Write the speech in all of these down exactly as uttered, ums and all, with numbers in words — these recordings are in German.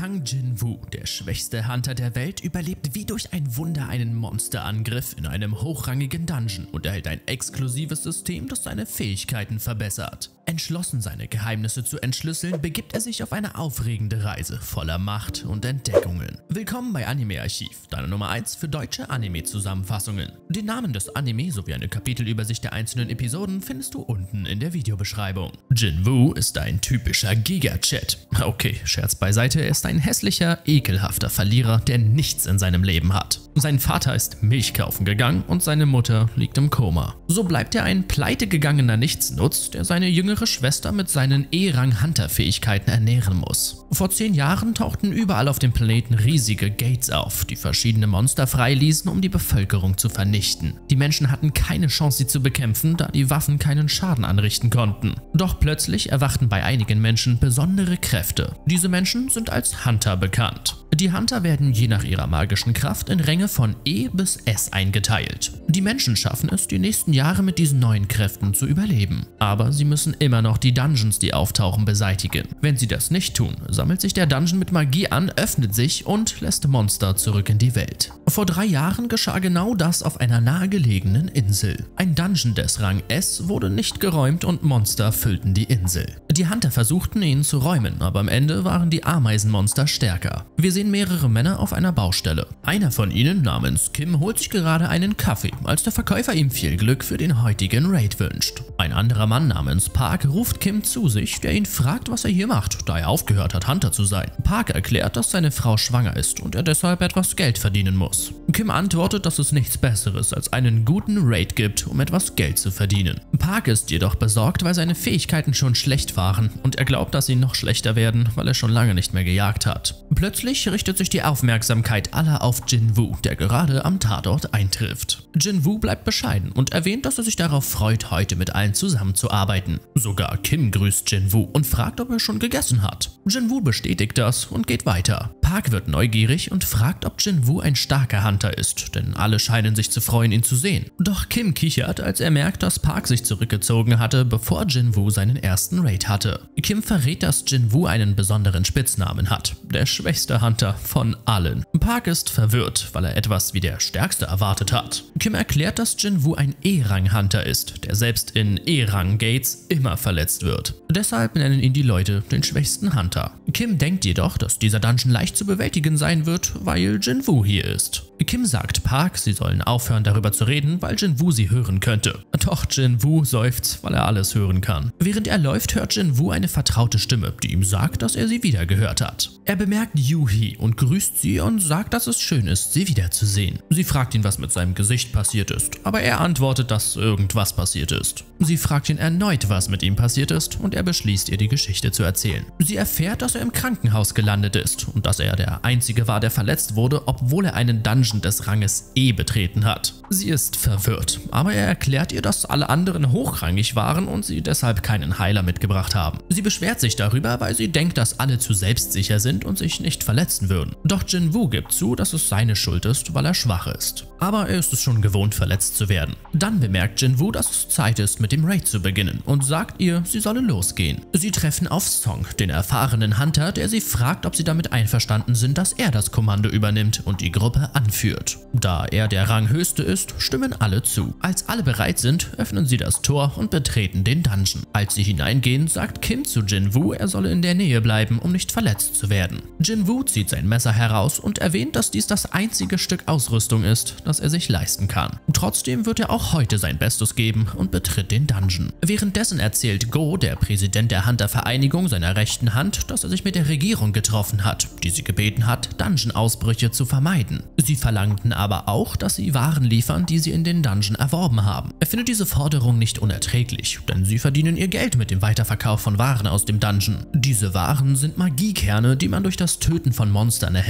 Tang Jinwoo, der schwächste Hunter der Welt, überlebt wie durch ein Wunder einen Monsterangriff in einem hochrangigen Dungeon und erhält ein exklusives System, das seine Fähigkeiten verbessert. Entschlossen, seine Geheimnisse zu entschlüsseln, begibt er sich auf eine aufregende Reise voller Macht und Entdeckungen. Willkommen bei Anime Archiv, deiner Nummer eins für deutsche Anime-Zusammenfassungen. Den Namen des Anime sowie eine Kapitelübersicht der einzelnen Episoden findest du unten in der Videobeschreibung. Jinwoo ist ein typischer Giga-Chat. Okay, Scherz beiseite, er ist ein hässlicher, ekelhafter Verlierer, der nichts in seinem Leben hat. Sein Vater ist Milch kaufen gegangen und seine Mutter liegt im Koma. So bleibt er ein pleitegegangener Nichtsnutz, der seine jüngere Schwester mit seinen E-Rang-Hunter-Fähigkeiten ernähren muss. Vor zehn Jahren tauchten überall auf dem Planeten riesige Gates auf, die verschiedene Monster freiließen, um die Bevölkerung zu vernichten. Die Menschen hatten keine Chance, sie zu bekämpfen, da die Waffen keinen Schaden anrichten konnten. Doch plötzlich erwachten bei einigen Menschen besondere Kräfte. Diese Menschen sind als Hunter bekannt. Die Hunter werden je nach ihrer magischen Kraft in Ränge von E bis S eingeteilt. Die Menschen schaffen es, die nächsten Jahre mit diesen neuen Kräften zu überleben. Aber sie müssen immer noch die Dungeons, die auftauchen, beseitigen. Wenn sie das nicht tun, sammelt sich der Dungeon mit Magie an, öffnet sich und lässt Monster zurück in die Welt. Vor drei Jahren geschah genau das auf einer nahegelegenen Insel. Ein Dungeon des Rang S wurde nicht geräumt und Monster füllten die Insel. Die Hunter versuchten, ihn zu räumen, aber am Ende waren die Ameisenmonster stärker. Wir sehen mehrere Männer auf einer Baustelle. Einer von ihnen, namens Kim, holt sich gerade einen Kaffee, als der Verkäufer ihm viel Glück für den heutigen Raid wünscht. Ein anderer Mann namens Park ruft Kim zu sich, der ihn fragt, was er hier macht, da er aufgehört hat, Hunter zu sein. Park erklärt, dass seine Frau schwanger ist und er deshalb etwas Geld verdienen muss. Kim antwortet, dass es nichts Besseres als einen guten Raid gibt, um etwas Geld zu verdienen. Park ist jedoch besorgt, weil seine Fähigkeiten schon schlecht waren und er glaubt, dass sie noch schlechter werden, weil er schon lange nicht mehr gejagt hat. Plötzlich richtet sich die Aufmerksamkeit aller auf Jinwoo, der gerade am Tatort eintrifft. Jinwoo bleibt bescheiden und erwähnt, dass er sich darauf freut, heute mit allen zusammenzuarbeiten. Sogar Kim grüßt Jinwoo und fragt, ob er schon gegessen hat. Jinwoo bestätigt das und geht weiter. Park wird neugierig und fragt, ob Jinwoo ein starker Hunter ist, denn alle scheinen sich zu freuen, ihn zu sehen. Doch Kim kichert, als er merkt, dass Park sich zurückgezogen hatte, bevor Jinwoo seinen ersten Raid hatte. Kim verrät, dass Jinwoo einen besonderen Spitznamen hat, der schwächste Hunter von allen. Park ist verwirrt, weil er etwas wie der Stärkste erwartet hat. Kim erklärt, dass Jinwoo ein E-Rang-Hunter ist, der selbst in E-Rang-Gates immer verletzt wird. Deshalb nennen ihn die Leute den schwächsten Hunter. Kim denkt jedoch, dass dieser Dungeon leicht zu bewältigen sein wird, weil Jinwoo hier ist. Kim sagt Park, sie sollen aufhören darüber zu reden, weil Jinwoo sie hören könnte. Doch Jinwoo seufzt, weil er alles hören kann. Während er läuft, hört Jinwoo eine vertraute Stimme, die ihm sagt, dass er sie wieder gehört hat. Er bemerkt Yuhi und grüßt sie und sagt, dass es schön ist, sie wiederzusehen. Sie fragt ihn, was mit seinem Gesicht passiert ist, aber er antwortet, dass irgendwas passiert ist. Sie fragt ihn erneut, was mit ihm passiert ist, und er beschließt, ihr die Geschichte zu erzählen. Sie erfährt, dass er im Krankenhaus gelandet ist und dass er der Einzige war, der verletzt wurde, obwohl er einen Dungeon des Ranges E betreten hat. Sie ist verwirrt, aber er erklärt ihr, dass alle anderen hochrangig waren und sie deshalb keinen Heiler mitgebracht haben. Sie beschwert sich darüber, weil sie denkt, dass alle zu selbstsicher sind und sich nicht verletzen würden. Doch Jinwoo gibt zu, dass es seine Schuld ist, weil er schwach ist. Aber er ist es schon gewohnt, verletzt zu werden. Dann bemerkt Jinwoo, dass es Zeit ist, mit dem Raid zu beginnen und sagt ihr, sie solle losgehen. Sie treffen auf Song, den erfahrenen Hunter, der sie fragt, ob sie damit einverstanden sind, dass er das Kommando übernimmt und die Gruppe anführt. Da er der Ranghöchste ist, stimmen alle zu. Als alle bereit sind, öffnen sie das Tor und betreten den Dungeon. Als sie hineingehen, sagt Kim zu Jinwoo, er solle in der Nähe bleiben, um nicht verletzt zu werden. Jinwoo zieht sein Messer heraus und erwähnt, dass dies das einzige Stück Ausrüstung ist, das er sich leisten kann. Trotzdem wird er auch heute sein Bestes geben und betritt den Dungeon. Währenddessen erzählt Go, der Präsident der Hunter-Vereinigung, seiner rechten Hand, dass er sich mit der Regierung getroffen hat, die sie gebeten hat, Dungeon-Ausbrüche zu vermeiden. Sie verlangten aber auch, dass sie Waren liefern, die sie in den Dungeon erworben haben. Er findet diese Forderung nicht unerträglich, denn sie verdienen ihr Geld mit dem Weiterverkauf von Waren aus dem Dungeon. Diese Waren sind Magiekerne, die man durch das Töten von Monstern erhält.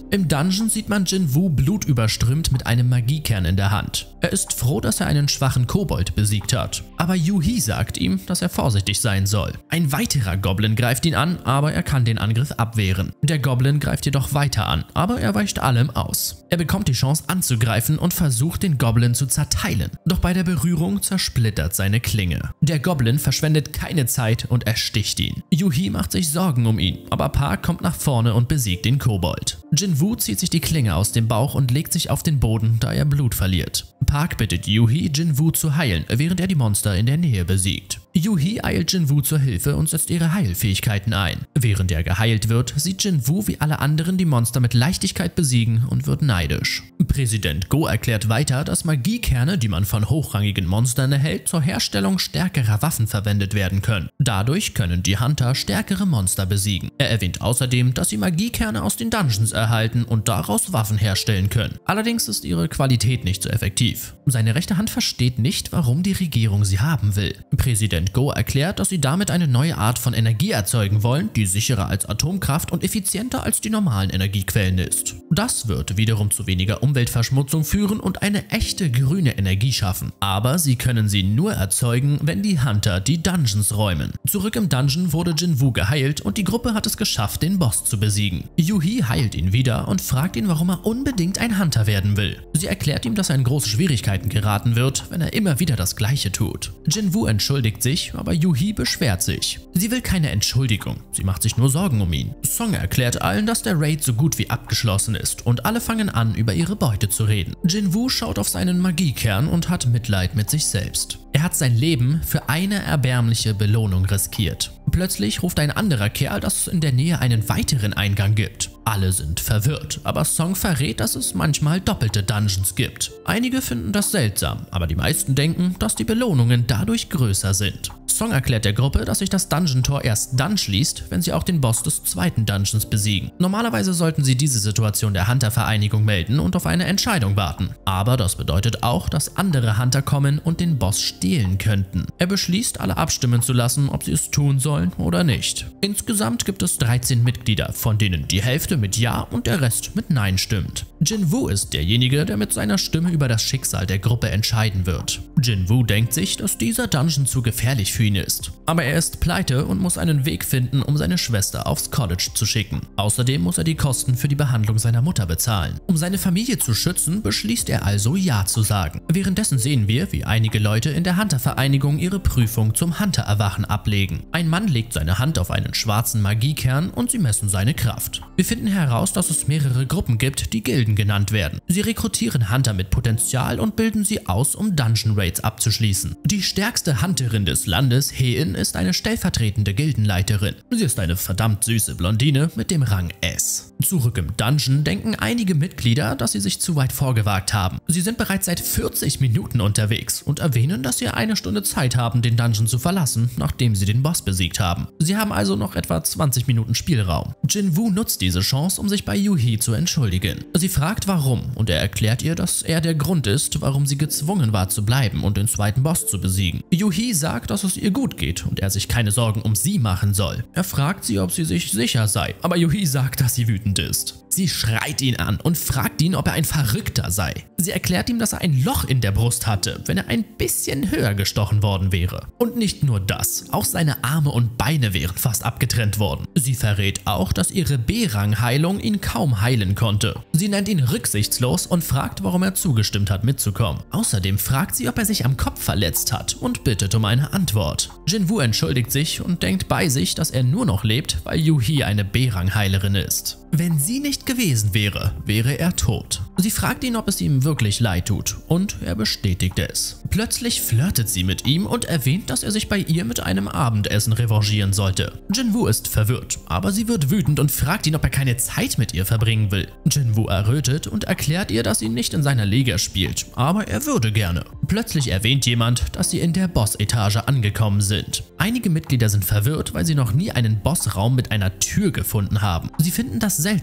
Im Dungeon sieht man Jinwoo blutüberströmt mit einem Magiekern in der Hand. Er ist froh, dass er einen schwachen Kobold besiegt hat. Aber Yuhi sagt ihm, dass er vorsichtig sein soll. Ein weiterer Goblin greift ihn an, aber er kann den Angriff abwehren. Der Goblin greift jedoch weiter an, aber er weicht allem aus. Er bekommt die Chance anzugreifen und versucht, den Goblin zu zerteilen. Doch bei der Berührung zersplittert seine Klinge. Der Goblin verschwendet keine Zeit und ersticht ihn. Yuhi macht sich Sorgen um ihn, aber Park kommt nach vorne und besiegt den Kobold. Jinwoo zieht sich die Klinge aus dem Bauch und legt sich auf den Boden, da er Blut verliert. Park bittet Yuhi, Jinwoo zu heilen, während er die Monster in der Nähe besiegt. Yuhi eilt Jinwoo zur Hilfe und setzt ihre Heilfähigkeiten ein. Während er geheilt wird, sieht Jinwoo, wie alle anderen die Monster mit Leichtigkeit besiegen und wird neidisch. Präsident Go erklärt weiter, dass Magiekerne, die man von hochrangigen Monstern erhält, zur Herstellung stärkerer Waffen verwendet werden können. Dadurch können die Hunter stärkere Monster besiegen. Er erwähnt außerdem, dass sie Magiekerne aus den Dungeons erhalten und daraus Waffen herstellen können. Allerdings ist ihre Qualität nicht so effektiv. Seine rechte Hand versteht nicht, warum die Regierung sie haben will. Präsident Go erklärt, dass sie damit eine neue Art von Energie erzeugen wollen, die sicherer als Atomkraft und effizienter als die normalen Energiequellen ist. Das wird wiederum zu weniger Umweltverschmutzung führen und eine echte grüne Energie schaffen. Aber sie können sie nur erzeugen, wenn die Hunter die Dungeons räumen. Zurück im Dungeon wurde Jinwoo geheilt und die Gruppe hat es geschafft, den Boss zu besiegen. Yuhi heilt ihn wieder und fragt ihn, warum er unbedingt ein Hunter werden will. Sie erklärt ihm, dass er in große Schwierigkeiten geraten wird, wenn er immer wieder das Gleiche tut. Jinwoo entschuldigt sich, aber Yuhi beschwert sich. Sie will keine Entschuldigung, sie macht sich nur Sorgen um ihn. Song erklärt allen, dass der Raid so gut wie abgeschlossen ist und alle fangen an, über ihre Beute zu reden. Jinwoo schaut auf seinen Magiekern und hat Mitleid mit sich selbst. Er hat sein Leben für eine erbärmliche Belohnung riskiert. Plötzlich ruft ein anderer Kerl, dass es in der Nähe einen weiteren Eingang gibt. Alle sind verwirrt, aber Song verrät, dass es manchmal doppelte Dungeons gibt. Einige finden das seltsam, aber die meisten denken, dass die Belohnungen dadurch größer sind. Song erklärt der Gruppe, dass sich das Dungeon-Tor erst dann schließt, wenn sie auch den Boss des zweiten Dungeons besiegen. Normalerweise sollten sie diese Situation der Hunter-Vereinigung melden und auf eine Entscheidung warten. Aber das bedeutet auch, dass andere Hunter kommen und den Boss stehlen könnten. Er beschließt, alle abstimmen zu lassen, ob sie es tun sollen oder nicht. Insgesamt gibt es dreizehn Mitglieder, von denen die Hälfte mit Ja und der Rest mit Nein stimmt. Jinwoo ist derjenige, der mit seiner Stimme über das Schicksal der Gruppe entscheiden wird. Jinwoo denkt sich, dass dieser Dungeon zu gefährlich für ihn ist. Aber er ist pleite und muss einen Weg finden, um seine Schwester aufs College zu schicken. Außerdem muss er die Kosten für die Behandlung seiner Mutter bezahlen. Um seine Familie zu schützen, beschließt er also Ja zu sagen. Währenddessen sehen wir, wie einige Leute in der Hunter-Vereinigung ihre Prüfung zum Hunter-Erwachen ablegen. Ein Mann legt seine Hand auf einen schwarzen Magiekern und sie messen seine Kraft. Wir finden heraus, dass es mehrere Gruppen gibt, die Gilden genannt werden. Sie rekrutieren Hunter mit Potenzial und bilden sie aus, um Dungeon-Raids abzuschließen. Die stärkste Hunterin des Landes, Hein, ist eine stellvertretende Gildenleiterin. Sie ist eine verdammt süße Blondine mit dem Rang S. Zurück im Dungeon denken einige Mitglieder, dass sie sich zu weit vorgewagt haben. Sie sind bereits seit vierzig Minuten unterwegs und erwähnen, dass sie eine Stunde Zeit haben, den Dungeon zu verlassen, nachdem sie den Boss besiegt haben. Sie haben also noch etwa zwanzig Minuten Spielraum. Jinwoo nutzt diese Chance, um sich bei Yuhi zu entschuldigen. Sie fragt warum und er erklärt ihr, dass er der Grund ist, warum sie gezwungen war zu bleiben und den zweiten Boss zu besiegen. Yuhi sagt, dass es ihr gut geht und er sich keine Sorgen um sie machen soll. Er fragt sie, ob sie sich sicher sei, aber Yuhi sagt, dass sie wütend ist. Sie schreit ihn an und fragt ihn, ob er ein Verrückter sei. Sie erklärt ihm, dass er ein Loch in der Brust hatte, wenn er ein bisschen höher gestochen worden wäre. Und nicht nur das, auch seine Arme und Beine wären fast abgetrennt worden. Sie verrät auch, dass ihre B-Rang-Heilung ihn kaum heilen konnte. Sie nennt ihn rücksichtslos und fragt, warum er zugestimmt hat, mitzukommen. Außerdem fragt sie, ob er sich am Kopf verletzt hat und bittet um eine Antwort. Jinwoo entschuldigt sich und denkt bei sich, dass er nur noch lebt, weil Yuhi eine B-Rang-Heilerin ist. Wenn sie nicht gewesen wäre, wäre er tot. Sie fragt ihn, ob es ihm wirklich leid tut, und er bestätigt es. Plötzlich flirtet sie mit ihm und erwähnt, dass er sich bei ihr mit einem Abendessen revanchieren sollte. Jinwoo ist verwirrt, aber sie wird wütend und fragt ihn, ob er keine Zeit mit ihr verbringen will. Jinwoo errötet und erklärt ihr, dass sie nicht in seiner Liga spielt, aber er würde gerne. Plötzlich erwähnt jemand, dass sie in der Bossetage angekommen sind. Einige Mitglieder sind verwirrt, weil sie noch nie einen Bossraum mit einer Tür gefunden haben. Sie finden das seltsam, aber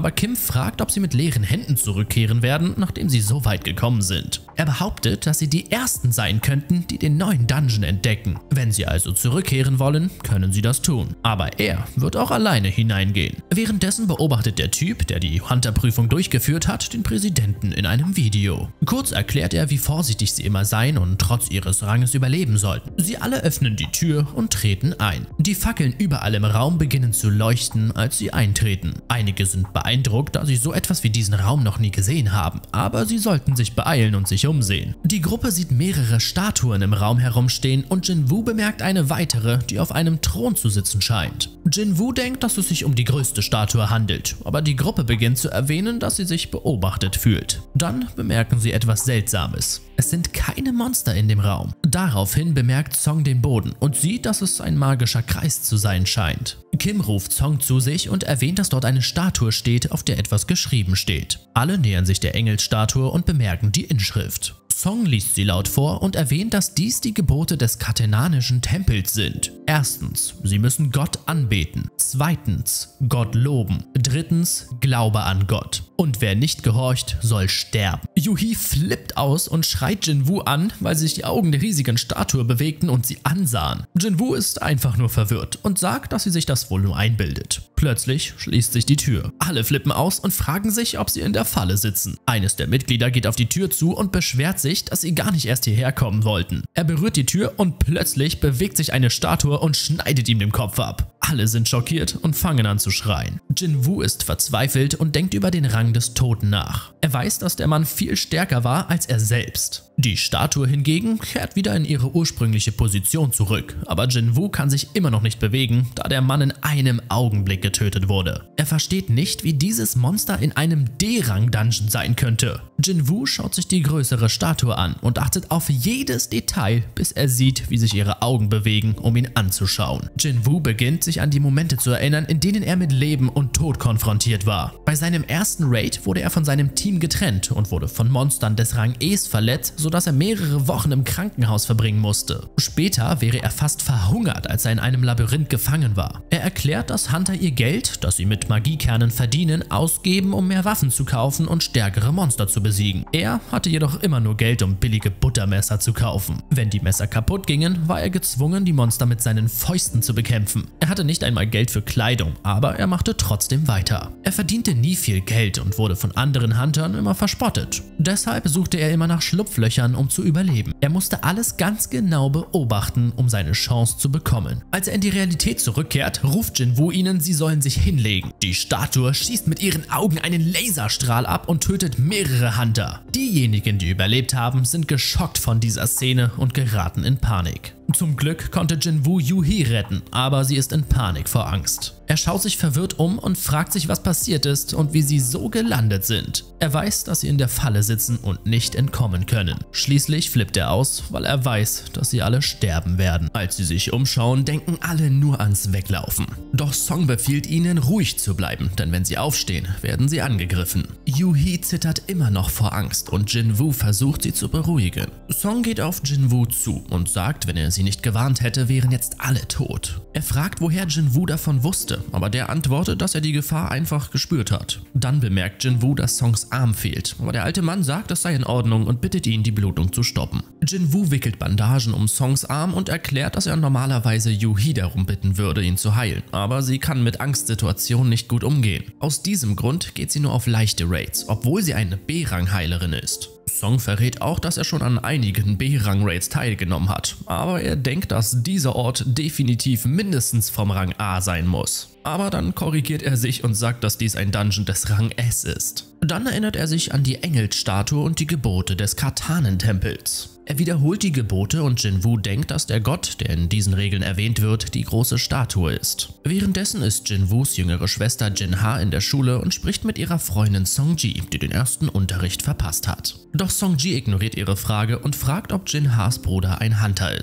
aber Kim fragt, ob sie mit leeren Händen zurückkehren werden, nachdem sie so weit gekommen sind. Er behauptet, dass sie die Ersten sein könnten, die den neuen Dungeon entdecken. Wenn sie also zurückkehren wollen, können sie das tun. Aber er wird auch alleine hineingehen. Währenddessen beobachtet der Typ, der die Hunter-Prüfung durchgeführt hat, den Präsidenten in einem Video. Kurz erklärt er, wie vorsichtig sie immer sein und trotz ihres Ranges überleben sollten. Sie alle öffnen die Tür und treten ein. Die Fackeln überall im Raum beginnen zu leuchten, als sie eintreten. Einige sind beeindruckt, da sie so etwas wie diesen Raum noch nie gesehen haben, aber sie sollten sich beeilen und sich umsehen. Die Gruppe sieht mehrere Statuen im Raum herumstehen und Jinwoo bemerkt eine weitere, die auf einem Thron zu sitzen scheint. Jinwoo denkt, dass es sich um die größte Statue handelt, aber die Gruppe beginnt zu erwähnen, dass sie sich beobachtet fühlt. Dann bemerken sie etwas Seltsames. Es sind keine Monster in dem Raum. Daraufhin bemerkt Song den Boden und sieht, dass es ein magischer Kreis zu sein scheint. Kim ruft Song zu sich und erwähnt, dass dort eine Statue steht, auf der etwas geschrieben steht. Alle nähern sich der Engelsstatue und bemerken die Inschrift. Song liest sie laut vor und erwähnt, dass dies die Gebote des kathenanischen Tempels sind. Erstens, sie müssen Gott anbeten. Zweitens, Gott loben. Drittens, Glaube an Gott. Und wer nicht gehorcht, soll sterben. Yuhi flippt aus und schreit Jinwoo an, weil sich die Augen der riesigen Statue bewegten und sie ansahen. Jinwoo ist einfach nur verwirrt und sagt, dass sie sich das wohl nur einbildet. Plötzlich schließt sich die Tür. Alle flippen aus und fragen sich, ob sie in der Falle sitzen. Eines der Mitglieder geht auf die Tür zu und beschwert sich, dass sie gar nicht erst hierher kommen wollten. Er berührt die Tür und plötzlich bewegt sich eine Statue und schneidet ihm den Kopf ab. Alle sind schockiert und fangen an zu schreien. Jinwoo ist verzweifelt und denkt über den Rang des Toten nach. Er weiß, dass der Mann viel stärker war als er selbst. Die Statue hingegen kehrt wieder in ihre ursprüngliche Position zurück, aber Jinwoo kann sich immer noch nicht bewegen, da der Mann in einem Augenblick getötet wurde. Er versteht nicht, wie dieses Monster in einem D-Rang-Dungeon sein könnte. Jinwoo schaut sich die größere Statue an und achtet auf jedes Detail, bis er sieht, wie sich ihre Augen bewegen, um ihn anzuschauen. Jinwoo beginnt, sich an die Momente zu erinnern, in denen er mit Leben und Tod konfrontiert war. Bei seinem ersten Raid wurde er von seinem Team getrennt und wurde von Monstern des Rang Es verletzt, sodass er mehrere Wochen im Krankenhaus verbringen musste. Später wäre er fast verhungert, als er in einem Labyrinth gefangen war. Er erklärt, dass Hunter ihr Geld, das sie mit Magiekernen verdienen, ausgeben, um mehr Waffen zu kaufen und stärkere Monster zu besiegen. Er hatte jedoch immer nur Geld, um billige Buttermesser zu kaufen. Wenn die Messer kaputt gingen, war er gezwungen, die Monster mit seinen Fäusten zu bekämpfen. Er hatte nicht einmal Geld für Kleidung, aber er machte trotzdem weiter. Er verdiente nie viel Geld und wurde von anderen Huntern immer verspottet. Deshalb suchte er immer nach Schlupflöchern, um zu überleben. Er musste alles ganz genau beobachten, um seine Chance zu bekommen. Als er in die Realität zurückkehrt, ruft Jinwoo ihnen, sie sollen sich hinlegen. Die Statue schießt mit ihren Augen einen Laserstrahl ab und tötet mehrere Hunter. Diejenigen, die überlebt haben, sind geschockt von dieser Szene und geraten in Panik. Zum Glück konnte Jinwoo Yuhi retten, aber sie ist in Panik vor Angst. Er schaut sich verwirrt um und fragt sich, was passiert ist und wie sie so gelandet sind. Er weiß, dass sie in der Falle sitzen und nicht entkommen können. Schließlich flippt er aus, weil er weiß, dass sie alle sterben werden. Als sie sich umschauen, denken alle nur ans Weglaufen. Doch Song befiehlt ihnen, ruhig zu bleiben, denn wenn sie aufstehen, werden sie angegriffen. Yuhi zittert immer noch vor Angst und Jinwoo versucht, sie zu beruhigen. Song geht auf Jinwoo zu und sagt, wenn er sie nicht gewarnt hätte, wären jetzt alle tot. Er fragt, woher Jinwoo davon wusste, aber der antwortet, dass er die Gefahr einfach gespürt hat. Dann bemerkt Jinwoo, dass Songs Arm fehlt, aber der alte Mann sagt, es sei in Ordnung und bittet ihn, die Blutung zu stoppen. Jinwoo wickelt Bandagen um Songs Arm und erklärt, dass er normalerweise Yuhi darum bitten würde, ihn zu heilen, aber sie kann mit Angstsituationen nicht gut umgehen. Aus diesem Grund geht sie nur auf leichte Raids, obwohl sie eine B-Rang-Heilerin ist. Song verrät auch, dass er schon an einigen B-Rang-Raids teilgenommen hat, aber er denkt, dass dieser Ort definitiv mindestens vom Rang A sein muss. Aber dann korrigiert er sich und sagt, dass dies ein Dungeon des Rang S ist. Dann erinnert er sich an die Engelsstatue und die Gebote des Kathanentempels. Er wiederholt die Gebote und Jinwoo denkt, dass der Gott, der in diesen Regeln erwähnt wird, die große Statue ist. Währenddessen ist Jinwoos jüngere Schwester Jinha in der Schule und spricht mit ihrer Freundin Songji, die den ersten Unterricht verpasst hat. Doch Songji ignoriert ihre Frage und fragt, ob Jinhas Bruder ein Hunter ist.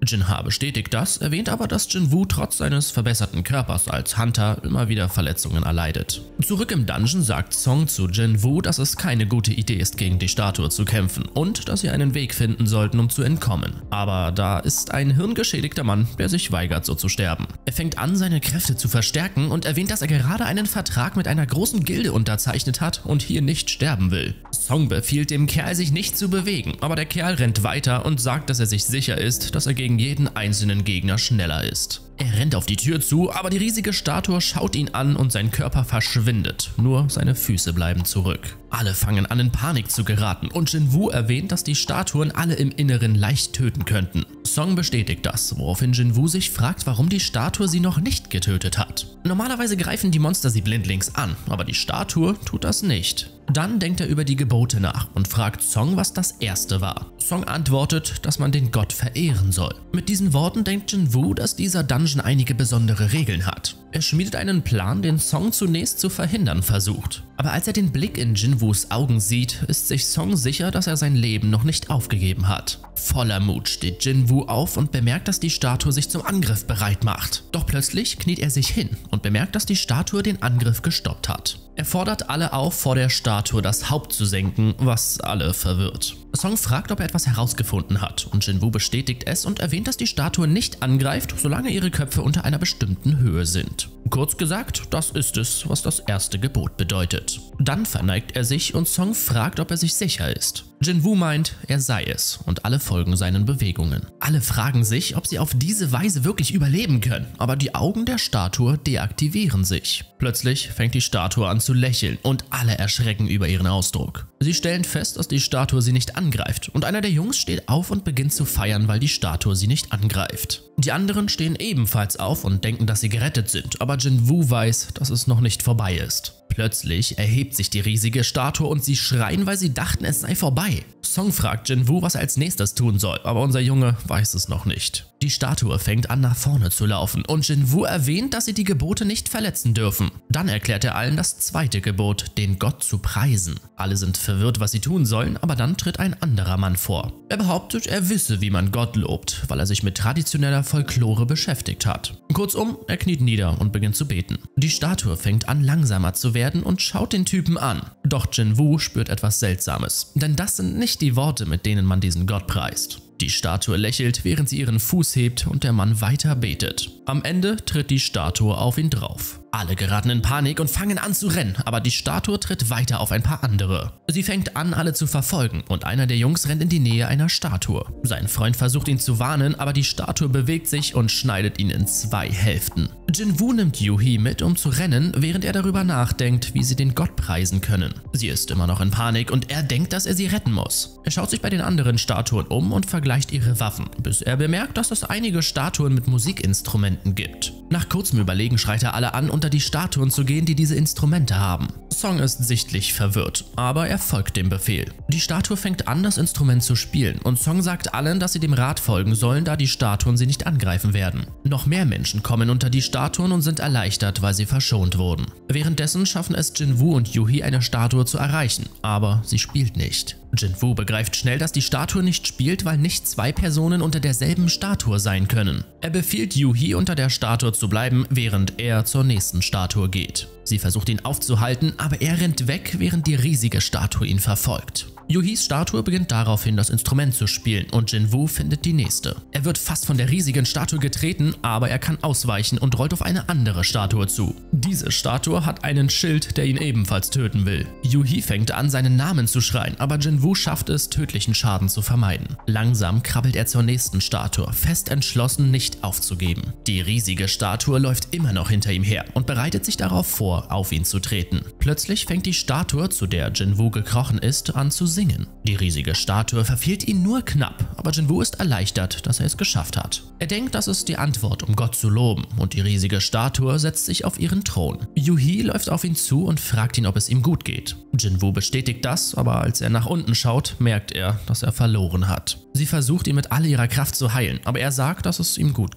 Jin-Ha bestätigt das, erwähnt aber, dass Jin-Woo trotz seines verbesserten Körpers als Hunter immer wieder Verletzungen erleidet. Zurück im Dungeon sagt Song zu Jin-Woo, dass es keine gute Idee ist, gegen die Statue zu kämpfen und dass sie einen Weg finden sollten, um zu entkommen. Aber da ist ein hirngeschädigter Mann, der sich weigert, so zu sterben. Er fängt an, seine Kräfte zu verstärken und erwähnt, dass er gerade einen Vertrag mit einer großen Gilde unterzeichnet hat und hier nicht sterben will. Song befiehlt dem Kerl, sich nicht zu bewegen, aber der Kerl rennt weiter und sagt, dass er sich sicher ist, dass er gegen jeden einzelnen Gegner schneller ist. Er rennt auf die Tür zu, aber die riesige Statue schaut ihn an und sein Körper verschwindet, nur seine Füße bleiben zurück. Alle fangen an in Panik zu geraten und Jin-Woo erwähnt, dass die Statuen alle im Inneren leicht töten könnten. Song bestätigt das, woraufhin Jin-Woo sich fragt, warum die Statue sie noch nicht getötet hat. Normalerweise greifen die Monster sie blindlings an, aber die Statue tut das nicht. Dann denkt er über die Gebote nach und fragt Song, was das erste war. Song antwortet, dass man den Gott verehren soll. Mit diesen Worten denkt Jin-Woo, dass dieser Dungeon einige besondere Regeln hat. Er schmiedet einen Plan, den Song zunächst zu verhindern versucht. Aber als er den Blick in Jin-Woos Augen sieht, ist sich Song sicher, dass er sein Leben noch nicht aufgegeben hat. Voller Mut steht Jin-Woo auf und bemerkt, dass die Statue sich zum Angriff bereit macht. Doch plötzlich kniet er sich hin und bemerkt, dass die Statue den Angriff gestoppt hat. Er fordert alle auf, vor der Statue das Haupt zu senken, was alle verwirrt. Song fragt, ob er etwas herausgefunden hat und Jin-Woo bestätigt es und erwähnt, dass die Statue nicht angreift, solange ihre Köpfe unter einer bestimmten Höhe sind. Kurz gesagt, das ist es, was das erste Gebot bedeutet. Dann verneigt er sich und Song fragt, ob er sich sicher ist. Jin-Woo meint, er sei es und alle folgen seinen Bewegungen. Alle fragen sich, ob sie auf diese Weise wirklich überleben können, aber die Augen der Statue deaktivieren sich. Plötzlich fängt die Statue an zu lächeln und alle erschrecken über ihren Ausdruck. Sie stellen fest, dass die Statue sie nicht angreift und einer der Jungs steht auf und beginnt zu feiern, weil die Statue sie nicht angreift. Die anderen stehen ebenfalls auf und denken, dass sie gerettet sind, aber Jin-Woo weiß, dass es noch nicht vorbei ist. Plötzlich erhebt sich die riesige Statue und sie schreien, weil sie dachten, es sei vorbei. Song fragt Jin-Woo, was er als nächstes tun soll, aber unser Junge weiß es noch nicht. Die Statue fängt an, nach vorne zu laufen und Jin-Woo erwähnt, dass sie die Gebote nicht verletzen dürfen. Dann erklärt er allen das zweite Gebot, den Gott zu preisen. Alle sind verwirrt, was sie tun sollen, aber dann tritt ein anderer Mann vor. Er behauptet, er wisse, wie man Gott lobt, weil er sich mit traditioneller Folklore beschäftigt hat. Kurzum, er kniet nieder und beginnt zu beten. Die Statue fängt an, langsamer zu werden und schaut den Typen an. Doch Jin-Woo spürt etwas Seltsames, denn das sind nicht die Worte, mit denen man diesen Gott preist. Die Statue lächelt, während sie ihren Fuß hebt und der Mann weiter betet. Am Ende tritt die Statue auf ihn drauf. Alle geraten in Panik und fangen an zu rennen, aber die Statue tritt weiter auf ein paar andere. Sie fängt an, alle zu verfolgen und einer der Jungs rennt in die Nähe einer Statue. Sein Freund versucht ihn zu warnen, aber die Statue bewegt sich und schneidet ihn in zwei Hälften. Jin-Woo nimmt Yu-Hee mit, um zu rennen, während er darüber nachdenkt, wie sie den Gott preisen können. Sie ist immer noch in Panik und er denkt, dass er sie retten muss. Er schaut sich bei den anderen Statuen um und vergleicht ihre Waffen, bis er bemerkt, dass es einige Statuen mit Musikinstrumenten gibt. Nach kurzem Überlegen schreit er alle an, unter die Statuen zu gehen, die diese Instrumente haben. Song ist sichtlich verwirrt, aber er folgt dem Befehl. Die Statue fängt an, das Instrument zu spielen und Song sagt allen, dass sie dem Rat folgen sollen, da die Statuen sie nicht angreifen werden. Noch mehr Menschen kommen unter die Statuen und sind erleichtert, weil sie verschont wurden. Währenddessen schaffen es Jin-Woo und Yu-Hee, eine Statue zu erreichen, aber sie spielt nicht. Jin-Woo begreift schnell, dass die Statue nicht spielt, weil nicht zwei Personen unter derselben Statue sein können. Er befiehlt Yu-Hee, unter der Statue zu bleiben, während er zur nächsten Statue geht. Sie versucht ihn aufzuhalten, aber er rennt weg, während die riesige Statue ihn verfolgt. Yu-Hees Statue beginnt daraufhin, das Instrument zu spielen und Jin-Woo findet die nächste. Er wird fast von der riesigen Statue getreten, aber er kann ausweichen und rollt auf eine andere Statue zu. Diese Statue hat einen Schild, der ihn ebenfalls töten will. Yu-Hee fängt an, seinen Namen zu schreien, aber Jin-Woo schafft es, tödlichen Schaden zu vermeiden. Langsam krabbelt er zur nächsten Statue, fest entschlossen, nicht aufzugeben. Die riesige Statue läuft immer noch hinter ihm her und bereitet sich darauf vor, auf ihn zu treten. Plötzlich fängt die Statue, zu der Jin-Woo gekrochen ist, an zu singen. Die riesige Statue verfehlt ihn nur knapp, aber Jin-Woo ist erleichtert, dass er es geschafft hat. Er denkt, das ist die Antwort, um Gott zu loben, und die riesige Statue setzt sich auf ihren Thron. Yu-Hee läuft auf ihn zu und fragt ihn, ob es ihm gut geht. Jin-Woo bestätigt das, aber als er nach unten schaut, merkt er, dass er verloren hat. Sie versucht ihn mit all ihrer Kraft zu heilen, aber er sagt, dass es ihm gut geht.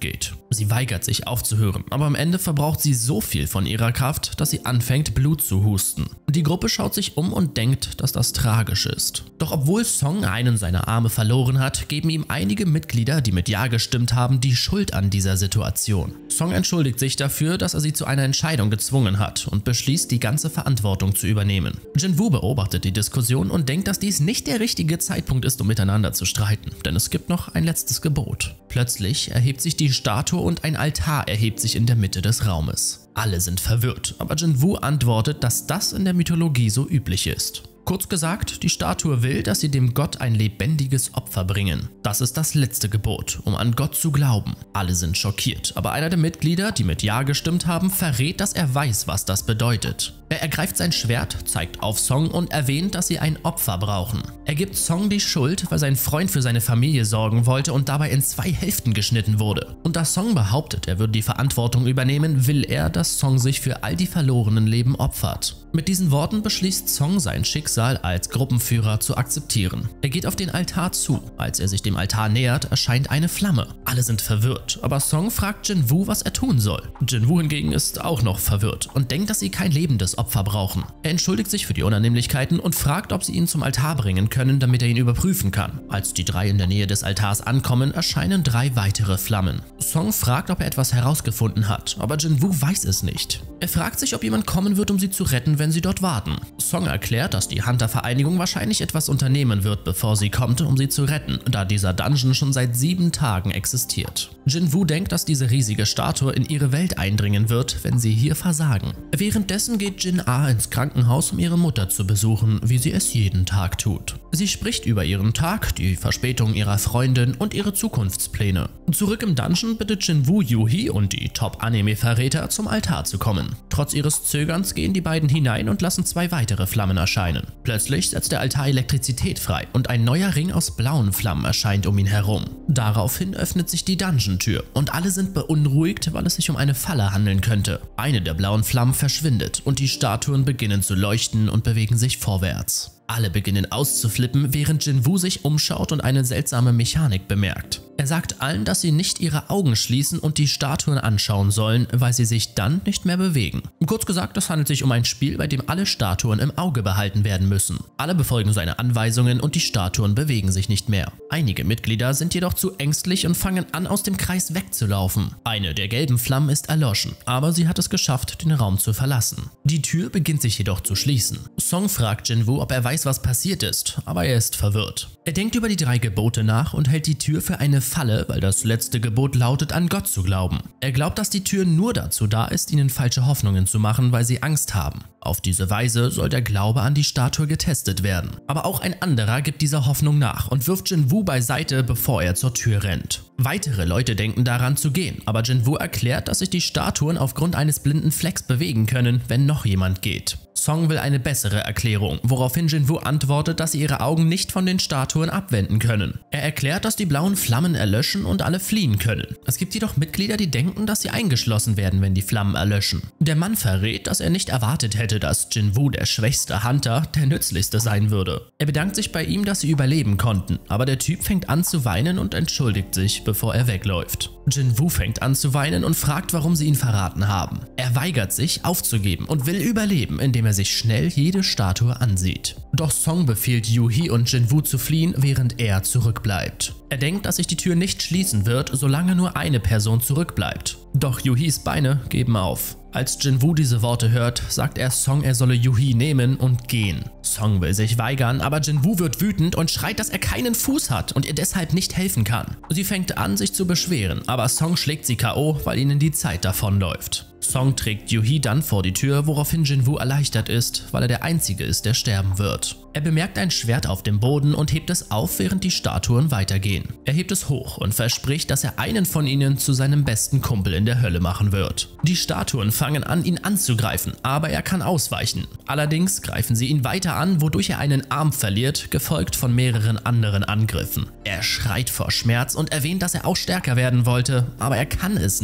Sie weigert sich aufzuhören, aber am Ende verbraucht sie so viel von ihrer Kraft, dass sie anfängt, Blut zu husten. Die Gruppe schaut sich um und denkt, dass das tragisch ist. Doch obwohl Song einen seiner Arme verloren hat, geben ihm einige Mitglieder, die mit Ja gestimmt haben, die Schuld an dieser Situation. Song entschuldigt sich dafür, dass er sie zu einer Entscheidung gezwungen hat und beschließt, die ganze Verantwortung zu übernehmen. Jinwoo beobachtet die Diskussion und denkt, dass dies nicht der richtige Zeitpunkt ist, um miteinander zu streiten, denn es gibt noch ein letztes Gebot. Plötzlich erhebt sich die Statue und ein Altar erhebt sich in der Mitte des Raumes. Alle sind verwirrt, aber Jinwoo antwortet, dass das in der Mythologie so üblich ist. Kurz gesagt, die Statue will, dass sie dem Gott ein lebendiges Opfer bringen. Das ist das letzte Gebot, um an Gott zu glauben. Alle sind schockiert, aber einer der Mitglieder, die mit Ja gestimmt haben, verrät, dass er weiß, was das bedeutet. Er ergreift sein Schwert, zeigt auf Song und erwähnt, dass sie ein Opfer brauchen. Er gibt Song die Schuld, weil sein Freund für seine Familie sorgen wollte und dabei in zwei Hälften geschnitten wurde. Und da Song behauptet, er würde die Verantwortung übernehmen, will er, dass Song sich für all die verlorenen Leben opfert. Mit diesen Worten beschließt Song, sein Schicksal als Gruppenführer zu akzeptieren. Er geht auf den Altar zu. Als er sich dem Altar nähert, erscheint eine Flamme. Alle sind verwirrt, aber Song fragt Jinwoo, was er tun soll. Jinwoo hingegen ist auch noch verwirrt und denkt, dass sie kein lebendes Opfer brauchen. Er entschuldigt sich für die Unannehmlichkeiten und fragt, ob sie ihn zum Altar bringen können, damit er ihn überprüfen kann. Als die drei in der Nähe des Altars ankommen, erscheinen drei weitere Flammen. Song fragt, ob er etwas herausgefunden hat, aber Jinwoo weiß es nicht. Er fragt sich, ob jemand kommen wird, um sie zu retten, wenn sie dort warten. Song erklärt, dass die Hunter-Vereinigung wahrscheinlich etwas unternehmen wird, bevor sie kommt, um sie zu retten, da dieser Dungeon schon seit sieben Tagen existiert. Jinwoo denkt, dass diese riesige Statue in ihre Welt eindringen wird, wenn sie hier versagen. Währenddessen geht Jin-A ins Krankenhaus, um ihre Mutter zu besuchen, wie sie es jeden Tag tut. Sie spricht über ihren Tag, die Verspätung ihrer Freundin und ihre Zukunftspläne. Zurück im Dungeon bittet Jinwoo Yuhi und die Top-Anime-Verräter zum Altar zu kommen. Trotz ihres Zögerns gehen die beiden hinein und lassen zwei weitere Flammen erscheinen. Plötzlich setzt der Altar Elektrizität frei und ein neuer Ring aus blauen Flammen erscheint um ihn herum. Daraufhin öffnet sich die Dungeon-Tür und alle sind beunruhigt, weil es sich um eine Falle handeln könnte. Eine der blauen Flammen verschwindet und die Statuen beginnen zu leuchten und bewegen sich vorwärts. Alle beginnen auszuflippen, während Jinwoo sich umschaut und eine seltsame Mechanik bemerkt. Er sagt allen, dass sie nicht ihre Augen schließen und die Statuen anschauen sollen, weil sie sich dann nicht mehr bewegen. Kurz gesagt, es handelt sich um ein Spiel, bei dem alle Statuen im Auge behalten werden müssen. Alle befolgen seine Anweisungen und die Statuen bewegen sich nicht mehr. Einige Mitglieder sind jedoch zu ängstlich und fangen an, aus dem Kreis wegzulaufen. Eine der gelben Flammen ist erloschen, aber sie hat es geschafft, den Raum zu verlassen. Die Tür beginnt sich jedoch zu schließen. Song fragt Jinwoo, ob er weiß, was passiert ist, aber er ist verwirrt. Er denkt über die drei Gebote nach und hält die Tür für eine Falle, weil das letzte Gebot lautet, an Gott zu glauben. Er glaubt, dass die Tür nur dazu da ist, ihnen falsche Hoffnungen zu machen, weil sie Angst haben. Auf diese Weise soll der Glaube an die Statue getestet werden. Aber auch ein anderer gibt dieser Hoffnung nach und wirft Jinwoo beiseite, bevor er zur Tür rennt. Weitere Leute denken daran zu gehen, aber Jinwoo erklärt, dass sich die Statuen aufgrund eines blinden Flecks bewegen können, wenn noch jemand geht. Song will eine bessere Erklärung, woraufhin Jinwoo antwortet, dass sie ihre Augen nicht von den Statuen abwenden können. Er erklärt, dass die blauen Flammen erlöschen und alle fliehen können. Es gibt jedoch Mitglieder, die denken, dass sie eingeschlossen werden, wenn die Flammen erlöschen. Der Mann verrät, dass er nicht erwartet hätte, dass Jinwoo, der schwächste Hunter, der nützlichste sein würde. Er bedankt sich bei ihm, dass sie überleben konnten, aber der Typ fängt an zu weinen und entschuldigt sich, bevor er wegläuft. Jinwoo fängt an zu weinen und fragt, warum sie ihn verraten haben. Er weigert sich, aufzugeben und will überleben, indem er sich schnell jede Statue ansieht. Doch Song befiehlt Yuhi und Jinwoo zu fliehen, während er zurückbleibt. Er denkt, dass sich die Tür nicht schließen wird, solange nur eine Person zurückbleibt. Doch Yuhis Beine geben auf. Als Jinwoo diese Worte hört, sagt er Song, er solle Yuhi nehmen und gehen. Song will sich weigern, aber Jinwoo wird wütend und schreit, dass er keinen Fuß hat und ihr deshalb nicht helfen kann. Sie fängt an, sich zu beschweren, aber Song schlägt sie K O, weil ihnen die Zeit davonläuft. Song trägt Yuhi dann vor die Tür, woraufhin Jinwoo erleichtert ist, weil er der Einzige ist, der sterben wird. Er bemerkt ein Schwert auf dem Boden und hebt es auf, während die Statuen weitergehen. Er hebt es hoch und verspricht, dass er einen von ihnen zu seinem besten Kumpel in der Hölle machen wird. Die Statuen fangen an, ihn anzugreifen, aber er kann ausweichen. Allerdings greifen sie ihn weiter an, wodurch er einen Arm verliert, gefolgt von mehreren anderen Angriffen. Er schreit vor Schmerz und erwähnt, dass er auch stärker werden wollte, aber er kann es nicht.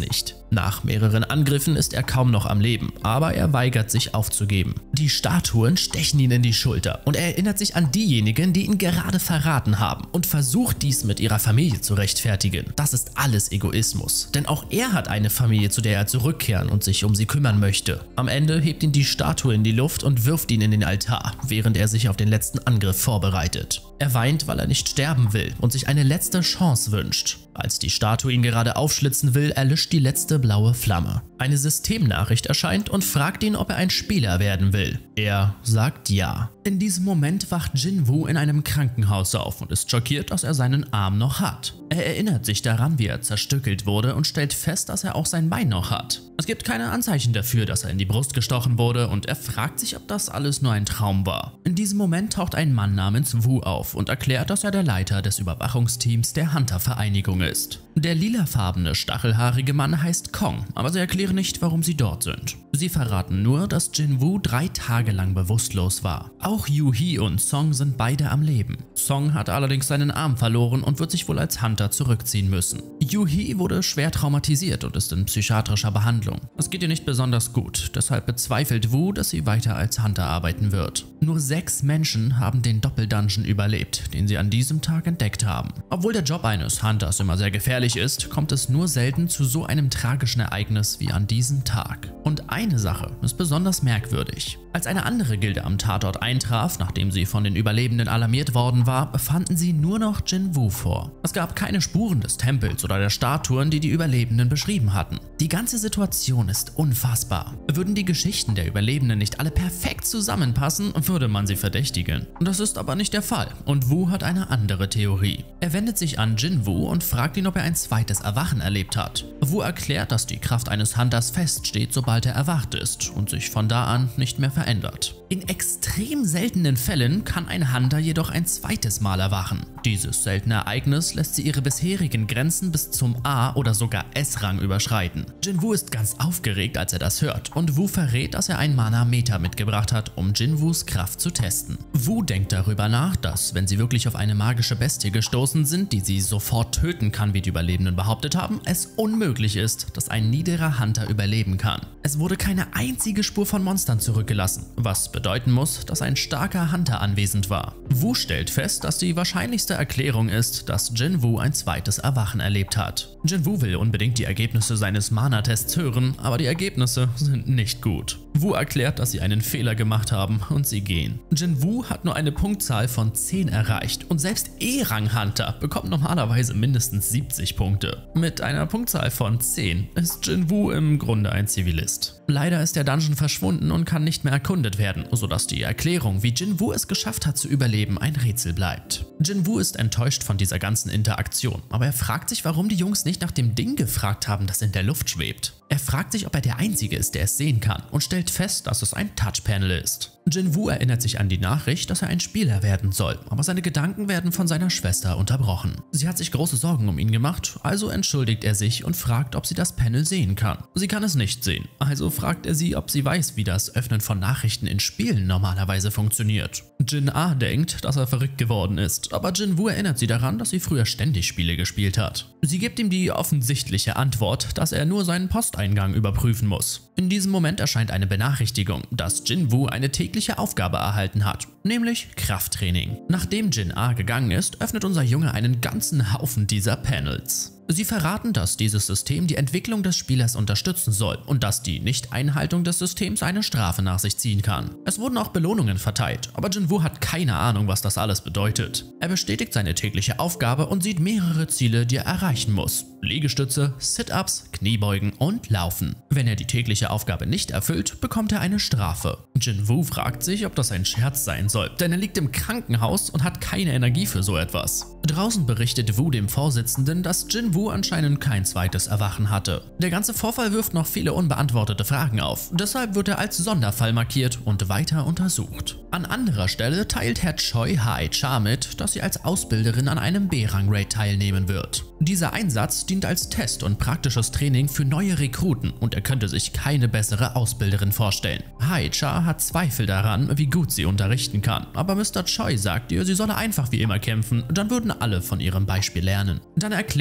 Nach mehreren Angriffen ist er kaum noch am Leben, aber er weigert sich aufzugeben. Die Statuen stechen ihn in die Schulter und er erinnert sich an diejenigen, die ihn gerade verraten haben und versucht dies mit ihrer Familie zu rechtfertigen. Das ist alles Egoismus, denn auch er hat eine Familie, zu der er zurückkehren und sich um sie kümmern möchte. Am Ende hebt ihn die Statue in die Luft und wirft ihn in den Altar, während er sich auf den letzten Angriff vorbereitet. Er weint, weil er nicht sterben will und sich eine letzte Chance wünscht. Als die Statue ihn gerade aufschlitzen will, erlischt die letzte blaue Flamme. Eine Systemnachricht erscheint und fragt ihn, ob er ein Spieler werden will. Er sagt ja. In diesem Moment wacht Jin-Woo in einem Krankenhaus auf und ist schockiert, dass er seinen Arm noch hat. Er erinnert sich daran, wie er zerstückelt wurde und stellt fest, dass er auch sein Bein noch hat. Es gibt keine Anzeichen dafür, dass er in die Brust gestochen wurde und er fragt sich, ob das alles nur ein Traum war. In diesem Moment taucht ein Mann namens Woo auf und erklärt, dass er der Leiter des Überwachungsteams der Hunter-Vereinigung ist. Der lilafarbene, stachelhaarige Mann heißt Kong, aber sie erklären nicht, warum sie dort sind. Sie verraten nur, dass Jin-Woo drei Tage lang bewusstlos war. Auch Yu-Hee und Song sind beide am Leben. Song hat allerdings seinen Arm verloren und wird sich wohl als Hunter zurückziehen müssen. Yu-Hee wurde schwer traumatisiert und ist in psychiatrischer Behandlung. Es geht ihr nicht besonders gut, deshalb bezweifelt Woo, dass sie weiter als Hunter arbeiten wird. Nur sechs Menschen haben den Doppeldungeon überlebt, den sie an diesem Tag entdeckt haben. Obwohl der Job eines Hunters immer sehr gefährlich ist, kommt es nur selten zu so einem tragischen Ereignis wie an diesem Tag. Und eine Sache ist besonders merkwürdig. Als eine andere Gilde am Tatort eintraf, nachdem sie von den Überlebenden alarmiert worden war, fanden sie nur noch Jin-Woo vor. Es gab keine Spuren des Tempels oder der Statuen, die die Überlebenden beschrieben hatten. Die ganze Situation ist unfassbar. Würden die Geschichten der Überlebenden nicht alle perfekt zusammenpassen, würde man sie verdächtigen. Das ist aber nicht der Fall und Woo hat eine andere Theorie. Er wendet sich an Jin-Woo und fragt ihn, ob er ein zweites Erwachen erlebt hat. Woo erklärt, dass die Kraft eines Hunters feststeht, sobald er erwacht ist und sich von da an nicht mehr verändert. In extrem seltenen Fällen kann ein Hunter jedoch ein zweites Mal erwachen. Dieses seltene Ereignis lässt sie ihre bisherigen Grenzen bis zum A- oder sogar S-Rang überschreiten. Jin-Woo ist ganz aufgeregt, als er das hört und Woo verrät, dass er ein Mana-Meter mitgebracht hat, um Jin-Woos Kraft zu testen. Woo denkt darüber nach, dass, wenn sie wirklich auf eine magische Bestie gestoßen sind, die sie sofort töten kann, wie die Überlebenden behauptet haben, es unmöglich ist, dass ein niederer Hunter überleben kann. Es wurde keine einzige Spur von Monstern zurückgelassen, was bedeuten muss, dass ein starker Hunter anwesend war. Woo stellt fest, dass die wahrscheinlichste Erklärung ist, dass Jin-Woo ein zweites Erwachen erlebt hat. Jin-Woo will unbedingt die Ergebnisse seines Mana-Tests hören, aber die Ergebnisse sind nicht gut. Woo erklärt, dass sie einen Fehler gemacht haben und sie gehen. Jin-Woo hat nur eine Punktzahl von zehn erreicht und selbst E-Rang-Hunter bekommt normalerweise mindestens siebzig Punkte. Mit einer Punktzahl von zehn ist Jin-Woo im Grunde ein Zivilist. Leider ist der Dungeon verschwunden und kann nicht mehr erkundet werden, sodass die Erklärung, wie Jin-Woo es geschafft hat zu überleben, ein Rätsel bleibt. Jin-Woo ist enttäuscht von dieser ganzen Interaktion, aber er fragt sich, warum die Jungs nicht nach dem Ding gefragt haben, das in der Luft schwebt. Er fragt sich, ob er der Einzige ist, der es sehen kann und stellt fest, dass es ein Touchpanel ist. Jin-Woo erinnert sich an die Nachricht, dass er ein Spieler werden soll, aber seine Gedanken werden von seiner Schwester unterbrochen. Sie hat sich große Sorgen um ihn gemacht, also entschuldigt er sich und fragt, ob sie das Panel sehen kann. Sie kann es nicht sehen, also fragt er sie, ob sie weiß, wie das Öffnen von Nachrichten in Spielen normalerweise funktioniert. Jin-A denkt, dass er verrückt geworden ist, aber Jin-Woo erinnert sie daran, dass sie früher ständig Spiele gespielt hat. Sie gibt ihm die offensichtliche Antwort, dass er nur seinen Posteingang überprüfen muss. In diesem Moment erscheint eine Benachrichtigung, dass Jin-Woo eine tägliche Aufgabe erhalten hat, nämlich Krafttraining. Nachdem Jin-A gegangen ist, öffnet unser Junge einen ganzen Haufen dieser Panels. Sie verraten, dass dieses System die Entwicklung des Spielers unterstützen soll und dass die Nicht-Einhaltung des Systems eine Strafe nach sich ziehen kann. Es wurden auch Belohnungen verteilt, aber Jin-Woo hat keine Ahnung, was das alles bedeutet. Er bestätigt seine tägliche Aufgabe und sieht mehrere Ziele, die er erreichen muss. Liegestütze, Sit-Ups, Kniebeugen und Laufen. Wenn er die tägliche Aufgabe nicht erfüllt, bekommt er eine Strafe. Jin-Woo fragt sich, ob das ein Scherz sein soll, denn er liegt im Krankenhaus und hat keine Energie für so etwas. Draußen berichtet Woo dem Vorsitzenden, dass Jin-Woo anscheinend kein zweites Erwachen hatte. Der ganze Vorfall wirft noch viele unbeantwortete Fragen auf, deshalb wird er als Sonderfall markiert und weiter untersucht. An anderer Stelle teilt Herr Choi H H mit, dass sie als Ausbilderin an einem B-Rang-Raid teilnehmen wird. Dieser Einsatz dient als Test und praktisches Training für neue Rekruten und er könnte sich keine bessere Ausbilderin vorstellen. H H hat Zweifel daran, wie gut sie unterrichten kann, aber Mister Choi sagt ihr, sie solle einfach wie immer kämpfen, dann würden alle von ihrem Beispiel lernen. Dann erklärt er, dass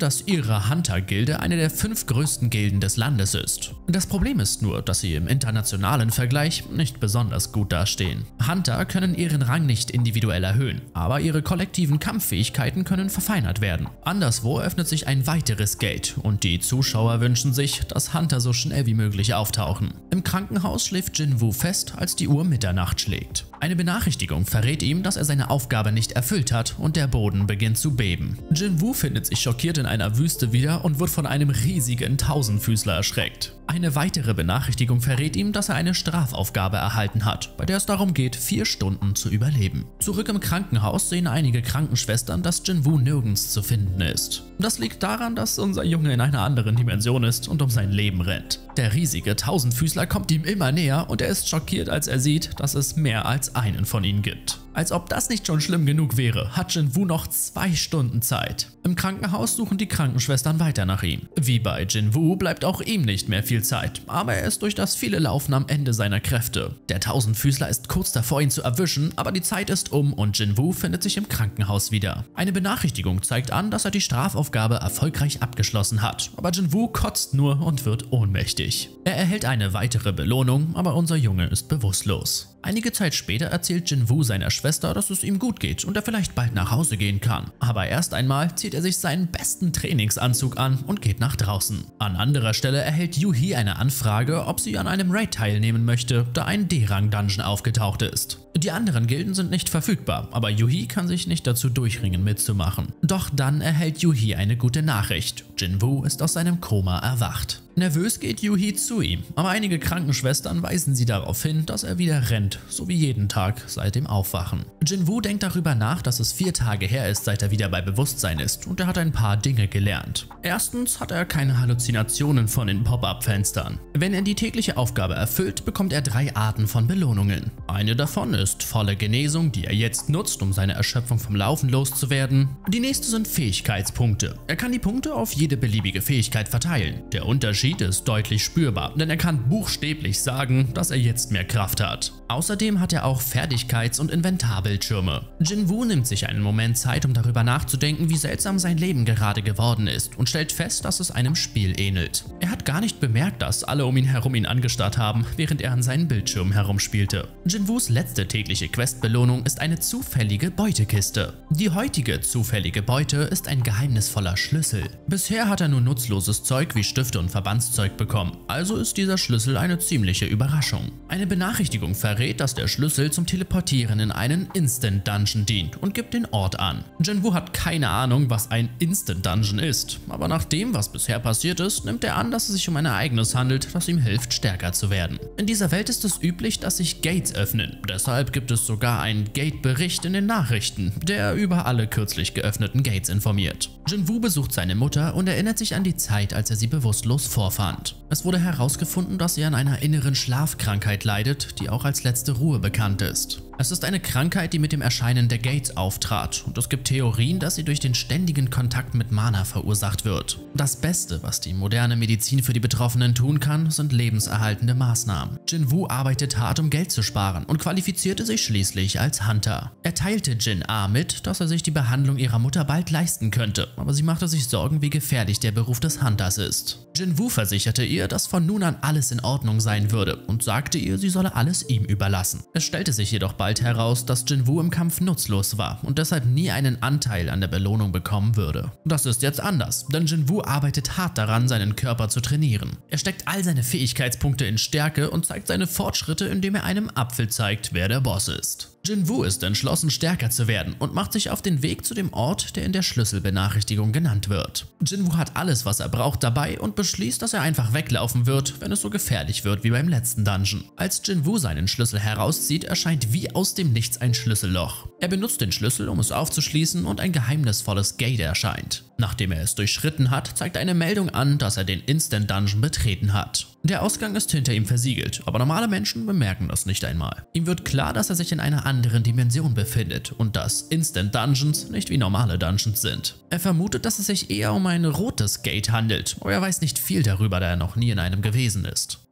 dass ihre Hunter-Gilde eine der fünf größten Gilden des Landes ist. Das Problem ist nur, dass sie im internationalen Vergleich nicht besonders gut dastehen. Hunter können ihren Rang nicht individuell erhöhen, aber ihre kollektiven Kampffähigkeiten können verfeinert werden. Anderswo öffnet sich ein weiteres Gate und die Zuschauer wünschen sich, dass Hunter so schnell wie möglich auftauchen. Im Krankenhaus schläft Jin-Woo fest, als die Uhr Mitternacht schlägt. Eine Benachrichtigung verrät ihm, dass er seine Aufgabe nicht erfüllt hat und der Boden beginnt zu beben. Jin-Woo findet sich schockiert in einer Wüste wieder und wird von einem riesigen Tausendfüßler erschreckt. Eine weitere Benachrichtigung verrät ihm, dass er eine Strafaufgabe erhalten hat, bei der es darum geht, vier Stunden zu überleben. Zurück im Krankenhaus sehen einige Krankenschwestern, dass Jin-Woo nirgends zu finden ist. Das liegt daran, dass unser Junge in einer anderen Dimension ist und um sein Leben rennt. Der riesige Tausendfüßler kommt ihm immer näher und er ist schockiert, als er sieht, dass es mehr als einen von ihnen gibt. Als ob das nicht schon schlimm genug wäre, hat Jin-Woo noch zwei Stunden Zeit. Im Krankenhaus suchen die Krankenschwestern weiter nach ihm. Wie bei Jin-Woo bleibt auch ihm nicht mehr viel Zeit, aber er ist durch das viele Laufen am Ende seiner Kräfte. Der Tausendfüßler ist kurz davor, ihn zu erwischen, aber die Zeit ist um und Jin-Woo findet sich im Krankenhaus wieder. Eine Benachrichtigung zeigt an, dass er die Strafaufgabe erfolgreich abgeschlossen hat, aber Jin-Woo kotzt nur und wird ohnmächtig. Er erhält eine weitere Belohnung, aber unser Junge ist bewusstlos. Einige Zeit später erzählt Jin-Woo seiner Schwester, dass es ihm gut geht und er vielleicht bald nach Hause gehen kann. Aber erst einmal zieht er sich seinen besten Trainingsanzug an und geht nach draußen. An anderer Stelle erhält Yu-Hee eine Anfrage, ob sie an einem Raid teilnehmen möchte, da ein D-Rang-Dungeon aufgetaucht ist. Die anderen Gilden sind nicht verfügbar, aber Yu-Hee kann sich nicht dazu durchringen mitzumachen. Doch dann erhält Yu-Hee eine gute Nachricht. Jin-Woo ist aus seinem Koma erwacht. Nervös geht Yu-Hee zu ihm, aber einige Krankenschwestern weisen sie darauf hin, dass er wieder rennt, so wie jeden Tag seit dem Aufwachen. Jin-Woo denkt darüber nach, dass es vier Tage her ist, seit er wieder bei Bewusstsein ist und er hat ein paar Dinge gelernt. Erstens hat er keine Halluzinationen von den Pop-up-Fenstern. Wenn er die tägliche Aufgabe erfüllt, bekommt er drei Arten von Belohnungen. Eine davon ist volle Genesung, die er jetzt nutzt, um seine Erschöpfung vom Laufen loszuwerden. Die nächste sind Fähigkeitspunkte. Er kann die Punkte auf jede beliebige Fähigkeit verteilen. Der Unterschied ist deutlich spürbar, denn er kann buchstäblich sagen, dass er jetzt mehr Kraft hat. Außerdem hat er auch Fertigkeits- und Inventarbildschirme. Jin-Woo nimmt sich einen Moment Zeit, um darüber nachzudenken, wie seltsam sein Leben gerade geworden ist und stellt fest, dass es einem Spiel ähnelt. Er hat gar nicht bemerkt, dass alle um ihn herum ihn angestarrt haben, während er an seinen Bildschirm herumspielte. Jin-Woos letzte tägliche Questbelohnung ist eine zufällige Beutekiste. Die heutige zufällige Beute ist ein geheimnisvoller Schlüssel. Bisher hat er nur nutzloses Zeug wie Stifte und Verbandszeug bekommen, also ist dieser Schlüssel eine ziemliche Überraschung. Eine Benachrichtigung verrät, dass der Schlüssel zum Teleportieren in einen Instant Dungeon dient und gibt den Ort an. Jin-Woo hat keine Ahnung, was ein Instant Dungeon ist, aber nach dem, was bisher passiert ist, nimmt er an, dass es sich um ein Ereignis handelt, das ihm hilft, stärker zu werden. In dieser Welt ist es üblich, dass sich Gates öffnen, deshalb gibt es sogar einen Gate-Bericht in den Nachrichten, der über alle kürzlich geöffneten Gates informiert. Jin-Woo besucht seine Mutter und erinnert sich an die Zeit, als er sie bewusstlos vorfand. Es wurde herausgefunden, dass sie an einer inneren Schlafkrankheit leidet, die auch als letzte Ruhe bekannt ist. Es ist eine Krankheit, die mit dem Erscheinen der Gates auftrat und es gibt Theorien, dass sie durch den ständigen Kontakt mit Mana verursacht wird. Das Beste, was die moderne Medizin für die Betroffenen tun kann, sind lebenserhaltende Maßnahmen. Jin-Woo arbeitet hart, um Geld zu sparen und qualifizierte sich schließlich als Hunter. Er teilte Jin-A mit, dass er sich die Behandlung ihrer Mutter bald leisten könnte, aber sie machte sich Sorgen, wie gefährlich der Beruf des Hunters ist. Jin-Woo versicherte ihr, dass von nun an alles in Ordnung sein würde und sagte ihr, sie solle alles ihm überlassen. Es stellte sich jedoch bald heraus, dass Jin-Woo im Kampf nutzlos war und deshalb nie einen Anteil an der Belohnung bekommen würde. Das ist jetzt anders, denn Jin-Woo arbeitet hart daran, seinen Körper zu trainieren. Er steckt all seine Fähigkeitspunkte in Stärke und zeigt seine Fortschritte, indem er einem Apfel zeigt, wer der Boss ist. Jin-Woo ist entschlossen, stärker zu werden und macht sich auf den Weg zu dem Ort, der in der Schlüsselbenachrichtigung genannt wird. Jin-Woo hat alles, was er braucht, dabei und beschließt, dass er einfach weglaufen wird, wenn es so gefährlich wird wie beim letzten Dungeon. Als Jin-Woo seinen Schlüssel herauszieht, erscheint wie aus dem Nichts ein Schlüsselloch. Er benutzt den Schlüssel, um es aufzuschließen und ein geheimnisvolles Gate erscheint. Nachdem er es durchschritten hat, zeigt eine Meldung an, dass er den Instant Dungeon betreten hat. Der Ausgang ist hinter ihm versiegelt, aber normale Menschen bemerken das nicht einmal. Ihm wird klar, dass er sich in einer anderen Dimension befindet und dass Instant Dungeons nicht wie normale Dungeons sind. Er vermutet, dass es sich eher um ein rotes Gate handelt, aber er weiß nicht viel darüber, da er noch nie in einem gewesen ist.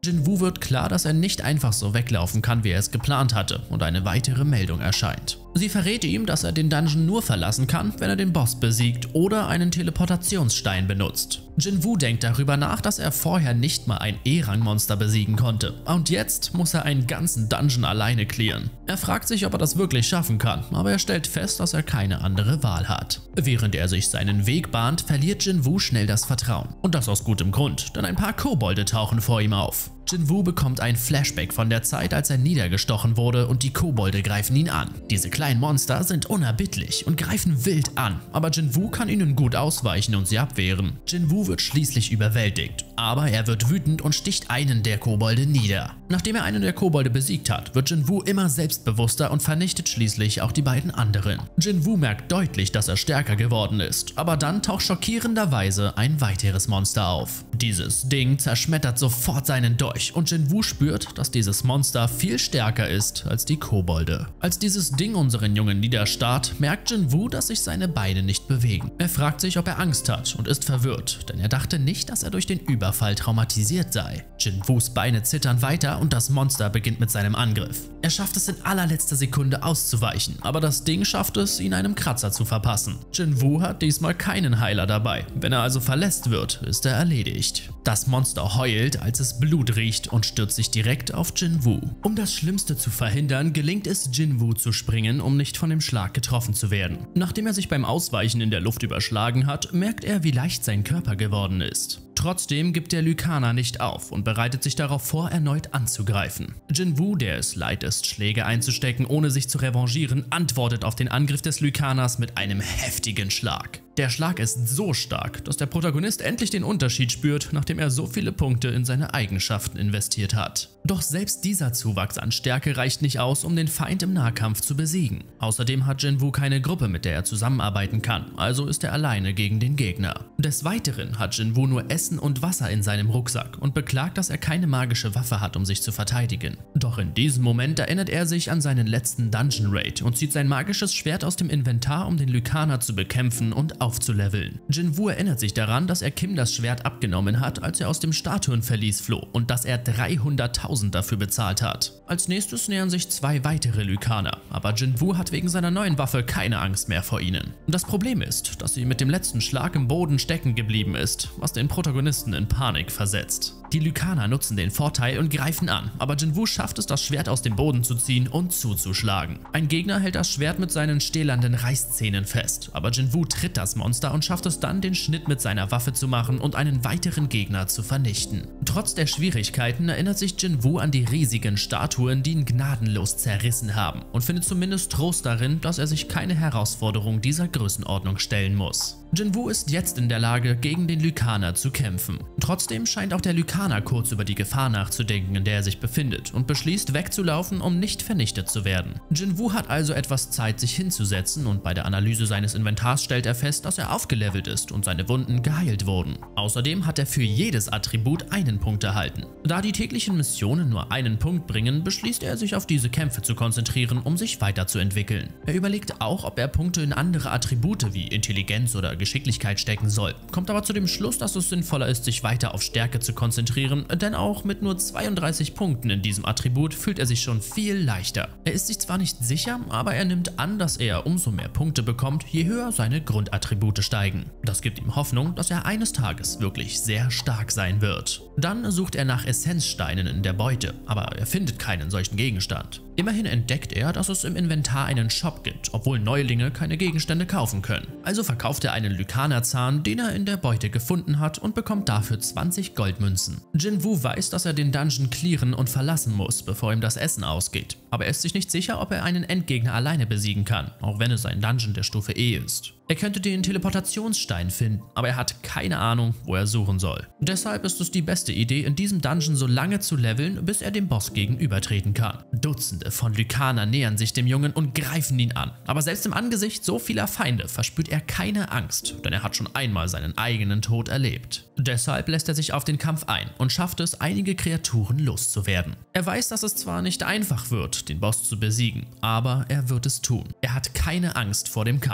Jinwoo wird klar, dass er nicht einfach so weglaufen kann, wie er es geplant hatte, und eine weitere Meldung erscheint. Sie verrät ihm, dass er den Dungeon nur verlassen kann, wenn er den Boss besiegt oder einen Teleportationsstein benutzt. Jinwoo denkt darüber nach, dass er vorher nicht mal ein E-Rang-Monster besiegen konnte, und jetzt muss er einen ganzen Dungeon alleine clearen. Er fragt sich, ob er das wirklich schaffen kann, aber er stellt fest, dass er keine andere Wahl hat. Während er sich seinen Weg bahnt, verliert Jinwoo schnell das Vertrauen. Und das aus gutem Grund, denn ein paar Kobolde tauchen vor ihm auf. Jinwoo bekommt ein Flashback von der Zeit, als er niedergestochen wurde, und die Kobolde greifen ihn an. Diese kleinen Monster sind unerbittlich und greifen wild an, aber Jinwoo kann ihnen gut ausweichen und sie abwehren. Jinwoo wird schließlich überwältigt, aber er wird wütend und sticht einen der Kobolde nieder. Nachdem er einen der Kobolde besiegt hat, wird Jinwoo immer selbstbewusster und vernichtet schließlich auch die beiden anderen. Jinwoo merkt deutlich, dass er stärker geworden ist, aber dann taucht schockierenderweise ein weiteres Monster auf. Dieses Ding zerschmettert sofort seinen Dolch und Jinwoo spürt, dass dieses Monster viel stärker ist als die Kobolde. Als dieses Ding unseren Jungen niederstarrt, merkt Jinwoo, dass sich seine Beine nicht bewegen. Er fragt sich, ob er Angst hat und ist verwirrt, denn er dachte nicht, dass er durch den Überfall traumatisiert sei. Jinwoos Beine zittern weiter und das Monster beginnt mit seinem Angriff. Er schafft es in allerletzter Sekunde auszuweichen, aber das Ding schafft es, ihn einem Kratzer zu verpassen. Jinwoo hat diesmal keinen Heiler dabei. Wenn er also verletzt wird, ist er erledigt. Das Monster heult, als es Blut riecht, und stürzt sich direkt auf Jinwoo. Um das Schlimmste zu verhindern, gelingt es Jinwoo zu springen, um nicht von dem Schlag getroffen zu werden. Nachdem er sich beim Ausweichen in der Luft überschlagen hat, merkt er, wie leicht sein Körper geworden ist. Trotzdem gibt der Lykaner nicht auf und bereitet sich darauf vor, erneut anzugreifen. Jinwoo, der es leid ist, Schläge einzustecken, ohne sich zu revanchieren, antwortet auf den Angriff des Lykaners mit einem heftigen Schlag. Der Schlag ist so stark, dass der Protagonist endlich den Unterschied spürt, nachdem er so viele Punkte in seine Eigenschaften investiert hat. Doch selbst dieser Zuwachs an Stärke reicht nicht aus, um den Feind im Nahkampf zu besiegen. Außerdem hat Jinwoo keine Gruppe, mit der er zusammenarbeiten kann, also ist er alleine gegen den Gegner. Des Weiteren hat Jinwoo nur Essen und Wasser in seinem Rucksack und beklagt, dass er keine magische Waffe hat, um sich zu verteidigen. Doch in diesem Moment erinnert er sich an seinen letzten Dungeon Raid und zieht sein magisches Schwert aus dem Inventar, um den Lykaner zu bekämpfen und aufzuleveln. Jinwoo erinnert sich daran, dass er Kim das Schwert abgenommen hat, als er aus dem Statuenverlies floh, und dass er dreihunderttausend dafür bezahlt hat. Als nächstes nähern sich zwei weitere Lykaner, aber Jinwoo hat wegen seiner neuen Waffe keine Angst mehr vor ihnen. Das Problem ist, dass sie mit dem letzten Schlag im Boden stecken geblieben ist, was den Protagonisten in Panik versetzt. Die Lykaner nutzen den Vorteil und greifen an, aber Jinwoo schafft es, das Schwert aus dem Boden zu ziehen und zuzuschlagen. Ein Gegner hält das Schwert mit seinen stählernen Reißzähnen fest, aber Jinwoo tritt das Monster und schafft es dann, den Schnitt mit seiner Waffe zu machen und einen weiteren Gegner zu vernichten. Trotz der Schwierigkeiten erinnert sich Jinwoo an die riesigen Statuen, die ihn gnadenlos zerrissen haben, und findet zumindest Trost darin, dass er sich keine Herausforderung dieser Größenordnung stellen muss. Jinwoo ist jetzt in der Lage, gegen den Lykaner zu kämpfen. Trotzdem scheint auch der Lykaner kurz über die Gefahr nachzudenken, in der er sich befindet, und beschließt wegzulaufen, um nicht vernichtet zu werden. Jinwoo hat also etwas Zeit, sich hinzusetzen, und bei der Analyse seines Inventars stellt er fest, dass er aufgelevelt ist und seine Wunden geheilt wurden. Außerdem hat er für jedes Attribut einen Punkt erhalten. Da die täglichen Missionen nur einen Punkt bringen, beschließt er, sich auf diese Kämpfe zu konzentrieren, um sich weiterzuentwickeln. Er überlegt auch, ob er Punkte in andere Attribute wie Intelligenz oder Geschicklichkeit stecken soll, kommt aber zu dem Schluss, dass es sinnvoller ist, sich weiter auf Stärke zu konzentrieren, denn auch mit nur zweiunddreißig Punkten in diesem Attribut fühlt er sich schon viel leichter. Er ist sich zwar nicht sicher, aber er nimmt an, dass er umso mehr Punkte bekommt, je höher seine Grundattribute steigen. Das gibt ihm Hoffnung, dass er eines Tages wirklich sehr stark sein wird. Dann sucht er nach Essenzsteinen in der Beute, aber er findet keinen solchen Gegenstand. Immerhin entdeckt er, dass es im Inventar einen Shop gibt, obwohl Neulinge keine Gegenstände kaufen können. Also verkauft er einen Lykanerzahn, den er in der Beute gefunden hat, und bekommt dafür zwanzig Goldmünzen. Jinwoo weiß, dass er den Dungeon clearen und verlassen muss, bevor ihm das Essen ausgeht. Aber er ist sich nicht sicher, ob er einen Endgegner alleine besiegen kann, auch wenn es ein Dungeon der Stufe E ist. Er könnte den Teleportationsstein finden, aber er hat keine Ahnung, wo er suchen soll. Deshalb ist es die beste Idee, in diesem Dungeon so lange zu leveln, bis er dem Boss gegenübertreten kann. Dutzende von Lykanern nähern sich dem Jungen und greifen ihn an. Aber selbst im Angesicht so vieler Feinde verspürt er keine Angst, denn er hat schon einmal seinen eigenen Tod erlebt. Deshalb lässt er sich auf den Kampf ein und schafft es, einige Kreaturen loszuwerden. Er weiß, dass es zwar nicht einfach wird, den Boss zu besiegen, aber er wird es tun. Er hat keine Angst vor dem Kampf.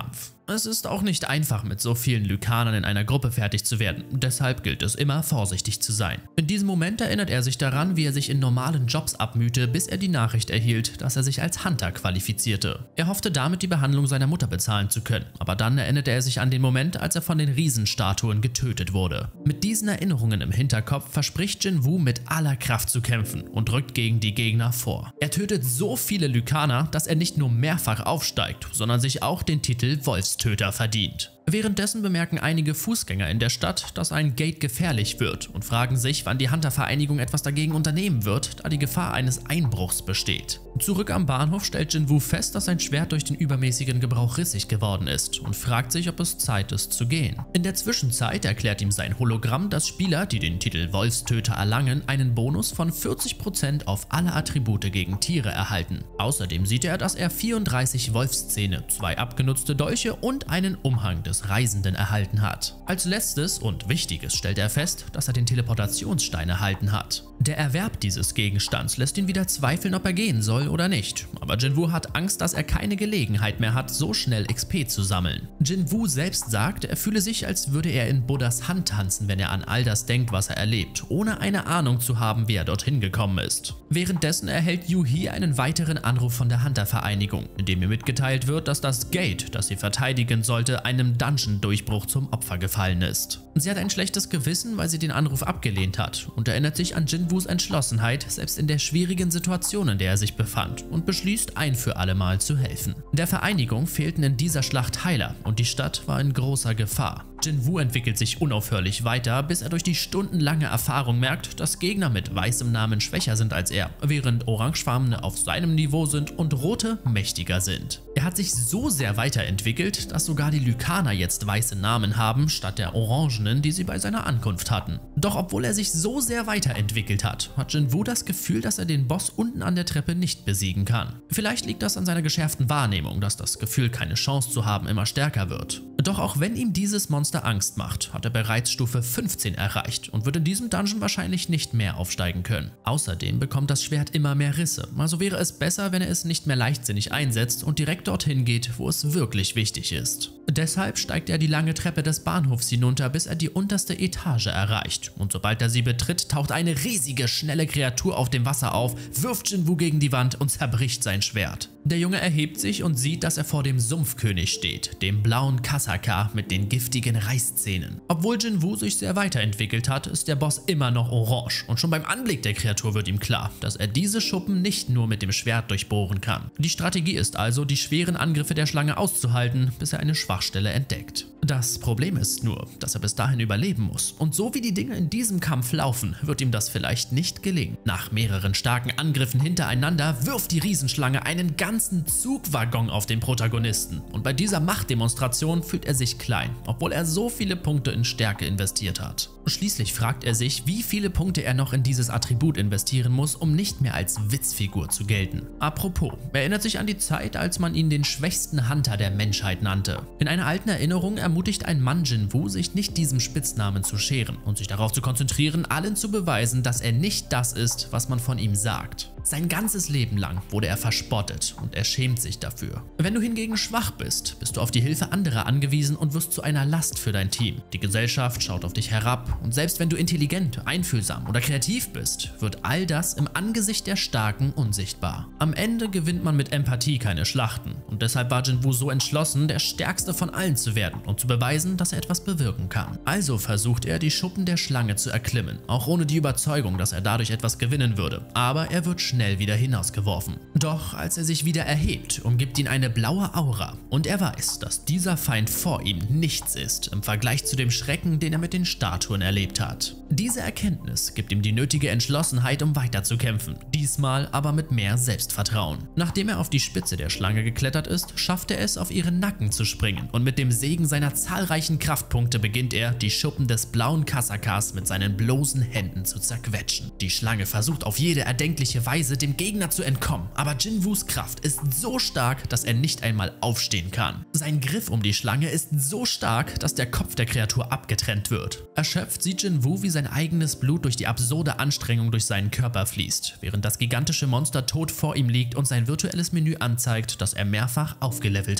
Es ist auch nicht einfach, mit so vielen Lykanern in einer Gruppe fertig zu werden, deshalb gilt es immer, vorsichtig zu sein. In diesem Moment erinnert er sich daran, wie er sich in normalen Jobs abmühte, bis er die Nachricht erhielt, dass er sich als Hunter qualifizierte. Er hoffte damit, die Behandlung seiner Mutter bezahlen zu können, aber dann erinnerte er sich an den Moment, als er von den Riesenstatuen getötet wurde. Mit diesen Erinnerungen im Hinterkopf verspricht Jinwoo mit aller Kraft zu kämpfen und rückt gegen die Gegner vor. Er tötet so viele Lykaner, dass er nicht nur mehrfach aufsteigt, sondern sich auch den Titel Wolfstöter verdient. Währenddessen bemerken einige Fußgänger in der Stadt, dass ein Gate gefährlich wird und fragen sich, wann die Hunter-Vereinigung etwas dagegen unternehmen wird, da die Gefahr eines Einbruchs besteht. Zurück am Bahnhof stellt Jinwoo fest, dass sein Schwert durch den übermäßigen Gebrauch rissig geworden ist und fragt sich, ob es Zeit ist zu gehen. In der Zwischenzeit erklärt ihm sein Hologramm, dass Spieler, die den Titel Wolfstöter erlangen, einen Bonus von vierzig Prozent auf alle Attribute gegen Tiere erhalten. Außerdem sieht er, dass er vierunddreißig Wolfszähne, zwei abgenutzte Dolche und einen Umhang des Reisenden erhalten hat. Als letztes und wichtiges stellt er fest, dass er den Teleportationsstein erhalten hat. Der Erwerb dieses Gegenstands lässt ihn wieder zweifeln, ob er gehen soll oder nicht, aber Jinwoo hat Angst, dass er keine Gelegenheit mehr hat, so schnell X P zu sammeln. Jinwoo selbst sagt, er fühle sich, als würde er in Buddhas Hand tanzen, wenn er an all das denkt, was er erlebt, ohne eine Ahnung zu haben, wie er dorthin gekommen ist. Währenddessen erhält Yuhi einen weiteren Anruf von der Hunter-Vereinigung, in dem ihr mitgeteilt wird, dass das Gate, das sie verteidigen sollte, einem Dungeon-Durchbruch zum Opfer gefallen ist. Sie hat ein schlechtes Gewissen, weil sie den Anruf abgelehnt hat und erinnert sich an Jinwoos Entschlossenheit, selbst in der schwierigen Situation, in der er sich befand, und beschließt, ein für alle Mal zu helfen. Der Vereinigung fehlten in dieser Schlacht Heiler und die Stadt war in großer Gefahr. Jinwoo entwickelt sich unaufhörlich weiter, bis er durch die stundenlange Erfahrung merkt, dass Gegner mit weißem Namen schwächer sind als er, während orangefarbene auf seinem Niveau sind und rote mächtiger sind. Er hat sich so sehr weiterentwickelt, dass sogar die Lykaner jetzt weiße Namen haben, statt der orangenen, die sie bei seiner Ankunft hatten. Doch obwohl er sich so sehr weiterentwickelt hat, hat Jinwoo das Gefühl, dass er den Boss unten an der Treppe nicht besiegen kann. Vielleicht liegt das an seiner geschärften Wahrnehmung, dass das Gefühl, keine Chance zu haben, immer stärker wird. Doch auch wenn ihm dieses Monster Angst macht, hat er bereits Stufe fünfzehn erreicht und wird in diesem Dungeon wahrscheinlich nicht mehr aufsteigen können. Außerdem bekommt das Schwert immer mehr Risse, also wäre es besser, wenn er es nicht mehr leichtsinnig einsetzt und direkt dorthin geht, wo es wirklich wichtig ist. Deshalb steigt er die lange Treppe des Bahnhofs hinunter, bis er die unterste Etage erreicht, und sobald er sie betritt, taucht eine riesige, schnelle Kreatur auf dem Wasser auf, wirft Jinwoo gegen die Wand und zerbricht sein Schwert. Der Junge erhebt sich und sieht, dass er vor dem Sumpfkönig steht, dem blauen Kasaka mit den giftigen Reißzähnen. Obwohl Jinwoo sich sehr weiterentwickelt hat, ist der Boss immer noch orange und schon beim Anblick der Kreatur wird ihm klar, dass er diese Schuppen nicht nur mit dem Schwert durchbohren kann. Die Strategie ist also, die schweren Angriffe der Schlange auszuhalten, bis er eine Schwachstelle entdeckt. Das Problem ist nur, dass er bis dahin überleben muss, und so wie die Dinge in diesem Kampf laufen, wird ihm das vielleicht nicht gelingen. Nach mehreren starken Angriffen hintereinander wirft die Riesenschlange einen ganzen Zugwaggon auf den Protagonisten, und bei dieser Machtdemonstration fühlt er sich klein, obwohl er so viele Punkte in Stärke investiert hat. Schließlich fragt er sich, wie viele Punkte er noch in dieses Attribut investieren muss, um nicht mehr als Witzfigur zu gelten. Apropos, er erinnert sich an die Zeit, als man ihn den schwächsten Hunter der Menschheit nannte. In einer alten Erinnerung ermutigt ein Mann Jinwoo, sich nicht diesem Spitznamen zu scheren und sich darauf zu konzentrieren, allen zu beweisen, dass er nicht das ist, was man von ihm sagt. Sein ganzes Leben lang wurde er verspottet und er schämt sich dafür. Wenn du hingegen schwach bist, bist du auf die Hilfe anderer angewiesen und wirst zu einer Last für dein Team. Die Gesellschaft schaut auf dich herab und selbst wenn du intelligent, einfühlsam oder kreativ bist, wird all das im Angesicht der Starken unsichtbar. Am Ende gewinnt man mit Empathie keine Schlachten und deshalb war Jinwoo so entschlossen, der Stärkste von allen zu werden und zu beweisen, dass er etwas bewirken kann. Also versucht er, die Schuppen der Schlange zu erklimmen, auch ohne die Überzeugung, dass er dadurch etwas gewinnen würde, aber er wird schnell wieder hinausgeworfen. Doch als er sich wieder erhebt, umgibt ihn eine blaue Aura und er weiß, dass dieser Feind vor ihm nichts ist im Vergleich zu dem Schrecken, den er mit den Statuen erlebt hat. Diese Erkenntnis gibt ihm die nötige Entschlossenheit, um weiterzukämpfen, diesmal aber mit mehr Selbstvertrauen. Nachdem er auf die Spitze der Schlange geklettert ist, schafft er es, auf ihren Nacken zu springen und mit dem Segen seiner zahlreichen Kraftpunkte beginnt er, die Schuppen des blauen Kasakas mit seinen bloßen Händen zu zerquetschen. Die Schlange versucht auf jede erdenkliche Weise dem Gegner zu entkommen, aber Jinwoos Kraft ist so stark, dass er nicht einmal aufstehen kann. Sein Griff um die Schlange ist so stark, dass der Kopf der Kreatur abgetrennt wird. Erschöpft sieht Jinwoo, wie sein eigenes Blut durch die absurde Anstrengung durch seinen Körper fließt, während das gigantische Monster tot vor ihm liegt und sein virtuelles Menü anzeigt, dass er mehrfach aufgelevelt hat.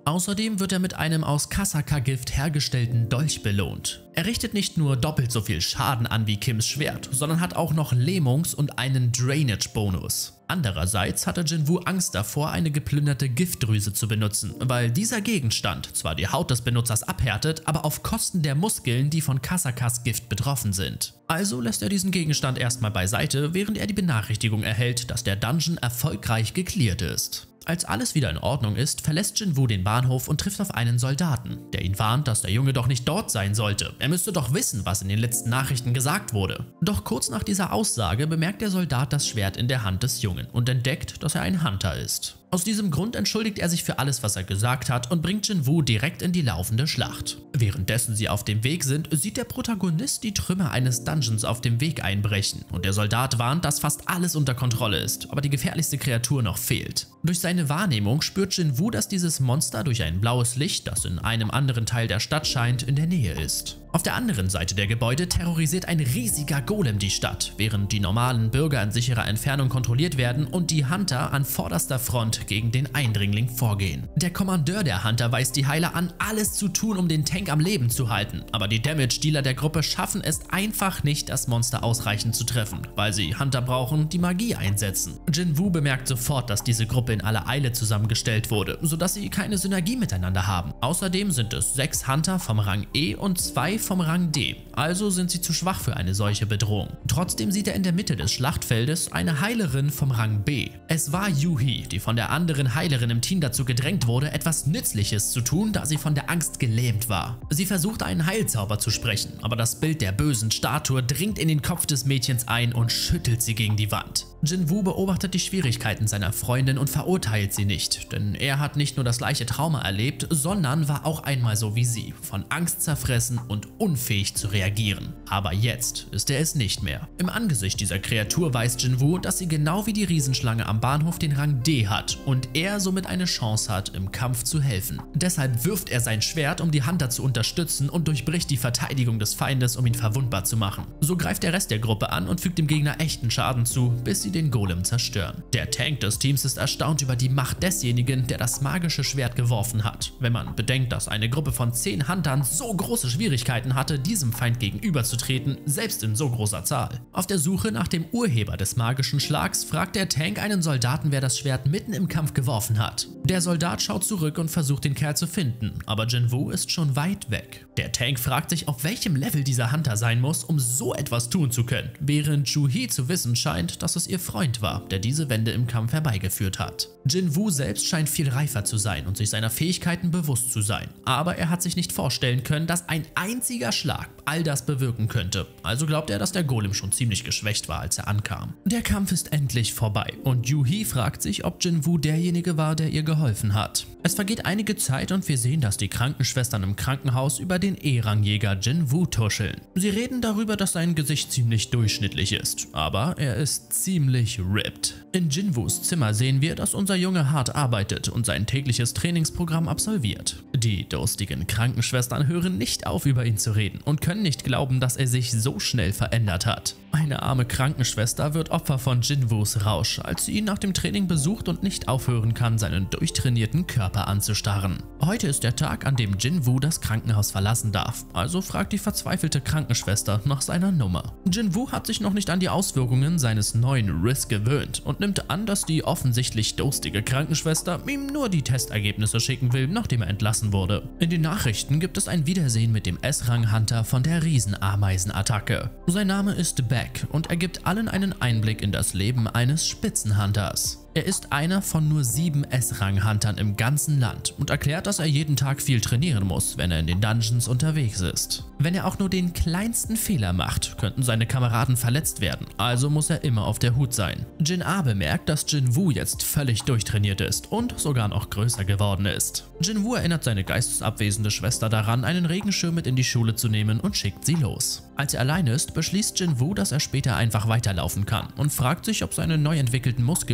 Außerdem wird er mit einem aus Kasaka-Gift hergestellten Dolch belohnt. Er richtet nicht nur doppelt so viel Schaden an wie Kims Schwert, sondern hat auch noch Lähmungs- und einen Drainage-Bonus. Andererseits hatte Jinwoo Angst davor, eine geplünderte Giftdrüse zu benutzen, weil dieser Gegenstand zwar die Haut des Benutzers abhärtet, aber auf Kosten der Muskeln, die von Kasakas Gift betroffen sind. Also lässt er diesen Gegenstand erstmal beiseite, während er die Benachrichtigung erhält, dass der Dungeon erfolgreich gecleart ist. Als alles wieder in Ordnung ist, verlässt Jinwoo den Bahnhof und trifft auf einen Soldaten, der ihn warnt, dass der Junge doch nicht dort sein sollte. Er müsste doch wissen, was in den letzten Nachrichten gesagt wurde. Doch kurz nach dieser Aussage bemerkt der Soldat das Schwert in der Hand des Jungen und entdeckt, dass er ein Hunter ist. Aus diesem Grund entschuldigt er sich für alles, was er gesagt hat und bringt Jinwoo direkt in die laufende Schlacht. Währenddessen sie auf dem Weg sind, sieht der Protagonist die Trümmer eines Dungeons auf dem Weg einbrechen und der Soldat warnt, dass fast alles unter Kontrolle ist, aber die gefährlichste Kreatur noch fehlt. Durch seine Wahrnehmung spürt Jinwoo, dass dieses Monster durch ein blaues Licht, das in einem anderen Teil der Stadt scheint, in der Nähe ist. Auf der anderen Seite der Gebäude terrorisiert ein riesiger Golem die Stadt, während die normalen Bürger in sicherer Entfernung kontrolliert werden und die Hunter an vorderster Front gegen den Eindringling vorgehen. Der Kommandeur der Hunter weist die Heiler an, alles zu tun, um den Tank am Leben zu halten, aber die Damage-Dealer der Gruppe schaffen es einfach nicht, das Monster ausreichend zu treffen, weil sie Hunter brauchen, die Magie einsetzen. Jinwoo bemerkt sofort, dass diese Gruppe in aller Eile zusammengestellt wurde, sodass sie keine Synergie miteinander haben. Außerdem sind es sechs Hunter vom Rang E und zwei vom Rang D, also sind sie zu schwach für eine solche Bedrohung. Trotzdem sieht er in der Mitte des Schlachtfeldes eine Heilerin vom Rang B. Es war Yuhi, die von der anderen Heilerin im Team dazu gedrängt wurde, etwas Nützliches zu tun, da sie von der Angst gelähmt war. Sie versucht einen Heilzauber zu sprechen, aber das Bild der bösen Statue dringt in den Kopf des Mädchens ein und schüttelt sie gegen die Wand. Jinwoo beobachtet die Schwierigkeiten seiner Freundin und verurteilt sie nicht, denn er hat nicht nur das gleiche Trauma erlebt, sondern war auch einmal so wie sie, von Angst zerfressen und unfähig zu reagieren. Aber jetzt ist er es nicht mehr. Im Angesicht dieser Kreatur weiß Jinwoo, dass sie genau wie die Riesenschlange am Bahnhof den Rang D hat und er somit eine Chance hat, im Kampf zu helfen. Deshalb wirft er sein Schwert, um die Hunter zu unterstützen und durchbricht die Verteidigung des Feindes, um ihn verwundbar zu machen. So greift der Rest der Gruppe an und fügt dem Gegner echten Schaden zu, bis sie den Golem zerstören. Der Tank des Teams ist erstaunt über die Macht desjenigen, der das magische Schwert geworfen hat. Wenn man bedenkt, dass eine Gruppe von zehn Huntern so große Schwierigkeiten hatte, diesem Feind gegenüberzutreten, selbst in so großer Zahl. Auf der Suche nach dem Urheber des magischen Schlags fragt der Tank einen Soldaten, wer das Schwert mitten im Kampf geworfen hat. Der Soldat schaut zurück und versucht den Kerl zu finden, aber Jinwoo ist schon weit weg. Der Tank fragt sich, auf welchem Level dieser Hunter sein muss, um so etwas tun zu können, während Juhi zu wissen scheint, dass es ihr Freund war, der diese Wende im Kampf herbeigeführt hat. Jinwoo selbst scheint viel reifer zu sein und sich seiner Fähigkeiten bewusst zu sein, aber er hat sich nicht vorstellen können, dass ein einziger Schlag all das bewirken könnte, also glaubt er, dass der Golem schon ziemlich geschwächt war, als er ankam. Der Kampf ist endlich vorbei und Yuhi fragt sich, ob Jinwoo derjenige war, der ihr geholfen hat. Es vergeht einige Zeit und wir sehen, dass die Krankenschwestern im Krankenhaus über den E-Rangjäger Jinwoo tuscheln. Sie reden darüber, dass sein Gesicht ziemlich durchschnittlich ist, aber er ist ziemlich ripped. In Jinwoos Zimmer sehen wir, dass unser Junge hart arbeitet und sein tägliches Trainingsprogramm absolviert. Die durstigen Krankenschwestern hören nicht auf, über ihn zu reden und können nicht glauben, dass er sich so schnell verändert hat. Eine arme Krankenschwester wird Opfer von Jinwoos Rausch, als sie ihn nach dem Training besucht und nicht aufhören kann, seinen durchtrainierten Körper anzustarren. Heute ist der Tag, an dem Jinwoo das Krankenhaus verlassen darf, also fragt die verzweifelte Krankenschwester nach seiner Nummer. Jinwoo hat sich noch nicht an die Auswirkungen seines neuen Risk gewöhnt und nimmt an, dass die offensichtlich durstige Krankenschwester ihm nur die Testergebnisse schicken will, nachdem er entlassen wurde. In den Nachrichten gibt es ein Wiedersehen mit dem S-Rang-Hunter von der Riesenameisenattacke. Sein Name ist Beck und er gibt allen einen Einblick in das Leben eines Spitzenhunters. Er ist einer von nur sieben S-Rang-Huntern im ganzen Land und erklärt, dass er jeden Tag viel trainieren muss, wenn er in den Dungeons unterwegs ist. Wenn er auch nur den kleinsten Fehler macht, könnten seine Kameraden verletzt werden, also muss er immer auf der Hut sein. Jin-A bemerkt, dass Jinwoo jetzt völlig durchtrainiert ist und sogar noch größer geworden ist. Jinwoo erinnert seine geistesabwesende Schwester daran, einen Regenschirm mit in die Schule zu nehmen und schickt sie los. Als er allein ist, beschließt Jinwoo, dass er später einfach weiterlaufen kann und fragt sich, ob seine neu entwickelten Muskeln auf seine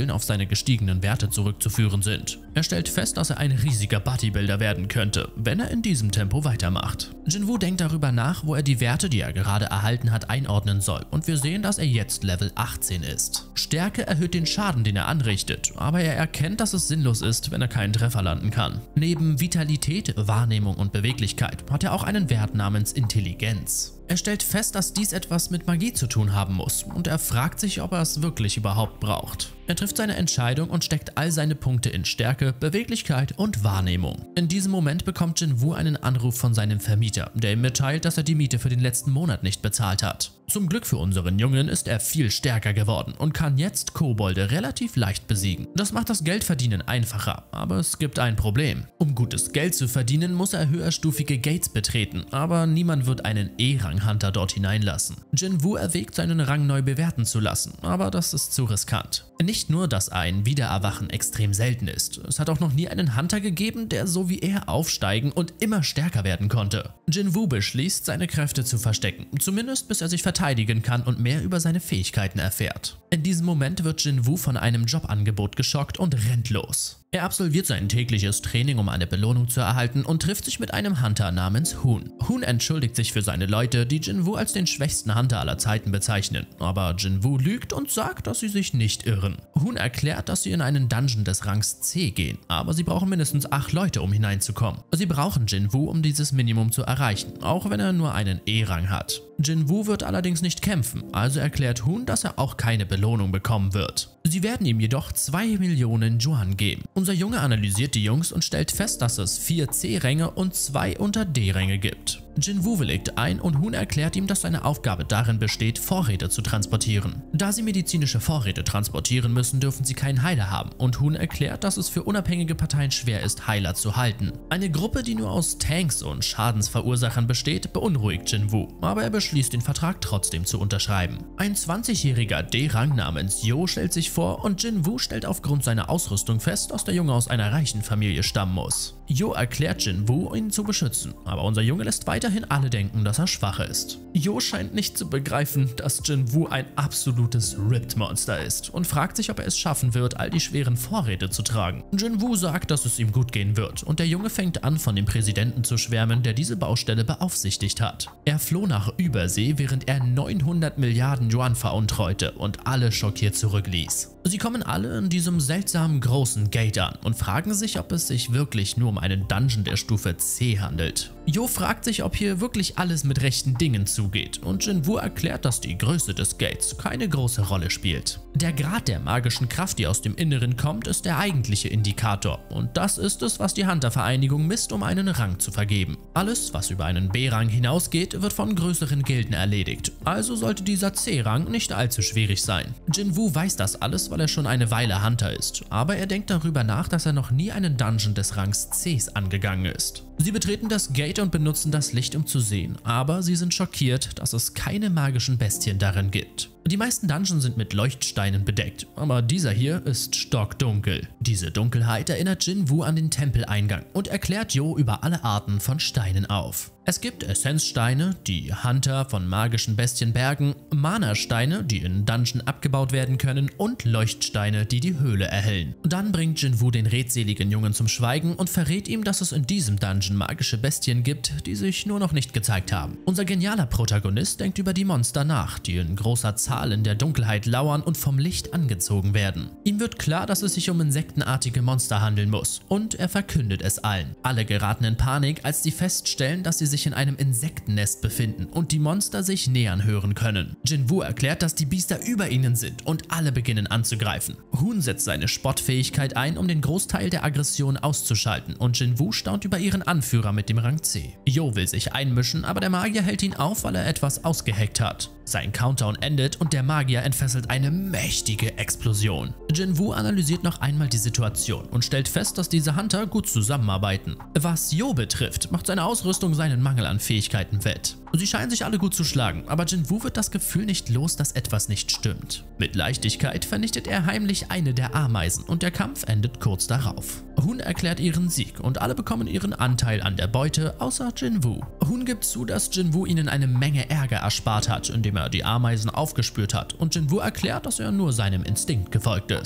gestiegenen Werte zurückzuführen sind. Er stellt fest, dass er ein riesiger Bodybuilder werden könnte, wenn er in diesem Tempo weitermacht. Jinwoo denkt darüber nach, wo er die Werte, die er gerade erhalten hat, einordnen soll, und wir sehen, dass er jetzt Level achtzehn ist. Stärke erhöht den Schaden, den er anrichtet, aber er erkennt, dass es sinnlos ist, wenn er keinen Treffer landen kann. Neben Vitalität, Wahrnehmung und Beweglichkeit hat er auch einen Wert namens Intelligenz. Er stellt fest, dass dies etwas mit Magie zu tun haben muss, und er fragt sich, ob er es wirklich überhaupt braucht. Er trifft seine Entscheidung und steckt all seine Punkte in Stärke, Beweglichkeit und Wahrnehmung. In diesem Moment bekommt Jinwoo einen Anruf von seinem Vermieter, der ihm mitteilt, dass er die Miete für den letzten Monat nicht bezahlt hat. Zum Glück für unseren Jungen ist er viel stärker geworden und kann jetzt Kobolde relativ leicht besiegen. Das macht das Geldverdienen einfacher, aber es gibt ein Problem. Um gutes Geld zu verdienen, muss er höherstufige Gates betreten, aber niemand wird einen E-Rang-Hunter dort hineinlassen. Jinwoo erwägt, seinen Rang neu bewerten zu lassen, aber das ist zu riskant. Nicht nur, dass ein Wiedererwachen extrem selten ist, es hat auch noch nie einen Hunter gegeben, der so wie er aufsteigen und immer stärker werden konnte. Jinwoo beschließt, seine Kräfte zu verstecken, zumindest bis er sich verteidigen kann und mehr über seine Fähigkeiten erfährt. In diesem Moment wird Jinwoo von einem Jobangebot geschockt und rennt los. Er absolviert sein tägliches Training, um eine Belohnung zu erhalten, und trifft sich mit einem Hunter namens Hoon. Hoon entschuldigt sich für seine Leute, die Jinwoo als den schwächsten Hunter aller Zeiten bezeichnen, aber Jinwoo lügt und sagt, dass sie sich nicht irren. Hoon erklärt, dass sie in einen Dungeon des Rangs C gehen, aber sie brauchen mindestens acht Leute, um hineinzukommen. Sie brauchen Jinwoo, um dieses Minimum zu erreichen, auch wenn er nur einen E-Rang hat. Jinwoo wird allerdings nicht kämpfen, also erklärt Hoon, dass er auch keine Belohnung bekommen wird. Sie werden ihm jedoch zwei Millionen Yuan geben. Unser Junge analysiert die Jungs und stellt fest, dass es vier C-Ränge und zwei unter D-Ränge gibt. Jinwoo willigt ein und Hoon erklärt ihm, dass seine Aufgabe darin besteht, Vorräte zu transportieren. Da sie medizinische Vorräte transportieren müssen, dürfen sie keinen Heiler haben, und Hoon erklärt, dass es für unabhängige Parteien schwer ist, Heiler zu halten. Eine Gruppe, die nur aus Tanks und Schadensverursachern besteht, beunruhigt Jinwoo, aber er beschließt, den Vertrag trotzdem zu unterschreiben. Ein zwanzigjähriger D-Rang namens Jo stellt sich vor, und Jinwoo stellt aufgrund seiner Ausrüstung fest, dass der Junge aus einer reichen Familie stammen muss. Jo erklärt Jinwoo, ihn zu beschützen, aber unser Junge lässt weiterhin alle denken, dass er schwach ist. Jo scheint nicht zu begreifen, dass Jinwoo ein absolutes Ripped-Monster ist und fragt sich, ob er es schaffen wird, all die schweren Vorräte zu tragen. Jinwoo sagt, dass es ihm gut gehen wird, und der Junge fängt an, von dem Präsidenten zu schwärmen, der diese Baustelle beaufsichtigt hat. Er floh nach Übersee, während er neunhundert Milliarden Yuan veruntreute und alle schockiert zurückließ. Sie kommen alle in diesem seltsamen großen Gate an und fragen sich, ob es sich wirklich nur um einen Dungeon der Stufe C handelt. Jo fragt sich, ob hier wirklich alles mit rechten Dingen zugeht, und Jinwoo erklärt, dass die Größe des Gates keine große Rolle spielt. Der Grad der magischen Kraft, die aus dem Inneren kommt, ist der eigentliche Indikator, und das ist es, was die Hunter-Vereinigung misst, um einen Rang zu vergeben. Alles, was über einen B-Rang hinausgeht, wird von größeren Gilden erledigt, also sollte dieser C-Rang nicht allzu schwierig sein. Jinwoo weiß das alles, weil er schon eine Weile Hunter ist, aber er denkt darüber nach, dass er noch nie einen Dungeon des Rangs C angegangen ist. Sie betreten das Gate und benutzen das Licht, um zu sehen, aber sie sind schockiert, dass es keine magischen Bestien darin gibt. Die meisten Dungeons sind mit Leuchtsteinen bedeckt, aber dieser hier ist stockdunkel. Diese Dunkelheit erinnert Jinwoo an den Tempeleingang und erklärt Jo über alle Arten von Steinen auf. Es gibt Essenzsteine, die Hunter von magischen Bestien bergen, Mana-Steine, die in Dungeon abgebaut werden können, und Leuchtsteine, die die Höhle erhellen. Dann bringt Jinwoo den redseligen Jungen zum Schweigen und verrät ihm, dass es in diesem Dungeon magische Bestien gibt, die sich nur noch nicht gezeigt haben. Unser genialer Protagonist denkt über die Monster nach, die in großer Zahl in der Dunkelheit lauern und vom Licht angezogen werden. Ihm wird klar, dass es sich um insektenartige Monster handeln muss, und er verkündet es allen. Alle geraten in Panik, als sie feststellen, dass sie sich in einem Insektennest befinden und die Monster sich nähern hören können. Jinwoo erklärt, dass die Biester über ihnen sind, und alle beginnen anzugreifen. Hoon setzt seine Spottfähigkeit ein, um den Großteil der Aggression auszuschalten, und Jinwoo staunt über ihren Anführer mit dem Rang C. Jo will sich einmischen, aber der Magier hält ihn auf, weil er etwas ausgeheckt hat. Sein Countdown endet und der Magier entfesselt eine mächtige Explosion. Jinwoo analysiert noch einmal die Situation und stellt fest, dass diese Hunter gut zusammenarbeiten. Was Jo betrifft, macht seine Ausrüstung seinen Mangel an Fähigkeiten wett. Sie scheinen sich alle gut zu schlagen, aber Jinwoo wird das Gefühl nicht los, dass etwas nicht stimmt. Mit Leichtigkeit vernichtet er heimlich eine der Ameisen und der Kampf endet kurz darauf. Hoon erklärt ihren Sieg und alle bekommen ihren Anteil an der Beute, außer Jinwoo. Hoon gibt zu, dass Jinwoo ihnen eine Menge Ärger erspart hat, indem er die Ameisen aufgespürt hat, und Jinwoo erklärt, dass er nur seinem Instinkt gefolgt ist.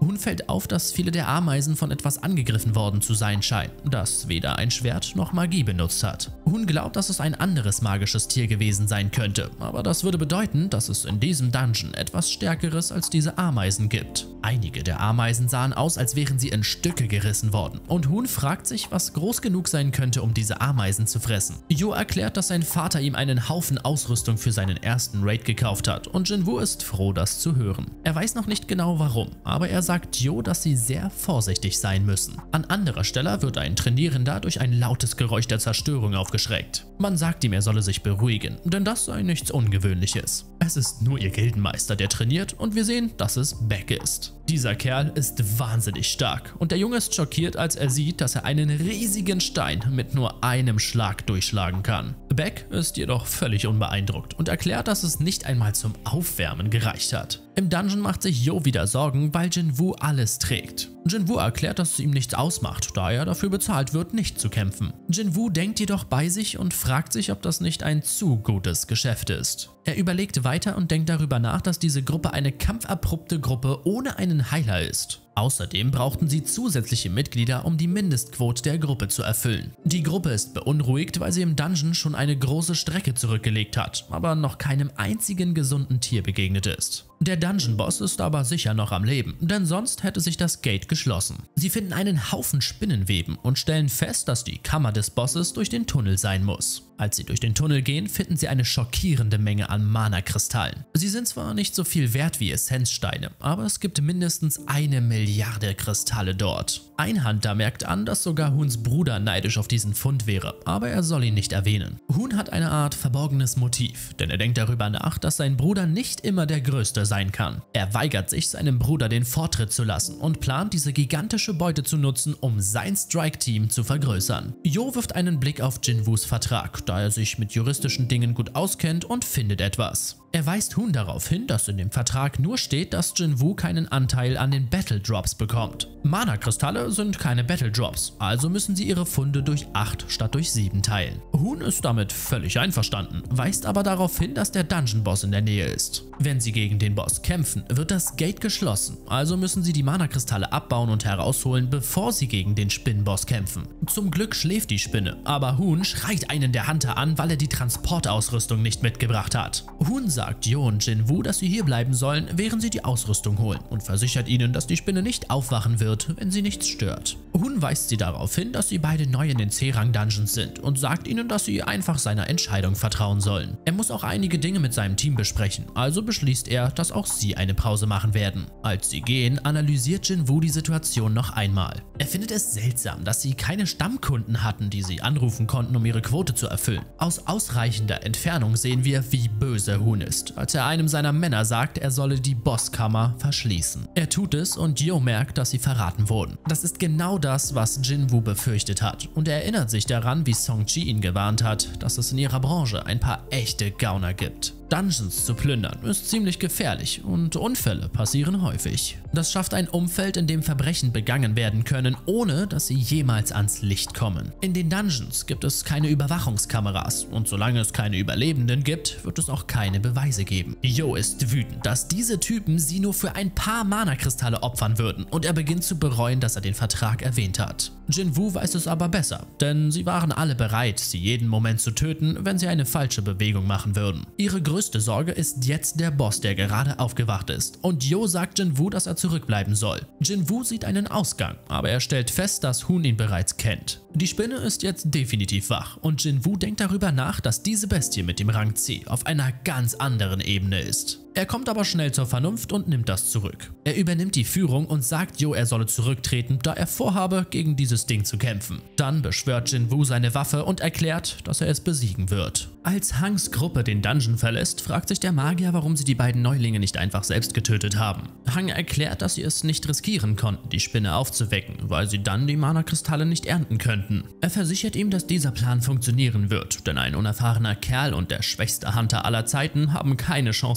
Hun fällt auf, dass viele der Ameisen von etwas angegriffen worden zu sein scheinen, das weder ein Schwert noch Magie benutzt hat. Hun glaubt, dass es ein anderes magisches Tier gewesen sein könnte, aber das würde bedeuten, dass es in diesem Dungeon etwas Stärkeres als diese Ameisen gibt. Einige der Ameisen sahen aus, als wären sie in Stücke gerissen worden, und Hun fragt sich, was groß genug sein könnte, um diese Ameisen zu fressen. Jo erklärt, dass sein Vater ihm einen Haufen Ausrüstung für seinen ersten Raid gekauft hat, und Jinwoo ist froh, das zu hören. Er weiß noch nicht genau warum, aber er sagt Jo, dass sie sehr vorsichtig sein müssen. An anderer Stelle wird ein Trainierender durch ein lautes Geräusch der Zerstörung aufgeschreckt. Man sagt ihm, er solle sich beruhigen, denn das sei nichts Ungewöhnliches. Es ist nur ihr Gildenmeister, der trainiert, und wir sehen, dass es Beck ist. Dieser Kerl ist wahnsinnig stark und der Junge ist schockiert, als er sieht, dass er einen riesigen Stein mit nur einem Schlag durchschlagen kann. Beck ist jedoch völlig unbeeindruckt und erklärt, dass es nicht einmal zum Aufwärmen gereicht hat. Im Dungeon macht sich Jo wieder Sorgen, weil Jinwoo alles trägt. Jinwoo erklärt, dass es ihm nichts ausmacht, da er dafür bezahlt wird, nicht zu kämpfen. Jinwoo denkt jedoch bei sich und fragt sich, ob das nicht ein zu gutes Geschäft ist. Er überlegt weiter und denkt darüber nach, dass diese Gruppe eine kampferprobte Gruppe ohne einen Heiler ist. Außerdem brauchten sie zusätzliche Mitglieder, um die Mindestquote der Gruppe zu erfüllen. Die Gruppe ist beunruhigt, weil sie im Dungeon schon eine große Strecke zurückgelegt hat, aber noch keinem einzigen gesunden Tier begegnet ist. Der Dungeon-Boss ist aber sicher noch am Leben, denn sonst hätte sich das Gate geschlossen. Sie finden einen Haufen Spinnenweben und stellen fest, dass die Kammer des Bosses durch den Tunnel sein muss. Als sie durch den Tunnel gehen, finden sie eine schockierende Menge an Mana-Kristallen. Sie sind zwar nicht so viel wert wie Essenzsteine, aber es gibt mindestens eine Milliarde Kristalle dort. Ein Hunter merkt an, dass sogar Huns Bruder neidisch auf diesen Fund wäre, aber er soll ihn nicht erwähnen. Hun hat eine Art verborgenes Motiv, denn er denkt darüber nach, dass sein Bruder nicht immer der Größte sein kann. Er weigert sich, seinem Bruder den Vortritt zu lassen und plant, diese gigantische Beute zu nutzen, um sein Strike-Team zu vergrößern. Jo wirft einen Blick auf Jinwoos Vertrag, da er sich mit juristischen Dingen gut auskennt, und findet etwas. Er weist Hun darauf hin, dass in dem Vertrag nur steht, dass Jinwoo keinen Anteil an den Battle Drops bekommt. Mana-Kristalle sind keine Battle Drops, also müssen sie ihre Funde durch acht statt durch sieben teilen. Hun ist damit völlig einverstanden, weist aber darauf hin, dass der Dungeon-Boss in der Nähe ist. Wenn sie gegen den Boss kämpfen, wird das Gate geschlossen, also müssen sie die Mana-Kristalle abbauen und herausholen, bevor sie gegen den Spinnenboss kämpfen. Zum Glück schläft die Spinne, aber Hun schreit einen der Hunter an, weil er die Transportausrüstung nicht mitgebracht hat. Hun sagt sagt Jo und Jinwoo, dass sie hier bleiben sollen, während sie die Ausrüstung holen, und versichert ihnen, dass die Spinne nicht aufwachen wird, wenn sie nichts stört. Hun weist sie darauf hin, dass sie beide neu in den C-Rang-Dungeons sind und sagt ihnen, dass sie einfach seiner Entscheidung vertrauen sollen. Er muss auch einige Dinge mit seinem Team besprechen, also beschließt er, dass auch sie eine Pause machen werden. Als sie gehen, analysiert Jinwoo die Situation noch einmal. Er findet es seltsam, dass sie keine Stammkunden hatten, die sie anrufen konnten, um ihre Quote zu erfüllen. Aus ausreichender Entfernung sehen wir, wie böse Hun ist, als er einem seiner Männer sagt, er solle die Bosskammer verschließen. Er tut es und Jo merkt, dass sie verraten wurden. Das ist genau das, was Jinwoo befürchtet hat, und er erinnert sich daran, wie Song-Ji ihn gewarnt hat, dass es in ihrer Branche ein paar echte Gauner gibt. Dungeons zu plündern ist ziemlich gefährlich und Unfälle passieren häufig. Das schafft ein Umfeld, in dem Verbrechen begangen werden können, ohne dass sie jemals ans Licht kommen. In den Dungeons gibt es keine Überwachungskameras und solange es keine Überlebenden gibt, wird es auch keine Beweise geben. Jo ist wütend, dass diese Typen sie nur für ein paar Mana-Kristalle opfern würden, und er beginnt zu bereuen, dass er den Vertrag erwähnt hat. Jinwoo weiß es aber besser, denn sie waren alle bereit, sie jeden Moment zu töten, wenn sie eine falsche Bewegung machen würden. Ihre größte Sorge ist jetzt der Boss, der gerade aufgewacht ist, und Jo sagt Jinwoo, dass er zurückbleiben soll. Jinwoo sieht einen Ausgang, aber er stellt fest, dass Hun ihn bereits kennt. Die Spinne ist jetzt definitiv wach und Jinwoo denkt darüber nach, dass diese Bestie mit dem Rang C auf einer ganz anderen Ebene ist. Er kommt aber schnell zur Vernunft und nimmt das zurück. Er übernimmt die Führung und sagt Jo, er solle zurücktreten, da er vorhabe, gegen dieses Ding zu kämpfen. Dann beschwört Jinwoo seine Waffe und erklärt, dass er es besiegen wird. Als Hangs Gruppe den Dungeon verlässt, fragt sich der Magier, warum sie die beiden Neulinge nicht einfach selbst getötet haben. Hang erklärt, dass sie es nicht riskieren konnten, die Spinne aufzuwecken, weil sie dann die Mana-Kristalle nicht ernten könnten. Er versichert ihm, dass dieser Plan funktionieren wird, denn ein unerfahrener Kerl und der schwächste Hunter aller Zeiten haben keine Chance gegen die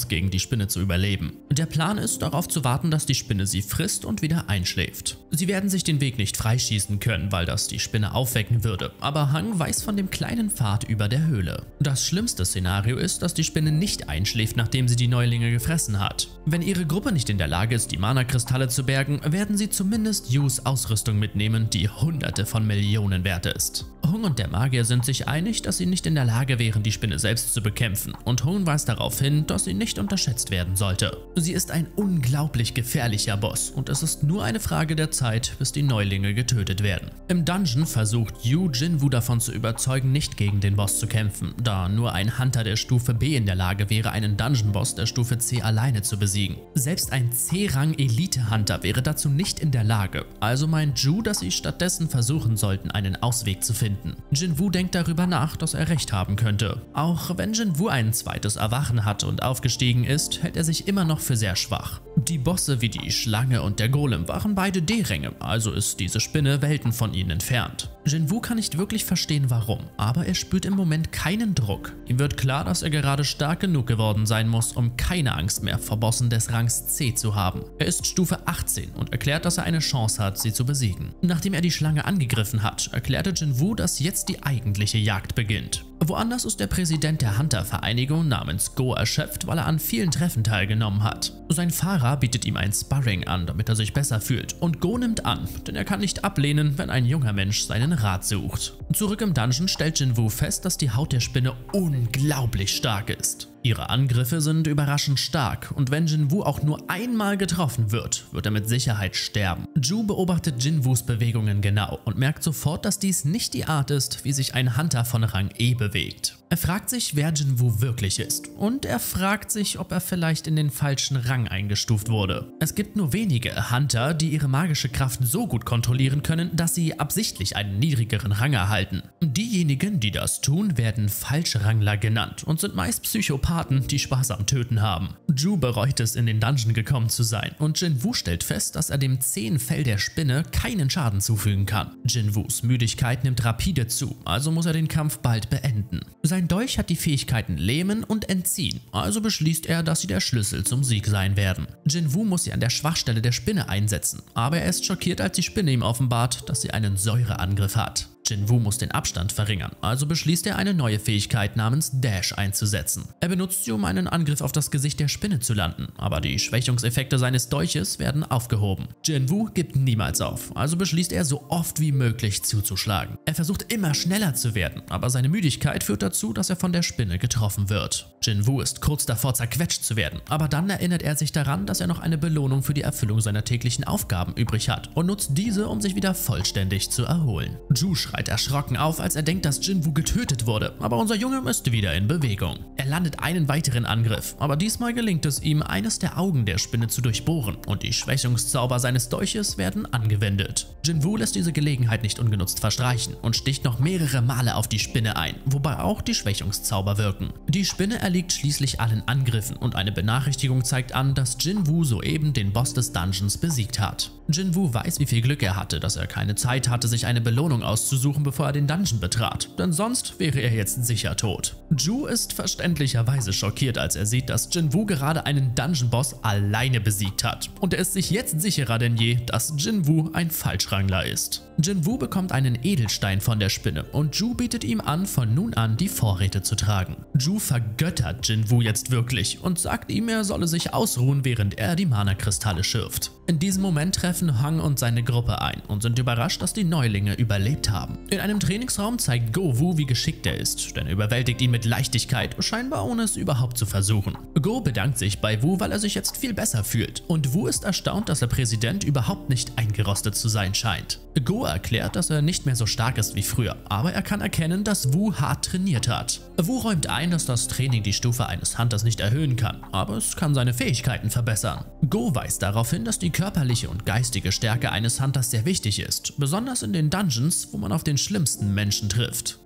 Spinne zu überleben. Der Plan ist, darauf zu warten, dass die Spinne sie frisst und wieder einschläft. Sie werden sich den Weg nicht freischießen können, weil das die Spinne aufwecken würde, aber Hang weiß von dem kleinen Pfad über der Höhle. Das schlimmste Szenario ist, dass die Spinne nicht einschläft, nachdem sie die Neulinge gefressen hat. Wenn ihre Gruppe nicht in der Lage ist, die Mana-Kristalle zu bergen, werden sie zumindest Yus Ausrüstung mitnehmen, die hunderte von Millionen wert ist. Hung und der Magier sind sich einig, dass sie nicht in der Lage wären, die Spinne selbst zu bekämpfen, und Hung weist darauf hin, dass sie nicht unterschätzt werden sollte. Sie ist ein unglaublich gefährlicher Boss und es ist nur eine Frage der Zeit, bis die Neulinge getötet werden. Im Dungeon versucht Yu Jinwoo davon zu überzeugen, nicht gegen den Boss zu kämpfen, da nur ein Hunter der Stufe B in der Lage wäre, einen Dungeon-Boss der Stufe C alleine zu besiegen. Selbst ein C-Rang-Elite-Hunter wäre dazu nicht in der Lage, also meint Ju, dass sie stattdessen versuchen sollten, einen Ausweg zu finden. Jinwoo denkt darüber nach, dass er recht haben könnte. Auch wenn Jinwoo ein zweites Erwachen hat und aufgestiegen ist, hält er sich immer noch für sehr schwach. Die Bosse wie die Schlange und der Golem waren beide D-Ränge, also ist diese Spinne Welten von ihnen entfernt. Jinwoo kann nicht wirklich verstehen, warum, aber er spürt im Moment keinen Druck. Ihm wird klar, dass er gerade stark genug geworden sein muss, um keine Angst mehr vor Bossen des Rangs C zu haben. Er ist Stufe achtzehn und erklärt, dass er eine Chance hat, sie zu besiegen. Nachdem er die Schlange angegriffen hat, erklärte Jinwoo, dass jetzt die eigentliche Jagd beginnt. Woanders ist der Präsident der Hunter-Vereinigung namens Go erschöpft, weil er an vielen Treffen teilgenommen hat. Sein Fahrer bietet ihm ein Sparring an, damit er sich besser fühlt, und Go nimmt an, denn er kann nicht ablehnen, wenn ein junger Mensch seinen Rat sucht. Zurück im Dungeon stellt Jinwoo fest, dass die Haut der Spinne unglaublich stark ist. Ihre Angriffe sind überraschend stark und wenn Jinwoo auch nur einmal getroffen wird, wird er mit Sicherheit sterben. Ju beobachtet Jinwoos Bewegungen genau und merkt sofort, dass dies nicht die Art ist, wie sich ein Hunter von Rang E bewegt. Er fragt sich, wer Jinwoo wirklich ist und er fragt sich, ob er vielleicht in den falschen Rang eingestuft wurde. Es gibt nur wenige Hunter, die ihre magische Kraft so gut kontrollieren können, dass sie absichtlich einen niedrigeren Rang erhalten. Diejenigen, die das tun, werden Falschrangler genannt und sind meist Psychopathen, die Spaß am Töten haben. Ju bereut es, in den Dungeon gekommen zu sein und Jinwoo stellt fest, dass er dem zähen Fell der Spinne keinen Schaden zufügen kann. Jinwoos Müdigkeit nimmt rapide zu, also muss er den Kampf bald beenden. Sein Dolch hat die Fähigkeiten Lähmen und Entziehen, also beschließt er, dass sie der Schlüssel zum Sieg sein werden. Jinwoo muss sie an der Schwachstelle der Spinne einsetzen, aber er ist schockiert, als die Spinne ihm offenbart, dass sie einen Säureangriff hat. Jinwoo muss den Abstand verringern, also beschließt er, eine neue Fähigkeit namens Dash einzusetzen. Er benutzt sie, um einen Angriff auf das Gesicht der Spinne zu landen, aber die Schwächungseffekte seines Dolches werden aufgehoben. Jinwoo gibt niemals auf, also beschließt er, so oft wie möglich zuzuschlagen. Er versucht immer schneller zu werden, aber seine Müdigkeit führt dazu, dass er von der Spinne getroffen wird. Jinwoo ist kurz davor, zerquetscht zu werden, aber dann erinnert er sich daran, dass er noch eine Belohnung für die Erfüllung seiner täglichen Aufgaben übrig hat und nutzt diese, um sich wieder vollständig zu erholen. Ju schreit erschrocken auf, als er denkt, dass Jinwoo getötet wurde, aber unser Junge ist wieder in Bewegung. Er landet einen weiteren Angriff, aber diesmal gelingt es ihm, eines der Augen der Spinne zu durchbohren und die Schwächungszauber seines Dolches werden angewendet. Jinwoo lässt diese Gelegenheit nicht ungenutzt verstreichen und sticht noch mehrere Male auf die Spinne ein, wobei auch die Schwächungszauber wirken. Die Spinne erliegt schließlich allen Angriffen und eine Benachrichtigung zeigt an, dass Jinwoo soeben den Boss des Dungeons besiegt hat. Jinwoo weiß, wie viel Glück er hatte, dass er keine Zeit hatte, sich eine Belohnung auszusuchen, bevor er den Dungeon betrat, denn sonst wäre er jetzt sicher tot. Ju ist verständlicherweise schockiert, als er sieht, dass Jinwoo gerade einen Dungeon-Boss alleine besiegt hat und er ist sich jetzt sicherer denn je, dass Jinwoo ein Falschrangler ist. Jinwoo bekommt einen Edelstein von der Spinne und Ju bietet ihm an, von nun an die Vorräte zu tragen. Ju vergöttert Jinwoo jetzt wirklich und sagt ihm, er solle sich ausruhen, während er die Mana-Kristalle schürft. In diesem Moment treffen Hang und seine Gruppe ein und sind überrascht, dass die Neulinge überlebt haben. In einem Trainingsraum zeigt Go Wu, wie geschickt er ist, denn er überwältigt ihn mit Leichtigkeit, scheinbar ohne es überhaupt zu versuchen. Go bedankt sich bei Wu, weil er sich jetzt viel besser fühlt und Wu ist erstaunt, dass der Präsident überhaupt nicht eingerostet zu sein scheint. Go erklärt, dass er nicht mehr so stark ist wie früher, aber er kann erkennen, dass Wu hart trainiert hat. Wu räumt ein, dass das Training die Stufe eines Hunters nicht erhöhen kann, aber es kann seine Fähigkeiten verbessern. Go weist darauf hin, dass die körperliche und geistige Stärke eines Hunters sehr wichtig ist, besonders in den Dungeons, wo man auf den schlimmsten Menschen trifft.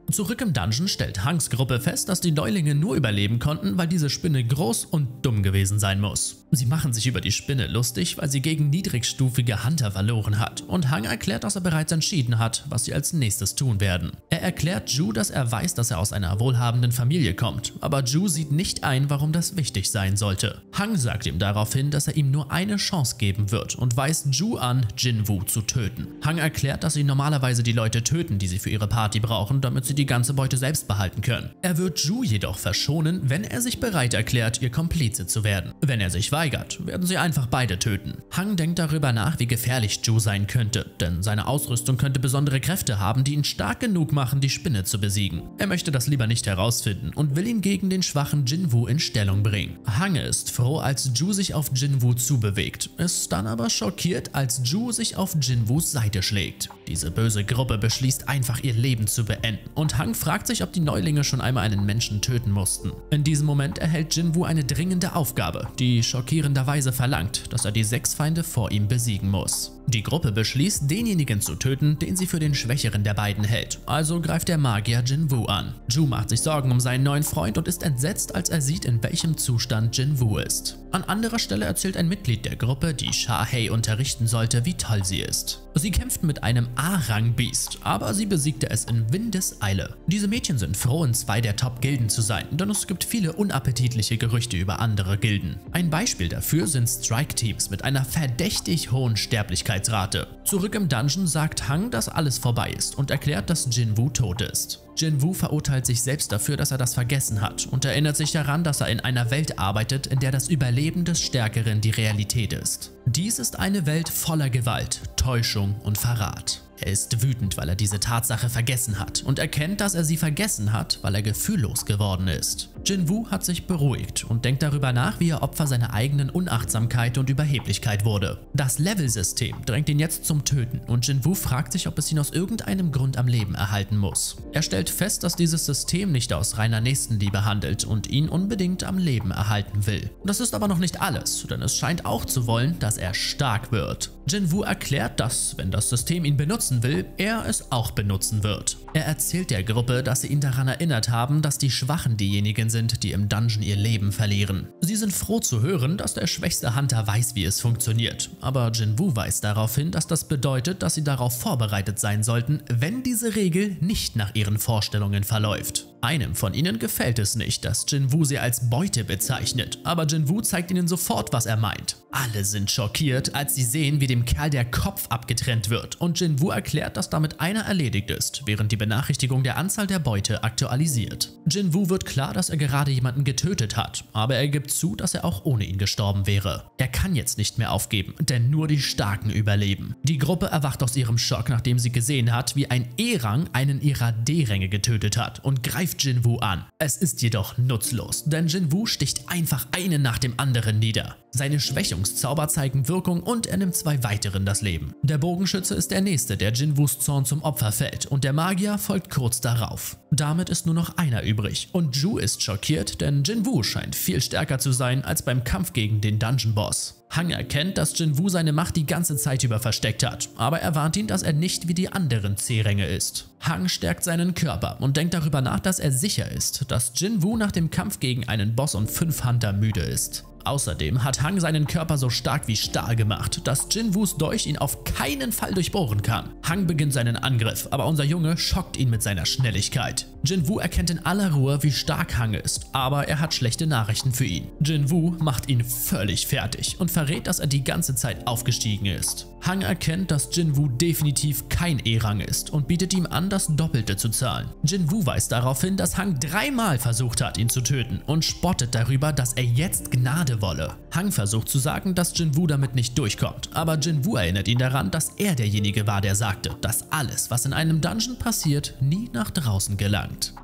Zurück im Dungeon stellt Hangs Gruppe fest, dass die Neulinge nur überleben konnten, weil diese Spinne groß und dumm gewesen sein muss. Sie machen sich über die Spinne lustig, weil sie gegen niedrigstufige Hunter verloren hat, und Hang erklärt, dass er bereits entschieden hat, was sie als nächstes tun werden. Er erklärt Ju, dass er weiß, dass er aus einer wohlhabenden Familie kommt, aber Ju sieht nicht ein, warum das wichtig sein sollte. Hang sagt ihm daraufhin, dass er ihm nur eine Chance geben wird und weist Ju an, Jinwoo zu töten. Hang erklärt, dass sie normalerweise die Leute töten, die sie für ihre Party brauchen, damit sie die ganze Beute selbst behalten können. Er wird Ju jedoch verschonen, wenn er sich bereit erklärt, ihr Komplize zu werden. Wenn er sich weigert, werden sie einfach beide töten. Hang denkt darüber nach, wie gefährlich Ju sein könnte, denn seine Ausrüstung könnte besondere Kräfte haben, die ihn stark genug machen, die Spinne zu besiegen. Er möchte das lieber nicht herausfinden und will ihn gegen den schwachen Jinwoo in Stellung bringen. Hang ist froh, als Ju sich auf Jinwoo zubewegt, ist dann aber schockiert, als Ju sich auf Jinwoos Seite schlägt. Diese böse Gruppe beschließt einfach, ihr Leben zu beenden, und Hang fragt sich, ob die Neulinge schon einmal einen Menschen töten mussten. In diesem Moment erhält Jinwoo eine dringende Aufgabe, die schockierenderweise verlangt, dass er die sechs Feinde vor ihm besiegen muss. Die Gruppe beschließt, denjenigen zu töten, den sie für den schwächeren der beiden hält, also greift der Magier Jinwoo an. Ju macht sich Sorgen um seinen neuen Freund und ist entsetzt, als er sieht, in welchem Zustand Jinwoo ist. An anderer Stelle erzählt ein Mitglied der Gruppe, die Sha-Hei unterrichten sollte, wie toll sie ist. Sie kämpft mit einem A-Rang-Biest, aber sie besiegte es in Windeseile. Diese Mädchen sind froh, in zwei der Top-Gilden zu sein, denn es gibt viele unappetitliche Gerüchte über andere Gilden. Ein Beispiel dafür sind Strike-Teams mit einer verdächtig hohen Sterblichkeitsrate. Zurück im Dungeon sagt Hang, dass alles vorbei ist und erklärt, dass Jinwoo tot ist. Jinwoo verurteilt sich selbst dafür, dass er das vergessen hat, und erinnert sich daran, dass er in einer Welt arbeitet, in der das Überleben des Stärkeren die Realität ist. Dies ist eine Welt voller Gewalt, Täuschung und Verrat. Er ist wütend, weil er diese Tatsache vergessen hat, und erkennt, dass er sie vergessen hat, weil er gefühllos geworden ist. Jinwoo hat sich beruhigt und denkt darüber nach, wie er Opfer seiner eigenen Unachtsamkeit und Überheblichkeit wurde. Das Level-System drängt ihn jetzt zum Töten, und Jinwoo fragt sich, ob es ihn aus irgendeinem Grund am Leben erhalten muss. Er stellt fest, dass dieses System nicht aus reiner Nächstenliebe handelt und ihn unbedingt am Leben erhalten will. Das ist aber noch nicht alles, denn es scheint auch zu wollen, dass er stark wird. Jinwoo erklärt, dass, wenn das System ihn benutzen will, er es auch benutzen wird. Er erzählt der Gruppe, dass sie ihn daran erinnert haben, dass die Schwachen diejenigen sind, die im Dungeon ihr Leben verlieren. Sie sind froh zu hören, dass der schwächste Hunter weiß, wie es funktioniert, aber Jinwoo weist darauf hin, dass das bedeutet, dass sie darauf vorbereitet sein sollten, wenn diese Regel nicht nach ihren Vorstellungen verläuft. Einem von ihnen gefällt es nicht, dass Jinwoo sie als Beute bezeichnet, aber Jinwoo zeigt ihnen sofort, was er meint. Alle sind schockiert, als sie sehen, wie dem Kerl der Kopf abgetrennt wird, und Jinwoo erklärt, dass damit einer erledigt ist, während die Benachrichtigung der Anzahl der Beute aktualisiert. Jinwoo wird klar, dass er gerade jemanden getötet hat, aber er gibt zu, dass er auch ohne ihn gestorben wäre. Er kann jetzt nicht mehr aufgeben, denn nur die Starken überleben. Die Gruppe erwacht aus ihrem Schock, nachdem sie gesehen hat, wie ein E-Rang einen ihrer D-Ränge getötet hat, und greift Jinwoo an. Es ist jedoch nutzlos, denn Jinwoo sticht einfach einen nach dem anderen nieder. Seine Schwächungszauber zeigen Wirkung und er nimmt zwei weiteren das Leben. Der Bogenschütze ist der nächste, der Jinwoos Zorn zum Opfer fällt, und der Magier folgt kurz darauf. Damit ist nur noch einer übrig, und Ju ist schockiert, denn Jinwoo scheint viel stärker zu sein als beim Kampf gegen den Dungeon-Boss. Hang erkennt, dass Jinwoo seine Macht die ganze Zeit über versteckt hat, aber er warnt ihn, dass er nicht wie die anderen C-Ränge ist. Hang stärkt seinen Körper und denkt darüber nach, dass er sicher ist, dass Jinwoo nach dem Kampf gegen einen Boss und fünf Hunter müde ist. Außerdem hat Hang seinen Körper so stark wie Stahl gemacht, dass Jinwoos Dolch ihn auf keinen Fall durchbohren kann. Hang beginnt seinen Angriff, aber unser Junge schockt ihn mit seiner Schnelligkeit. Jinwoo erkennt in aller Ruhe, wie stark Hang ist, aber er hat schlechte Nachrichten für ihn. Jinwoo macht ihn völlig fertig und verrät, dass er die ganze Zeit aufgestiegen ist. Hang erkennt, dass Jinwoo definitiv kein E-Rang ist und bietet ihm an, das Doppelte zu zahlen. Jinwoo weist darauf hin, dass Hang dreimal versucht hat, ihn zu töten, und spottet darüber, dass er jetzt Gnade wolle. Hang versucht zu sagen, dass Jinwoo damit nicht durchkommt, aber Jinwoo erinnert ihn daran, dass er derjenige war, der sagte, dass alles, was in einem Dungeon passiert, nie nach draußen gelangt.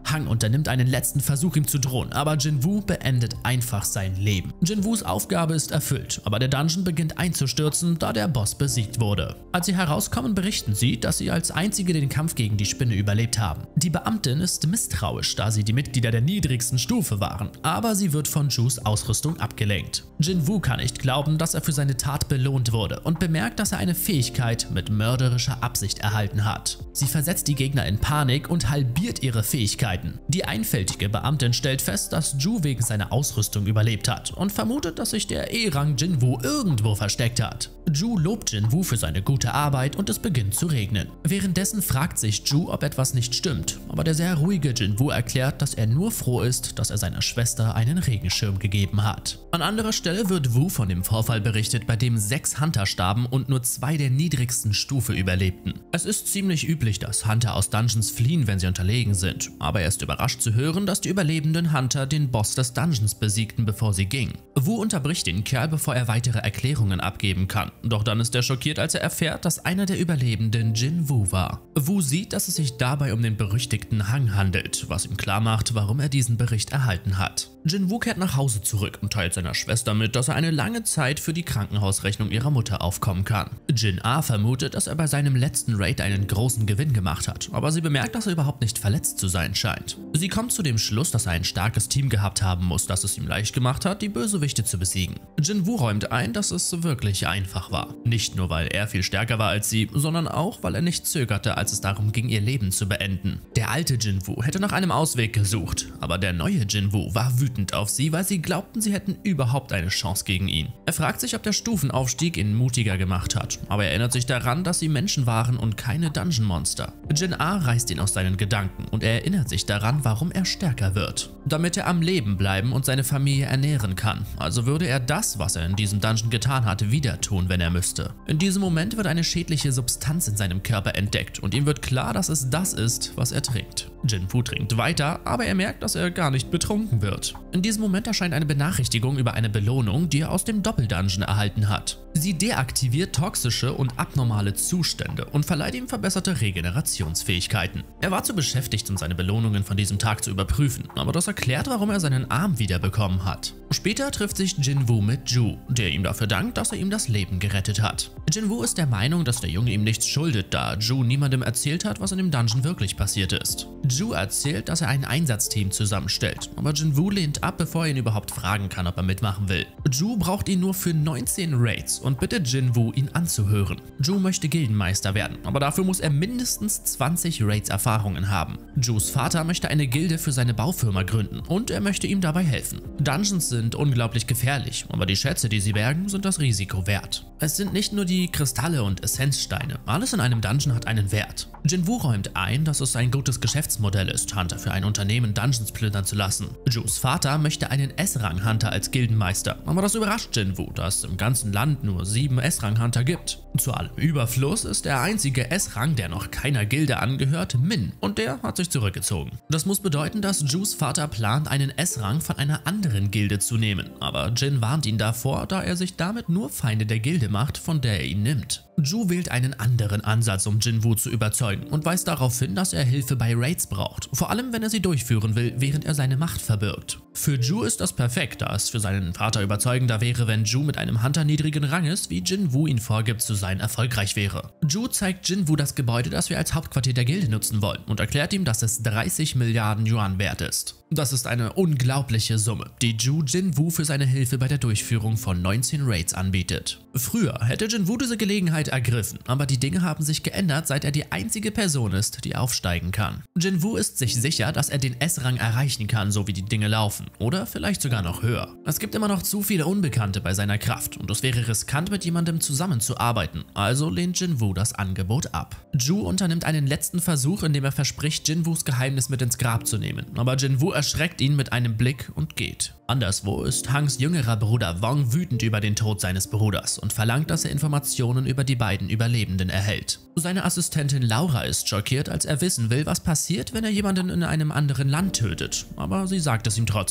Hang unternimmt einen letzten Versuch, ihm zu drohen, aber Jinwoo beendet einfach sein Leben. Jinwoos Aufgabe ist erfüllt, aber der Dungeon beginnt einzustürzen, da der Boss besiegt wurde. Als sie herauskommen, berichten sie, dass sie als einzige den Kampf gegen die Spinne überlebt haben. Die Beamtin ist misstrauisch, da sie die Mitglieder der niedrigsten Stufe waren, aber sie wird von Jus Ausrüstung abgelenkt. Jinwoo kann nicht glauben, dass er für seine Tat belohnt wurde und bemerkt, dass er eine Fähigkeit mit mörderischer Absicht erhalten hat. Sie versetzt die Gegner in Panik und halbiert ihre Fähigkeiten. Die einfältige Beamtin stellt fest, dass Ju wegen seiner Ausrüstung überlebt hat und vermutet, dass sich der E-Rang Jinwoo irgendwo versteckt hat. Ju lobt Jinwoo für seine gute Arbeit und es beginnt zu regnen. Währenddessen fragt sich Ju, ob etwas nicht stimmt, aber der sehr ruhige Jinwoo erklärt, dass er nur froh ist, dass er seiner Schwester einen Regenschirm gegeben hat. An anderer Stelle wird Wu von dem Vorfall berichtet, bei dem sechs Hunter starben und nur zwei der niedrigsten Stufe überlebten. Es ist ziemlich üblich, dass Hunter aus Dungeons fliehen, wenn sie unterlegen sind, aber er ist überrascht zu hören, dass die überlebenden Hunter den Boss des Dungeons besiegten, bevor sie gingen. Wu unterbricht den Kerl, bevor er weitere Erklärungen abgeben kann, doch dann ist er schockiert, als er erfährt, dass einer der Überlebenden Jinwoo war. Wu sieht, dass es sich dabei um den berüchtigten Hang handelt, was ihm klar macht, warum er diesen Bericht erhalten hat. Jinwoo kehrt nach Hause zurück und teilt seiner Schwester mit, dass er eine lange Zeit für die Krankenhausrechnung ihrer Mutter aufkommen kann. Jin-A vermutet, dass er bei seinem letzten Raid einen großen Gewinn gemacht hat, aber sie bemerkt, dass er überhaupt nicht verletzt zu sein scheint. Sie kommt zu dem Schluss, dass er ein starkes Team gehabt haben muss, das es ihm leicht gemacht hat, die Bösewichte zu besiegen. Jinwoo räumt ein, dass es wirklich einfach war. Nicht nur, weil er viel stärker war als sie, sondern auch, weil er nicht zögerte, als es darum ging, ihr Leben zu beenden. Der alte Jinwoo hätte nach einem Ausweg gesucht, aber der neue Jinwoo war wütend auf sie, weil sie glaubten, sie hätten überhaupt eine Chance gegen ihn. Er fragt sich, ob der Stufenaufstieg ihn mutiger gemacht hat, aber er erinnert sich daran, dass sie Menschen waren und keine Dungeon-Monster. Jin-A reißt ihn aus seinen Gedanken und er erinnert sich daran, warum er stärker wird. Damit er am Leben bleiben und seine Familie ernähren kann, also würde er das, was er in diesem Dungeon getan hat, wieder tun, wenn er müsste. In diesem Moment wird eine schädliche Substanz in seinem Körper entdeckt und ihm wird klar, dass es das ist, was er trinkt. Jinwoo trinkt weiter, aber er merkt, dass er gar nicht betrunken wird. In diesem Moment erscheint eine Benachrichtigung über eine Belohnung, die er aus dem Doppeldungeon erhalten hat. Sie deaktiviert toxische und abnormale Zustände und verleiht ihm verbesserte Regenerationsfähigkeiten. Er war zu beschäftigt, um seine Belohnungen von diesem Tag zu überprüfen, aber das erklärt, warum er seinen Arm wiederbekommen hat. Später trifft sich Jinwoo mit Ju, der ihm dafür dankt, dass er ihm das Leben gerettet hat. Jinwoo ist der Meinung, dass der Junge ihm nichts schuldet, da Ju niemandem erzählt hat, was in dem Dungeon wirklich passiert ist. Ju erzählt, dass er ein Einsatzteam zusammenstellt, aber Jinwoo lehnt ab, bevor er ihn überhaupt fragen kann, ob er mitmachen will. Ju braucht ihn nur für neunzehn Raids und bittet Jinwoo, ihn anzuhören. Ju möchte Gildenmeister werden, aber dafür muss er mindestens zwanzig Raids Erfahrungen haben. Jus Vater möchte eine Gilde für seine Baufirma gründen und er möchte ihm dabei helfen. Dungeons sind unglaublich gefährlich, aber die Schätze, die sie bergen, sind das Risiko wert. Es sind nicht nur die Kristalle und Essenzsteine, alles in einem Dungeon hat einen Wert. Jinwoo räumt ein, dass es ein gutes Geschäftsmodell ist, Hunter für ein Unternehmen Dungeons plündern zu lassen. Jus Vater möchte einen S-Rang-Hunter als Gildenmeister, aber das überrascht Jinwoo, da es im ganzen Land nur sieben S-Rang-Hunter gibt. Zu allem Überfluss ist der einzige S-Rang, der noch keiner Gilde angehört, Min, und der hat sich zurückgezogen. Das muss bedeuten, dass Jus Vater plant, einen S-Rang von einer anderen Gilde zu nehmen, aber Jin warnt ihn davor, da er sich damit nur Feinde der Gilde macht, von der er ihn nimmt. Ju wählt einen anderen Ansatz, um Jinwoo zu überzeugen und weist darauf hin, dass er Hilfe bei Raids braucht, vor allem wenn er sie durchführen will, während er seine Macht verbirgt. Für Ju ist das perfekt, da es für seinen Vater überzeugender wäre, wenn Ju mit einem Hunter niedrigen Ranges, wie Jinwoo ihn vorgibt zu sein, erfolgreich wäre. Ju zeigt Jinwoo das Gebäude, das wir als Hauptquartier der Gilde nutzen wollen und erklärt ihm, dass es dreißig Milliarden Yuan wert ist. Das ist eine unglaubliche Summe, die Ju Jinwoo für seine Hilfe bei der Durchführung von neunzehn Raids anbietet. Früher hätte Jinwoo diese Gelegenheit ergriffen, aber die Dinge haben sich geändert, seit er die einzige Person ist, die aufsteigen kann. Jinwoo ist sich sicher, dass er den S-Rang erreichen kann, so wie die Dinge laufen, oder vielleicht sogar noch höher. Es gibt immer noch zu viele Unbekannte bei seiner Kraft und es wäre riskant, mit jemandem zusammenzuarbeiten, also lehnt Jinwoo das Angebot ab. Ju unternimmt einen letzten Versuch, in dem er verspricht, Jinwoos Geheimnis mit ins Grab zu nehmen, aber Jinwoo erschreckt ihn mit einem Blick und geht. Anderswo ist Hangs jüngerer Bruder Wong wütend über den Tod seines Bruders und verlangt, dass er Informationen über die beiden Überlebenden erhält. Seine Assistentin Laura ist schockiert, als er wissen will, was passiert, wenn er jemanden in einem anderen Land tötet, aber sie sagt es ihm trotzdem.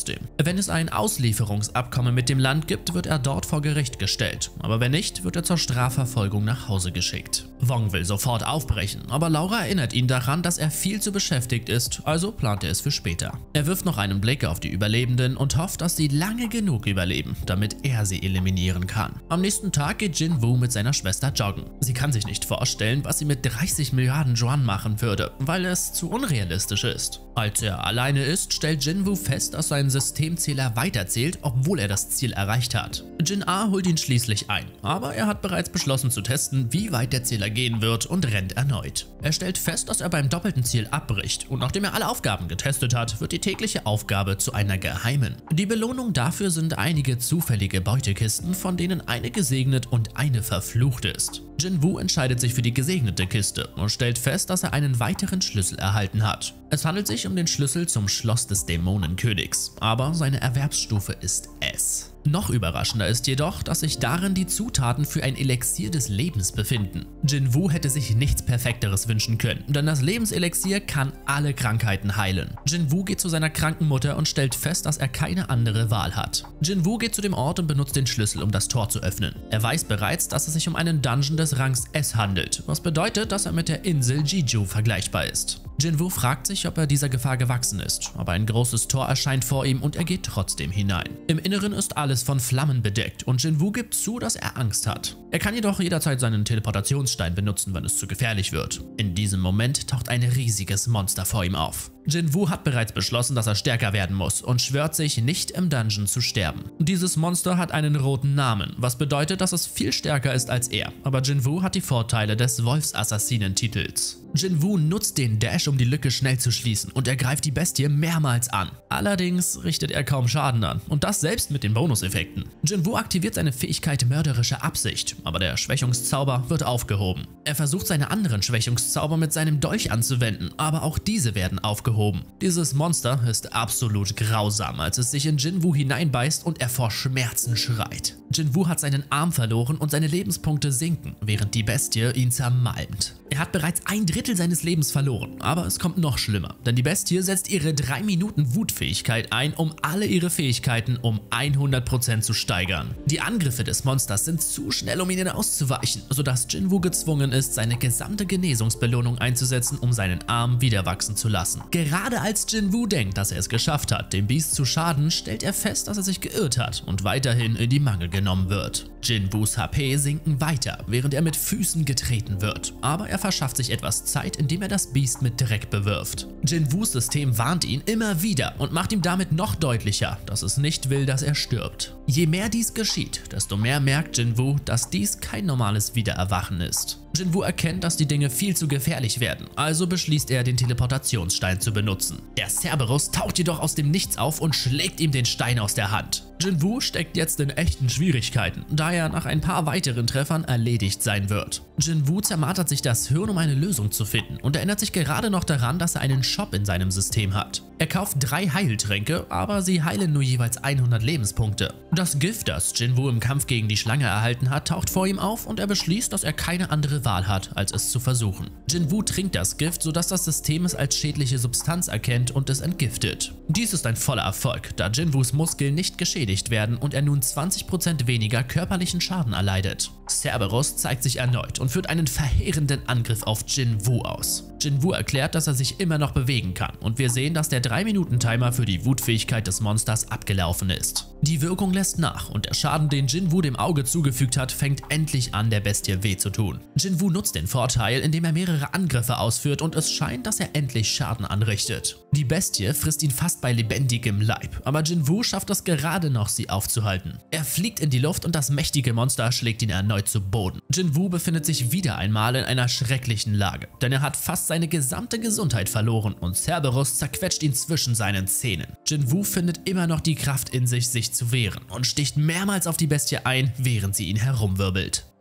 trotzdem. Wenn es ein Auslieferungsabkommen mit dem Land gibt, wird er dort vor Gericht gestellt, aber wenn nicht, wird er zur Strafverfolgung nach Hause geschickt. Wong will sofort aufbrechen, aber Laura erinnert ihn daran, dass er viel zu beschäftigt ist, also plant er es für später. Er wirft noch einen Blick auf die Überlebenden und hofft, dass sie lange genug überleben, damit er sie eliminieren kann. Am nächsten Tag geht Jin-Woo mit seiner Schwester joggen. Sie kann sich nicht vorstellen, was sie mit dreißig Milliarden Yuan machen würde, weil es zu unrealistisch ist. Als er alleine ist, stellt Jin-Woo fest, dass sein Systemzähler weiterzählt, obwohl er das Ziel erreicht hat. Jin-A holt ihn schließlich ein, aber er hat bereits beschlossen zu testen, wie weit der Zähler gehen wird und rennt erneut. Er stellt fest, dass er beim doppelten Ziel abbricht und nachdem er alle Aufgaben getestet hat, wird die tägliche Aufgabe zu einer geheimen. Die Belohnung dafür sind einige zufällige Beutekisten, von denen eine gesegnet und eine verflucht ist. Jin-Woo entscheidet sich für die gesegnete Kiste und stellt fest, dass er einen weiteren Schlüssel erhalten hat. Es handelt sich um den Schlüssel zum Schloss des Dämonenkönigs, aber seine Erwerbsstufe ist S. Noch überraschender ist jedoch, dass sich darin die Zutaten für ein Elixier des Lebens befinden. Jin-Woo hätte sich nichts Perfekteres wünschen können, denn das Lebenselixier kann alle Krankheiten heilen. Jin-Woo geht zu seiner kranken Mutter und stellt fest, dass er keine andere Wahl hat. Jin-Woo geht zu dem Ort und benutzt den Schlüssel, um das Tor zu öffnen. Er weiß bereits, dass es sich um einen Dungeon des Rangs S handelt, was bedeutet, dass er mit der Insel Jeju vergleichbar ist. Jin-Woo fragt sich, ob er dieser Gefahr gewachsen ist, aber ein großes Tor erscheint vor ihm und er geht trotzdem hinein. Im Inneren ist alles von Flammen bedeckt und Jin-Woo gibt zu, dass er Angst hat. Er kann jedoch jederzeit seinen Teleportationsstein benutzen, wenn es zu gefährlich wird. In diesem Moment taucht ein riesiges Monster vor ihm auf. Jin-Woo hat bereits beschlossen, dass er stärker werden muss und schwört sich, nicht im Dungeon zu sterben. Dieses Monster hat einen roten Namen, was bedeutet, dass es viel stärker ist als er, aber Jin-Woo hat die Vorteile des Wolfsassassinen-Titels. Jin-Woo nutzt den Dash, um die Lücke schnell zu schließen und er greift die Bestie mehrmals an. Allerdings richtet er kaum Schaden an und das selbst mit den Bonuseffekten. Jin-Woo aktiviert seine Fähigkeit mörderische Absicht, aber der Schwächungszauber wird aufgehoben. Er versucht seine anderen Schwächungszauber mit seinem Dolch anzuwenden, aber auch diese werden aufgehoben. Dieses Monster ist absolut grausam, als es sich in Jin-Woo hineinbeißt und er vor Schmerzen schreit. Jin-Woo hat seinen Arm verloren und seine Lebenspunkte sinken, während die Bestie ihn zermalmt. Er hat bereits ein Drittel seines Lebens verloren, aber es kommt noch schlimmer, denn die Bestie setzt ihre drei Minuten Wutfähigkeit ein, um alle ihre Fähigkeiten um hundert Prozent zu steigern. Die Angriffe des Monsters sind zu schnell, um ihnen auszuweichen, sodass Jin-Woo gezwungen ist, seine gesamte Genesungsbelohnung einzusetzen, um seinen Arm wieder wachsen zu lassen. Gerade als Jin-Woo denkt, dass er es geschafft hat, dem Biest zu schaden, stellt er fest, dass er sich geirrt hat und weiterhin in die Mangel genommen wird. Jin-Woos H P sinken weiter, während er mit Füßen getreten wird, aber er verschafft sich etwas Zeit, indem er das Biest mit Dreck bewirft. Jin-Woos System warnt ihn immer wieder und macht ihm damit noch deutlicher, dass es nicht will, dass er stirbt. Je mehr dies geschieht, desto mehr merkt Jin-Woo, dass dies kein normales Wiedererwachen ist. Jin-Woo erkennt, dass die Dinge viel zu gefährlich werden, also beschließt er, den Teleportationsstein zu benutzen. Der Cerberus taucht jedoch aus dem Nichts auf und schlägt ihm den Stein aus der Hand. Jin-Woo steckt jetzt in echten Schwierigkeiten, da er nach ein paar weiteren Treffern erledigt sein wird. Jin-Woo zermartert sich das Hirn, um eine Lösung zu finden und erinnert sich gerade noch daran, dass er einen Shop in seinem System hat. Er kauft drei Heiltränke, aber sie heilen nur jeweils hundert Lebenspunkte. Das Gift, das Jin-Woo im Kampf gegen die Schlange erhalten hat, taucht vor ihm auf und er beschließt, dass er keine andere Wahl hat, als es zu versuchen. Jin-Woo trinkt das Gift, sodass das System es als schädliche Substanz erkennt und es entgiftet. Dies ist ein voller Erfolg, da Jin-Woos Muskeln nicht geschädigt werden und er nun zwanzig Prozent weniger körperlichen Schaden erleidet. Cerberus zeigt sich erneut und führt einen verheerenden Angriff auf Jin-Woo aus. Jin-Woo erklärt, dass er sich immer noch bewegen kann und wir sehen, dass der drei Minuten Timer für die Wutfähigkeit des Monsters abgelaufen ist. Die Wirkung lässt nach und der Schaden, den Jin-Woo dem Auge zugefügt hat, fängt endlich an, der Bestie weh zu tun. Jin-Woo nutzt den Vorteil, indem er mehrere Angriffe ausführt und es scheint, dass er endlich Schaden anrichtet. Die Bestie frisst ihn fast bei lebendigem Leib, aber Jin-Woo schafft es gerade noch, sie aufzuhalten. Er fliegt in die Luft und das mächtige Monster schlägt ihn erneut zu Boden. Jin-Woo befindet sich wieder einmal in einer schrecklichen Lage, denn er hat fast seine gesamte Gesundheit verloren und Cerberus zerquetscht ihn zwischen seinen Zähnen. Jin-Woo findet immer noch die Kraft in sich, sich zu wehren und sticht mehrmals auf die Bestie ein, während sie ihn herumwirbelt.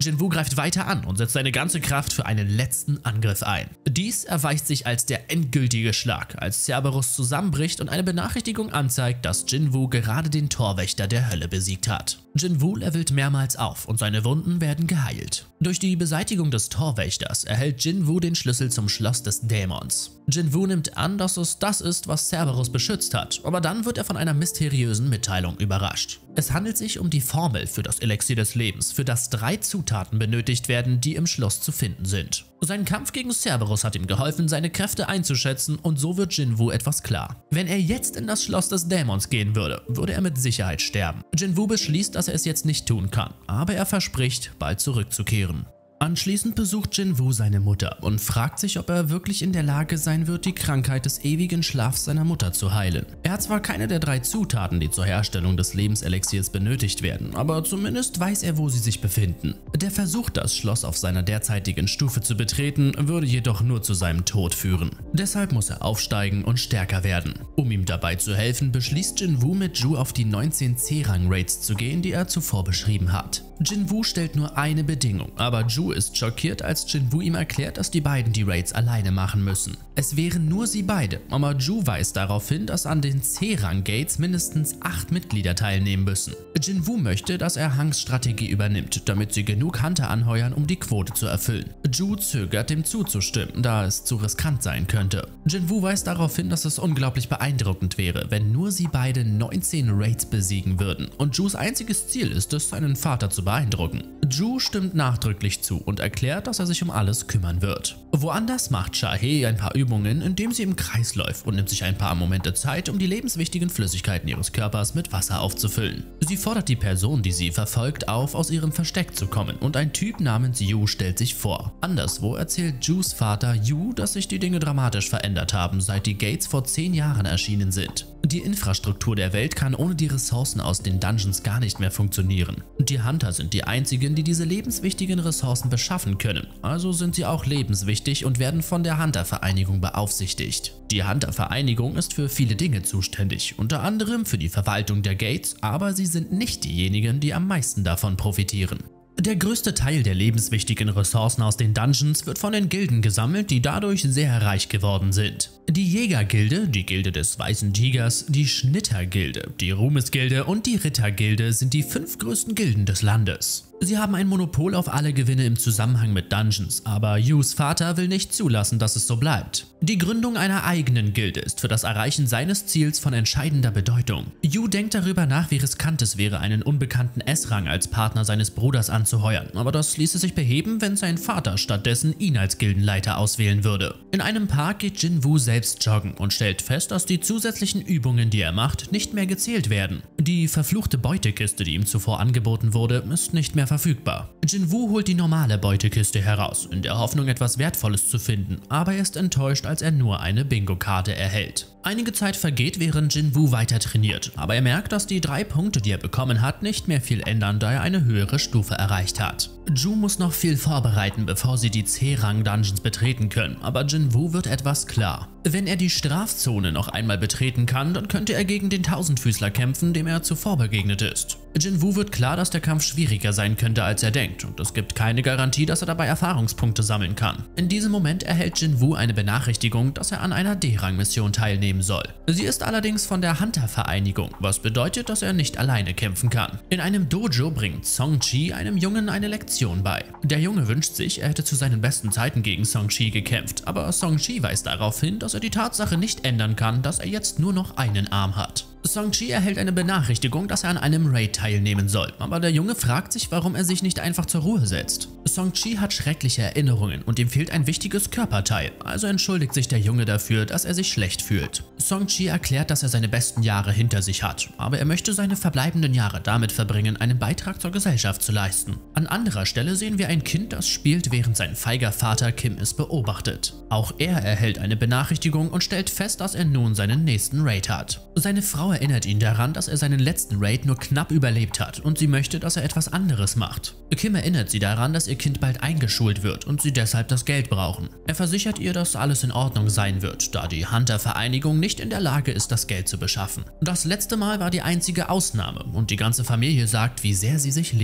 Jinwoo greift weiter an und setzt seine ganze Kraft für einen letzten Angriff ein. Dies erweist sich als der endgültige Schlag, als Cerberus zusammenbricht und eine Benachrichtigung anzeigt, dass Jinwoo gerade den Torwächter der Hölle besiegt hat. Jinwoo levelt mehrmals auf und seine Wunden werden geheilt. Durch die Beseitigung des Torwächters erhält Jinwoo den Schlüssel zum Schloss des Dämons. Jinwoo nimmt an, dass es das ist, was Cerberus beschützt hat, aber dann wird er von einer mysteriösen Mitteilung überrascht. Es handelt sich um die Formel für das Elixier des Lebens, für das drei Zutaten benötigt werden, die im Schloss zu finden sind. Sein Kampf gegen Cerberus hat ihm geholfen, seine Kräfte einzuschätzen, und so wird Jinwoo etwas klar. Wenn er jetzt in das Schloss des Dämons gehen würde, würde er mit Sicherheit sterben. Jinwoo beschließt, dass er es jetzt nicht tun kann, aber er verspricht, bald zurückzukehren. Anschließend besucht Jinwoo seine Mutter und fragt sich, ob er wirklich in der Lage sein wird, die Krankheit des ewigen Schlafs seiner Mutter zu heilen. Er hat zwar keine der drei Zutaten, die zur Herstellung des Lebenselixiers benötigt werden, aber zumindest weiß er, wo sie sich befinden. Der Versuch, das Schloss auf seiner derzeitigen Stufe zu betreten, würde jedoch nur zu seinem Tod führen. Deshalb muss er aufsteigen und stärker werden. Um ihm dabei zu helfen, beschließt Jinwoo mit Ju auf die neunzehn C-Rang-Raids zu gehen, die er zuvor beschrieben hat. Jinwoo stellt nur eine Bedingung, aber Ju ist schockiert, als Jinwoo ihm erklärt, dass die beiden die Raids alleine machen müssen. Es wären nur sie beide, aber Ju weist darauf hin, dass an den C-Rang-Gates mindestens acht Mitglieder teilnehmen müssen. Jinwoo möchte, dass er Hangs Strategie übernimmt, damit sie genug Hunter anheuern, um die Quote zu erfüllen. Ju zögert, dem zuzustimmen, da es zu riskant sein könnte. Jinwoo weist darauf hin, dass es unglaublich beeindruckend wäre, wenn nur sie beide neunzehn Raids besiegen würden, und Jus einziges Ziel ist es, seinen Vater zu beeindrucken. Ju stimmt nachdrücklich zu und erklärt, dass er sich um alles kümmern wird. Woanders macht Cha-Hye ein paar Übungen, indem sie im Kreis läuft, und nimmt sich ein paar Momente Zeit, um die lebenswichtigen Flüssigkeiten ihres Körpers mit Wasser aufzufüllen. Sie fordert die Person, die sie verfolgt, auf, aus ihrem Versteck zu kommen, und ein Typ namens Yu stellt sich vor. Anderswo erzählt Jus Vater Yu, dass sich die Dinge dramatisch verändert haben, seit die Gates vor zehn Jahren erschienen sind. Die Infrastruktur der Welt kann ohne die Ressourcen aus den Dungeons gar nicht mehr funktionieren. Die Hunter sind die einzigen, die diese lebenswichtigen Ressourcen beschaffen können, also sind sie auch lebenswichtig und werden von der Hunter-Vereinigung beaufsichtigt. Die Hunter-Vereinigung ist für viele Dinge zuständig, unter anderem für die Verwaltung der Gates, aber sie sind nicht diejenigen, die am meisten davon profitieren. Der größte Teil der lebenswichtigen Ressourcen aus den Dungeons wird von den Gilden gesammelt, die dadurch sehr reich geworden sind. Die Jägergilde, die Gilde des Weißen Tigers, die Schnittergilde, die Ruhmesgilde und die Rittergilde sind die fünf größten Gilden des Landes. Sie haben ein Monopol auf alle Gewinne im Zusammenhang mit Dungeons, aber Yus Vater will nicht zulassen, dass es so bleibt. Die Gründung einer eigenen Gilde ist für das Erreichen seines Ziels von entscheidender Bedeutung. Yu denkt darüber nach, wie riskant es wäre, einen unbekannten S-Rang als Partner seines Bruders anzuheuern, aber das ließe sich beheben, wenn sein Vater stattdessen ihn als Gildenleiter auswählen würde. In einem Park geht Jinwoo selbst joggen und stellt fest, dass die zusätzlichen Übungen, die er macht, nicht mehr gezählt werden. Die verfluchte Beutekiste, die ihm zuvor angeboten wurde, ist nicht mehr verfügbar. Jinwoo holt die normale Beutekiste heraus, in der Hoffnung, etwas Wertvolles zu finden, aber er ist enttäuscht, als er nur eine Bingo-Karte erhält. Einige Zeit vergeht, während Jinwoo weiter trainiert, aber er merkt, dass die drei Punkte, die er bekommen hat, nicht mehr viel ändern, da er eine höhere Stufe erreicht hat. Ju muss noch viel vorbereiten, bevor sie die C-Rang-Dungeons betreten können, aber Jinwoo wird etwas klar. Wenn er die Strafzone noch einmal betreten kann, dann könnte er gegen den Tausendfüßler kämpfen, dem er zuvor begegnet ist. Jinwoo wird klar, dass der Kampf schwieriger sein könnte, als er denkt, und es gibt keine Garantie, dass er dabei Erfahrungspunkte sammeln kann. In diesem Moment erhält Jinwoo eine Benachrichtigung, dass er an einer D-Rang-Mission teilnehmen soll. Sie ist allerdings von der Hunter-Vereinigung, was bedeutet, dass er nicht alleine kämpfen kann. In einem Dojo bringt Song-Chi einem Jungen eine Lektion bei. Der Junge wünscht sich, er hätte zu seinen besten Zeiten gegen Song-Chi gekämpft, aber Song-Chi weist darauf hin, dass er die Tatsache nicht ändern kann, dass er jetzt nur noch einen Arm hat. Song-Chi erhält eine Benachrichtigung, dass er an einem Raid teilnehmen soll, aber der Junge fragt sich, warum er sich nicht einfach zur Ruhe setzt. Song-Chi hat schreckliche Erinnerungen und ihm fehlt ein wichtiges Körperteil, also entschuldigt sich der Junge dafür, dass er sich schlecht fühlt. Song-Chi erklärt, dass er seine besten Jahre hinter sich hat, aber er möchte seine verbleibenden Jahre damit verbringen, einen Beitrag zur Gesellschaft zu leisten. An anderer Stelle sehen wir ein Kind, das spielt, während sein feiger Vater Kim es beobachtet. Auch er erhält eine Benachrichtigung und stellt fest, dass er nun seinen nächsten Raid hat. Seine Frau erinnert ihn daran, dass er seinen letzten Raid nur knapp überlebt hat und sie möchte, dass er etwas anderes macht. Kim erinnert sie daran, dass ihr Kind bald eingeschult wird und sie deshalb das Geld brauchen. Er versichert ihr, dass alles in Ordnung sein wird, da die Hunter-Vereinigung nicht in der Lage ist, das Geld zu beschaffen. Das letzte Mal war die einzige Ausnahme und die ganze Familie sagt, wie sehr sie sich liebt.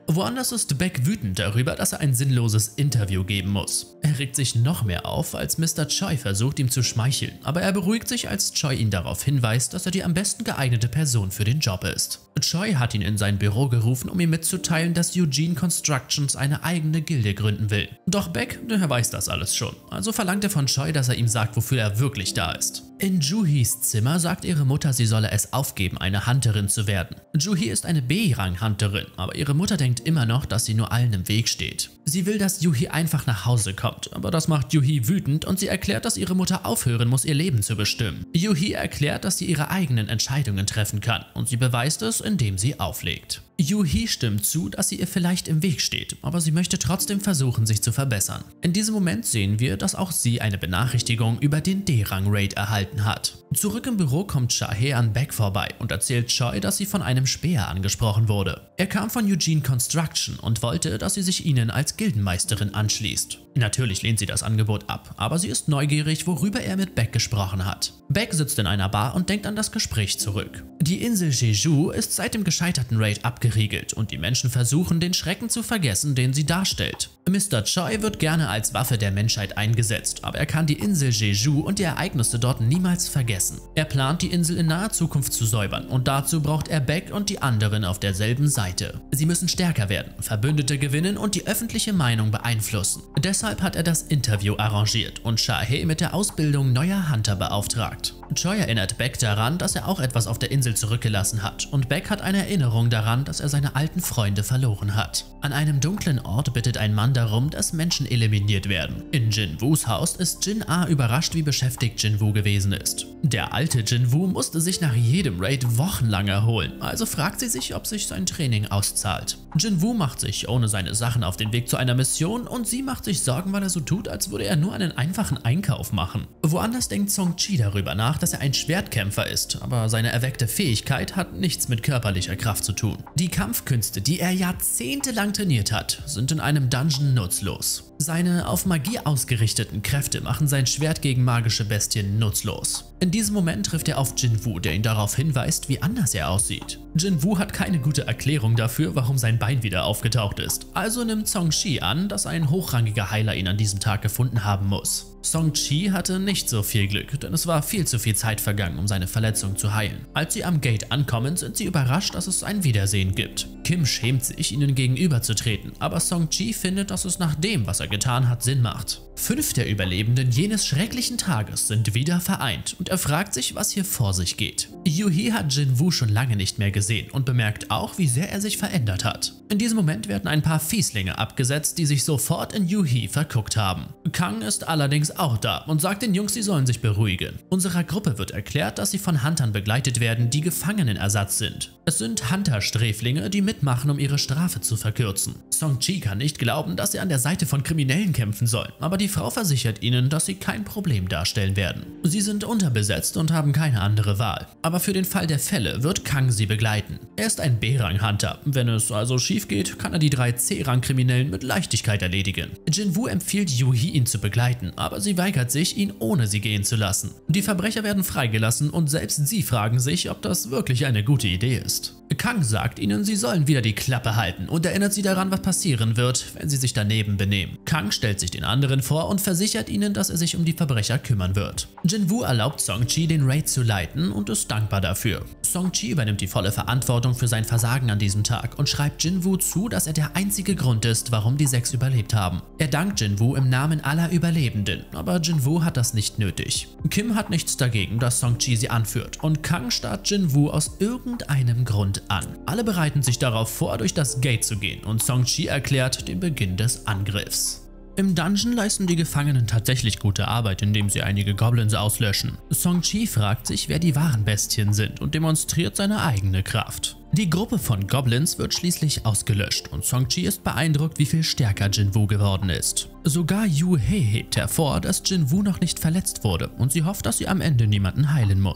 Woanders ist Baek wütend darüber, dass er ein sinnloses Interview geben muss. Er regt sich noch mehr auf, als Mister Choi versucht, ihm zu schmeicheln, aber er beruhigt sich, als Choi ihn darauf hinweist, dass er die am besten geeignete Person für den Job ist. Choi hat ihn in sein Büro gerufen, um ihm mitzuteilen, dass Eugene Constructions eine eigene Gilde gründen will. Doch Baek, der weiß das alles schon, also verlangt er von Choi, dass er ihm sagt, wofür er wirklich da ist. In Joo-hees Zimmer sagt ihre Mutter, sie solle es aufgeben, eine Hunterin zu werden. Joo-hee ist eine B-Rang-Hunterin, aber ihre Mutter denkt immer noch, dass sie nur allen im Weg steht. Sie will, dass Yoo-hee einfach nach Hause kommt, aber das macht Yoo-hee wütend und sie erklärt, dass ihre Mutter aufhören muss, ihr Leben zu bestimmen. Yoo-hee erklärt, dass sie ihre eigenen Entscheidungen treffen kann und sie beweist es, indem sie auflegt. Yoo-hee stimmt zu, dass sie ihr vielleicht im Weg steht, aber sie möchte trotzdem versuchen, sich zu verbessern. In diesem Moment sehen wir, dass auch sie eine Benachrichtigung über den D-Rang-Raid erhalten hat. Zurück im Büro kommt Cha-hae an Baek vorbei und erzählt Choi, dass sie von einem Späher angesprochen wurde. Er kam von Eugene Construction und wollte, dass sie sich ihnen als Gildenmeisterin anschließt. Natürlich lehnt sie das Angebot ab, aber sie ist neugierig, worüber er mit Baek gesprochen hat. Baek sitzt in einer Bar und denkt an das Gespräch zurück. Die Insel Jeju ist seit dem gescheiterten Raid abgeriegelt und die Menschen versuchen, den Schrecken zu vergessen, den sie darstellt. Mister Choi wird gerne als Waffe der Menschheit eingesetzt, aber er kann die Insel Jeju und die Ereignisse dort niemals vergessen. Er plant, die Insel in naher Zukunft zu säubern und dazu braucht er Baek und die anderen auf derselben Seite. Sie müssen stärker werden, Verbündete gewinnen und die öffentliche Meinung beeinflussen. Deshalb hat er das Interview arrangiert und Cha-hae mit der Ausbildung neuer Hunter beauftragt. Choi erinnert Baek daran, dass er auch etwas auf der Insel zurückgelassen hat und Baek hat eine Erinnerung daran, dass er seine alten Freunde verloren hat. An einem dunklen Ort bittet ein Mann darum, dass Menschen eliminiert werden. In Jin-woos Haus ist Jin-ah überrascht, wie beschäftigt Jin-woo gewesen ist. Der alte Jin-woo musste sich nach jedem Raid wochenlang erholen, also fragt sie sich, ob sich sein Training auszahlt. Jin-woo macht sich ohne seine Sachen auf den Weg zu einer Mission und sie macht sich Sorgen, weil er so tut, als würde er nur einen einfachen Einkauf machen. Woanders denkt Song-chi darüber nach, dass er ein Schwertkämpfer ist, aber seine erweckte Fähigkeit hat nichts mit körperlicher Kraft zu tun. Die Kampfkünste, die er jahrzehntelang trainiert hat, sind in einem Dungeon nutzlos. Seine auf Magie ausgerichteten Kräfte machen sein Schwert gegen magische Bestien nutzlos. In diesem Moment trifft er auf Jin-woo, der ihn darauf hinweist, wie anders er aussieht. Jin-woo hat keine gute Erklärung dafür, warum sein Bein wieder aufgetaucht ist, also nimmt Song-chi an, dass ein hochrangiger Heiler ihn an diesem Tag gefunden haben muss. Song-chi hatte nicht so viel Glück, denn es war viel zu viel Zeit vergangen, um seine Verletzung zu heilen. Als sie am Gate ankommen, sind sie überrascht, dass es ein Wiedersehen gibt. Kim schämt sich, ihnen gegenüberzutreten, aber Song-chi findet, dass es nach dem, was er getan hat, Sinn macht. Fünf der Überlebenden jenes schrecklichen Tages sind wieder vereint und er fragt sich, was hier vor sich geht. Yoo-hee hat Jin-woo schon lange nicht mehr gesehen und bemerkt auch, wie sehr er sich verändert hat. In diesem Moment werden ein paar Fieslinge abgesetzt, die sich sofort in Yoo-hee verguckt haben. Kang ist allerdings auch da und sagt den Jungs, sie sollen sich beruhigen. Unserer Gruppe wird erklärt, dass sie von Huntern begleitet werden, die Gefangenenersatz sind. Es sind Hunter-Sträflinge, die mitmachen, um ihre Strafe zu verkürzen. Song-chi kann nicht glauben, dass sie an der Seite von Kriminellen kämpfen soll, aber die Frau versichert ihnen, dass sie kein Problem darstellen werden. Sie sind unterbesetzt und haben keine andere Wahl. Aber für den Fall der Fälle wird Kang sie begleiten. Er ist ein B-Rang-Hunter. Wenn es also schief geht, kann er die drei C-Rang-Kriminellen mit Leichtigkeit erledigen. Jin-woo empfiehlt Yoo-hee, ihn zu begleiten, aber sie weigert sich, ihn ohne sie gehen zu lassen. Die Verbrecher werden freigelassen und selbst sie fragen sich, ob das wirklich eine gute Idee ist. Kang sagt ihnen, sie sollen wieder die Klappe halten und erinnert sie daran, was passieren wird, wenn sie sich daneben benehmen. Kang stellt sich den anderen vor und versichert ihnen, dass er sich um die Verbrecher kümmern wird. Jin-woo erlaubt Song-chi, den Raid zu leiten und ist dankbar dafür. Song-chi übernimmt die volle Verantwortung für sein Versagen an diesem Tag und schreibt Jin-woo zu, dass er der einzige Grund ist, warum die sechs überlebt haben. Er dankt Jin-woo im Namen aller Überlebenden, aber Jin-woo hat das nicht nötig. Kim hat nichts dagegen, dass Song-chi sie anführt und Kang starrt Jin-woo aus irgendeinem Grund an. Alle bereiten sich darauf vor, durch das Gate zu gehen und Song-chi erklärt den Beginn des Angriffs. Im Dungeon leisten die Gefangenen tatsächlich gute Arbeit, indem sie einige Goblins auslöschen. Song-chi fragt sich, wer die wahren Bestien sind und demonstriert seine eigene Kraft. Die Gruppe von Goblins wird schließlich ausgelöscht und Song-chi ist beeindruckt, wie viel stärker Jin-woo geworden ist. Sogar Yoo-hae hebt hervor, dass Jin-woo noch nicht verletzt wurde und sie hofft, dass sie am Ende niemanden heilen muss.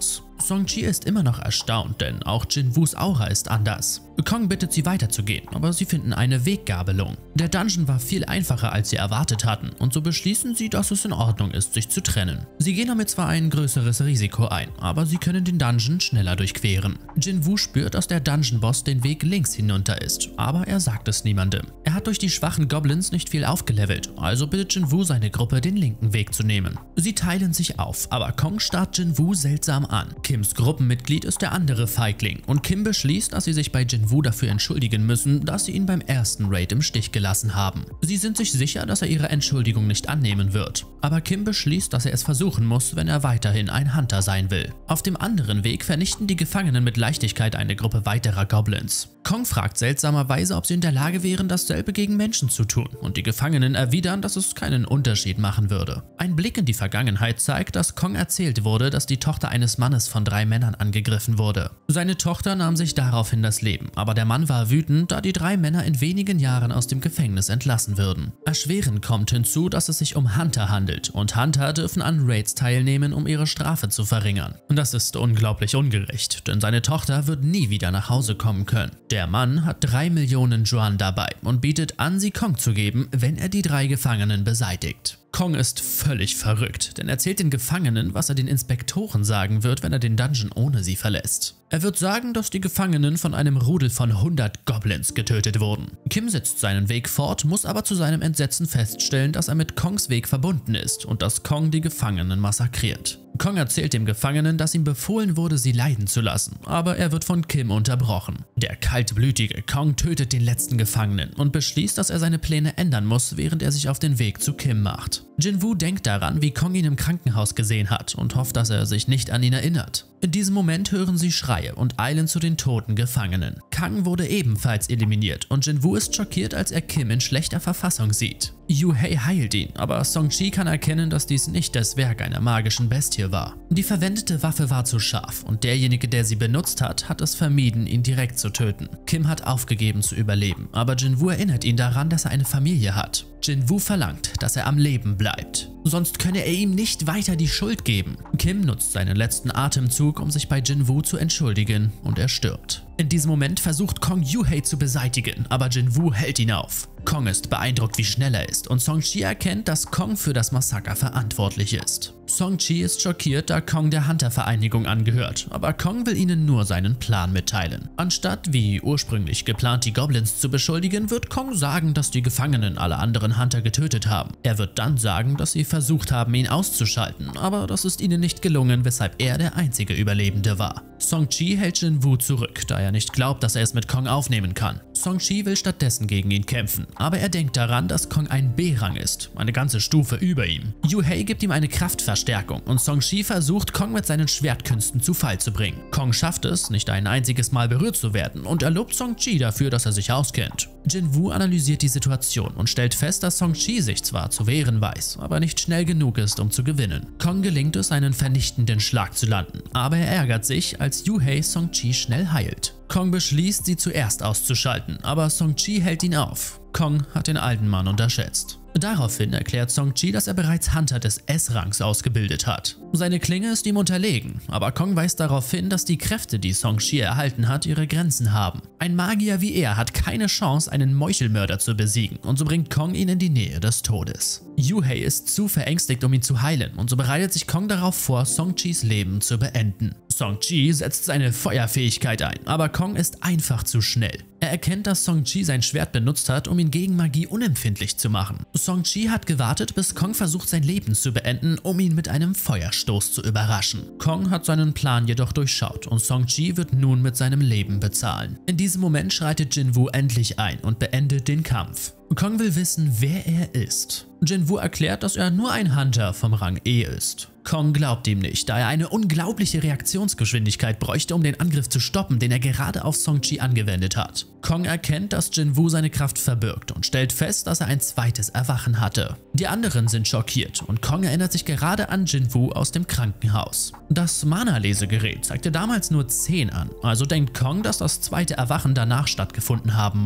Song-Chi ist immer noch erstaunt, denn auch Jin-Woos Aura ist anders. Kong bittet sie weiterzugehen, aber sie finden eine Weggabelung. Der Dungeon war viel einfacher, als sie erwartet hatten, und so beschließen sie, dass es in Ordnung ist, sich zu trennen. Sie gehen damit zwar ein größeres Risiko ein, aber sie können den Dungeon schneller durchqueren. Jin-Woo spürt, dass der Dungeon-Boss den Weg links hinunter ist, aber er sagt es niemandem. Er hat durch die schwachen Goblins nicht viel aufgelevelt, also bittet Jin-Woo seine Gruppe, den linken Weg zu nehmen. Sie teilen sich auf, aber Kong starrt Jin-Woo seltsam an. Kims Gruppenmitglied ist der andere Feigling und Kim beschließt, dass sie sich bei Jin-Woo dafür entschuldigen müssen, dass sie ihn beim ersten Raid im Stich gelassen haben. Sie sind sich sicher, dass er ihre Entschuldigung nicht annehmen wird. Aber Kim beschließt, dass er es versuchen muss, wenn er weiterhin ein Hunter sein will. Auf dem anderen Weg vernichten die Gefangenen mit Leichtigkeit eine Gruppe weiterer Goblins. Kong fragt seltsamerweise, ob sie in der Lage wären, dasselbe gegen Menschen zu tun, und die Gefangenen erwidern, dass es keinen Unterschied machen würde. Ein Blick in die Vergangenheit zeigt, dass Kong erzählt wurde, dass die Tochter eines Mannes von drei Männern angegriffen wurde. Seine Tochter nahm sich daraufhin das Leben, aber der Mann war wütend, da die drei Männer in wenigen Jahren aus dem Gefängnis entlassen würden. Erschwerend kommt hinzu, dass es sich um Hunter handelt, und Hunter dürfen an Raids teilnehmen, um ihre Strafe zu verringern. Und das ist unglaublich ungerecht, denn seine Tochter wird nie wieder nach Hause kommen können. Der Mann hat drei Millionen Yuan dabei und bietet an, sie Kong zu geben, wenn er die drei Gefangenen beseitigt. Kong ist völlig verrückt, denn er erzählt den Gefangenen, was er den Inspektoren sagen wird, wenn er den Dungeon ohne sie verlässt. Er wird sagen, dass die Gefangenen von einem Rudel von hundert Goblins getötet wurden. Kim setzt seinen Weg fort, muss aber zu seinem Entsetzen feststellen, dass er mit Kongs Weg verbunden ist und dass Kong die Gefangenen massakriert. Kong erzählt dem Gefangenen, dass ihm befohlen wurde, sie leiden zu lassen, aber er wird von Kim unterbrochen. Der kaltblütige Kong tötet den letzten Gefangenen und beschließt, dass er seine Pläne ändern muss, während er sich auf den Weg zu Kim macht. Jin-Woo denkt daran, wie Kong ihn im Krankenhaus gesehen hat und hofft, dass er sich nicht an ihn erinnert. In diesem Moment hören sie Schreie und eilen zu den toten Gefangenen. Kang wurde ebenfalls eliminiert und Jin-Woo ist schockiert, als er Kim in schlechter Verfassung sieht. Yu-Hei heilt ihn, aber Song-Chi kann erkennen, dass dies nicht das Werk einer magischen Bestie war. Die verwendete Waffe war zu scharf und derjenige, der sie benutzt hat, hat es vermieden, ihn direkt zu töten. Kim hat aufgegeben zu überleben, aber Jin-Woo erinnert ihn daran, dass er eine Familie hat. Jin-Woo verlangt, dass er am Leben bleibt. Sonst könne er ihm nicht weiter die Schuld geben. Kim nutzt seinen letzten Atemzug, um sich bei Jin-Woo zu entschuldigen, und er stirbt. In diesem Moment versucht Kong Yu-Hei zu beseitigen, aber Jin-Woo hält ihn auf. Kong ist beeindruckt, wie schnell er ist, und Song-Chi erkennt, dass Kong für das Massaker verantwortlich ist. Song-Chi ist schockiert, da Kong der Hunter-Vereinigung angehört, aber Kong will ihnen nur seinen Plan mitteilen. Anstatt wie ursprünglich geplant die Goblins zu beschuldigen, wird Kong sagen, dass die Gefangenen alle anderen Hunter getötet haben. Er wird dann sagen, dass sie versucht haben, ihn auszuschalten, aber das ist ihnen nicht gelungen, weshalb er der einzige Überlebende war. Song-Chi hält Jin-Woo zurück, da er nicht glaubt, dass er es mit Kong aufnehmen kann. Song-Chi will stattdessen gegen ihn kämpfen, aber er denkt daran, dass Kong ein B-Rang ist, eine ganze Stufe über ihm. Yu-Hei gibt ihm eine Kraftverstärkung und Song-Chi versucht, Kong mit seinen Schwertkünsten zu Fall zu bringen. Kong schafft es, nicht ein einziges Mal berührt zu werden, und er lobt Song-Chi dafür, dass er sich auskennt. Jin-Woo analysiert die Situation und stellt fest, dass Song-Chi sich zwar zu wehren weiß, aber nicht schnell genug ist, um zu gewinnen. Kong gelingt es, einen vernichtenden Schlag zu landen, aber er ärgert sich, als Yu-Hei Song-Chi schnell heilt. Kong beschließt, sie zuerst auszuschalten, aber Song-Chi hält ihn auf. Kong hat den alten Mann unterschätzt. Daraufhin erklärt Song-Chi, dass er bereits Hunter des S-Rangs ausgebildet hat. Seine Klinge ist ihm unterlegen, aber Kong weist darauf hin, dass die Kräfte, die Song-Chi erhalten hat, ihre Grenzen haben. Ein Magier wie er hat keine Chance, einen Meuchelmörder zu besiegen, und so bringt Kong ihn in die Nähe des Todes. Yu-Hei ist zu verängstigt, um ihn zu heilen, und so bereitet sich Kong darauf vor, Song-Chis Leben zu beenden. Song-Chi setzt seine Feuerfähigkeit ein, aber Kong ist einfach zu schnell. Er erkennt, dass Song-Chi sein Schwert benutzt hat, um ihn gegen Magie unempfindlich zu machen. Song-Chi hat gewartet, bis Kong versucht, sein Leben zu beenden, um ihn mit einem Feuerstoß zu überraschen. Kong hat seinen Plan jedoch durchschaut und Song-Chi wird nun mit seinem Leben bezahlen. In diesem Moment schreitet Jin-Woo endlich ein und beendet den Kampf. Kong will wissen, wer er ist. Jin-Woo erklärt, dass er nur ein Hunter vom Rang E ist. Kong glaubt ihm nicht, da er eine unglaubliche Reaktionsgeschwindigkeit bräuchte, um den Angriff zu stoppen, den er gerade auf Song-Chi angewendet hat. Kong erkennt, dass Jin-Woo seine Kraft verbirgt und stellt fest, dass er ein zweites Erwachen hatte. Die anderen sind schockiert und Kong erinnert sich gerade an Jin-Woo aus dem Krankenhaus. Das Mana-Lesegerät zeigte damals nur zehn an, also denkt Kong, dass das zweite Erwachen danach stattgefunden haben muss.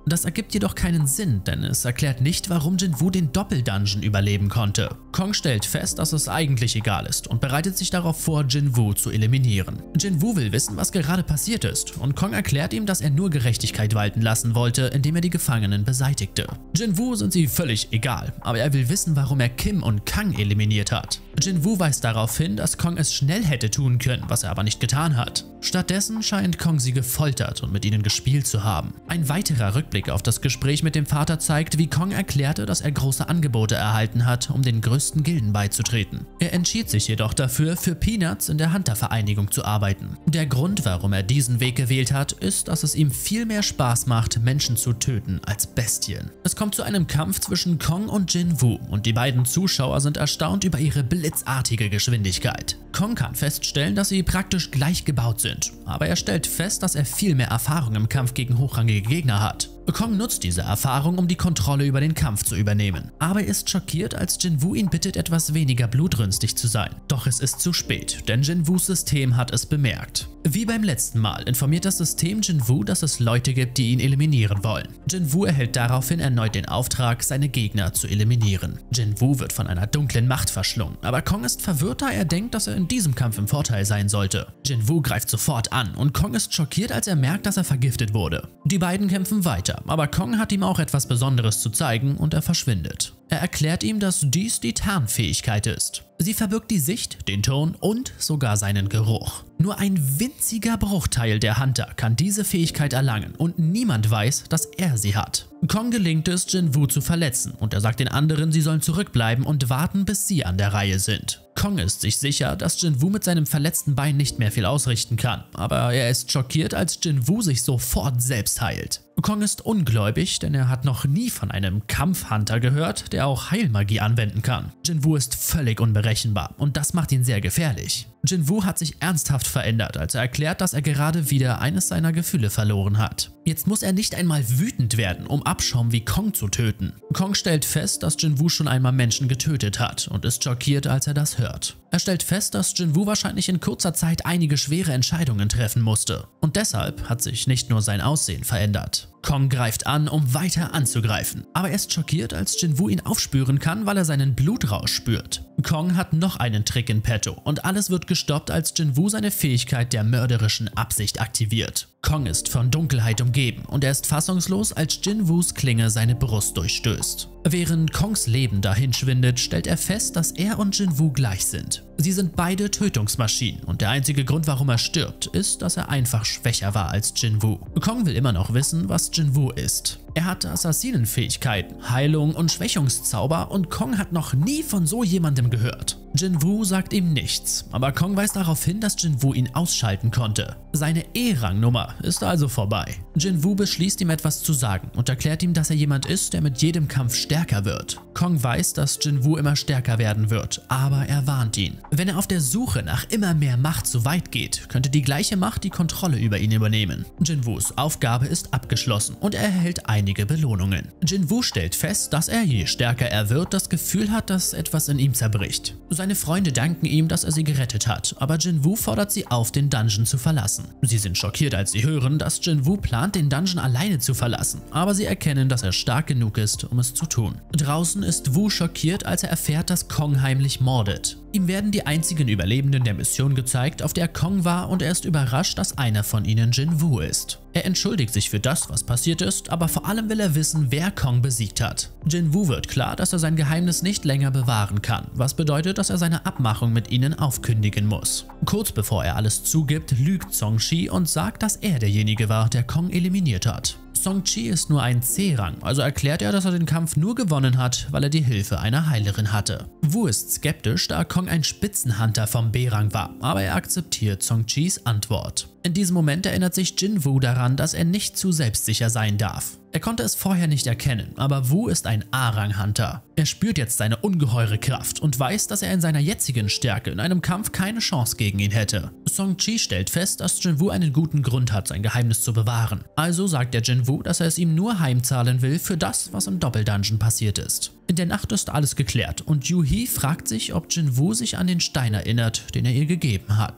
Das ergibt jedoch keinen Sinn, denn es erklärt nicht, warum Jinwoo den Doppeldungeon überleben konnte. Kong stellt fest, dass es eigentlich egal ist und bereitet sich darauf vor, Jinwoo zu eliminieren. Jinwoo will wissen, was gerade passiert ist, und Kong erklärt ihm, dass er nur Gerechtigkeit walten lassen wollte, indem er die Gefangenen beseitigte. Jinwoo sind sie völlig egal, aber er will wissen, warum er Kim und Kang eliminiert hat. Jinwoo weist darauf hin, dass Kong es schnell hätte tun können, was er aber nicht getan hat. Stattdessen scheint Kong sie gefoltert und mit ihnen gespielt zu haben. Ein weiterer Rückblick auf das Gespräch mit dem Vater zeigt, wie Kong erklärte, dass er große Angebote erhalten hat, um den größten Gilden beizutreten. Er entschied sich jedoch dafür, für Peanuts in der Hunter-Vereinigung zu arbeiten. Der Grund, warum er diesen Weg gewählt hat, ist, dass es ihm viel mehr Spaß macht, Menschen zu töten als Bestien. Es kommt zu einem Kampf zwischen Kong und Jinwoo und die beiden Zuschauer sind erstaunt über ihre blitzartige Geschwindigkeit. Kong kann feststellen, dass sie praktisch gleich gebaut sind, aber er stellt fest, dass er viel mehr Erfahrung im Kampf gegen hochrangige Gegner hat. Kong nutzt diese Erfahrung, um die Kontrolle über den Kampf zu übernehmen. Aber er ist schockiert, als Jinwoo ihn bittet, etwas weniger blutrünstig zu sein. Doch es ist zu spät, denn Jinwoos System hat es bemerkt. Wie beim letzten Mal informiert das System Jinwoo, dass es Leute gibt, die ihn eliminieren wollen. Jinwoo erhält daraufhin erneut den Auftrag, seine Gegner zu eliminieren. Jinwoo wird von einer dunklen Macht verschlungen, aber Kong ist verwirrt, da er denkt, dass er in diesem Kampf im Vorteil sein sollte. Jinwoo greift sofort an und Kong ist schockiert, als er merkt, dass er vergiftet wurde. Die beiden kämpfen weiter, aber Kong hat ihm auch etwas Besonderes zu zeigen und er verschwindet. Er erklärt ihm, dass dies die Tarnfähigkeit ist. Sie verbirgt die Sicht, den Ton und sogar seinen Geruch. Nur ein winziger Bruchteil der Hunter kann diese Fähigkeit erlangen und niemand weiß, dass er sie hat. Kong gelingt es, Jinwoo zu verletzen und er sagt den anderen, sie sollen zurückbleiben und warten, bis sie an der Reihe sind. Kong ist sich sicher, dass Jinwoo mit seinem verletzten Bein nicht mehr viel ausrichten kann, aber er ist schockiert, als Jinwoo sich sofort selbst heilt. Kong ist ungläubig, denn er hat noch nie von einem Kampfhunter gehört, der auch Heilmagie anwenden kann. Jinwoo ist völlig unberechenbar und das macht ihn sehr gefährlich. Jinwoo hat sich ernsthaft verändert, als er erklärt, dass er gerade wieder eines seiner Gefühle verloren hat. Jetzt muss er nicht einmal wütend werden, um Abschaum wie Kong zu töten. Kong stellt fest, dass Jinwoo schon einmal Menschen getötet hat und ist schockiert, als er das hört. Er stellt fest, dass Jinwoo wahrscheinlich in kurzer Zeit einige schwere Entscheidungen treffen musste. Und deshalb hat sich nicht nur sein Aussehen verändert. Kong greift an, um weiter anzugreifen, aber er ist schockiert, als Jinwoo ihn aufspüren kann, weil er seinen Blutrausch spürt. Kong hat noch einen Trick in petto und alles wird gestoppt, als Jinwoo seine Fähigkeit der mörderischen Absicht aktiviert. Kong ist von Dunkelheit umgeben und er ist fassungslos, als Jinwoos Klinge seine Brust durchstößt. Während Kongs Leben dahinschwindet, stellt er fest, dass er und Jinwoo gleich sind. Sie sind beide Tötungsmaschinen und der einzige Grund, warum er stirbt, ist, dass er einfach schwächer war als Jinwoo. Kong will immer noch wissen, was Jinwoo ist. Er hat Assassinenfähigkeiten, Heilung und Schwächungszauber und Kong hat noch nie von so jemandem gehört. Jinwoo sagt ihm nichts, aber Kong weist darauf hin, dass Jinwoo ihn ausschalten konnte. Seine E-Rangnummer ist also vorbei. Jinwoo beschließt ihm etwas zu sagen und erklärt ihm, dass er jemand ist, der mit jedem Kampf stärker wird. Kong weiß, dass Jinwoo immer stärker werden wird, aber er warnt ihn. Wenn er auf der Suche nach immer mehr Macht zu weit geht, könnte die gleiche Macht die Kontrolle über ihn übernehmen. Jinwoos Aufgabe ist abgeschlossen und er erhält einige Belohnungen. Jinwoo stellt fest, dass er, je stärker er wird, das Gefühl hat, dass etwas in ihm zerbricht. Seine Freunde danken ihm, dass er sie gerettet hat, aber Jinwoo fordert sie auf, den Dungeon zu verlassen. Sie sind schockiert, als sie hören, dass Jinwoo plant, den Dungeon alleine zu verlassen, aber sie erkennen, dass er stark genug ist, um es zu tun. Draußen ist Woo schockiert, als er erfährt, dass Kong heimlich mordet. Ihm werden die einzigen Überlebenden der Mission gezeigt, auf der Kong war, und er ist überrascht, dass einer von ihnen Jinwoo ist. Er entschuldigt sich für das, was passiert ist, aber vor allem will er wissen, wer Kong besiegt hat. Jinwoo wird klar, dass er sein Geheimnis nicht länger bewahren kann, was bedeutet, dass er seine Abmachung mit ihnen aufkündigen muss. Kurz bevor er alles zugibt, lügt Song-Chi und sagt, dass er derjenige war, der Kong eliminiert hat. Song-Chi ist nur ein C-Rang, also erklärt er, dass er den Kampf nur gewonnen hat, weil er die Hilfe einer Heilerin hatte. Woo ist skeptisch, da Kong ein Spitzenhunter vom B-Rang war, aber er akzeptiert Song-Chis Antwort. In diesem Moment erinnert sich Jinwoo daran, dass er nicht zu selbstsicher sein darf. Er konnte es vorher nicht erkennen, aber Woo ist ein A-Rang-Hunter. Er spürt jetzt seine ungeheure Kraft und weiß, dass er in seiner jetzigen Stärke in einem Kampf keine Chance gegen ihn hätte. Song-Chi stellt fest, dass Jinwoo einen guten Grund hat, sein Geheimnis zu bewahren. Also sagt er Jinwoo, dass er es ihm nur heimzahlen will für das, was im Doppeldungeon passiert ist. In der Nacht ist alles geklärt und Yoo-hee fragt sich, ob Jinwoo sich an den Stein erinnert, den er ihr gegeben hat.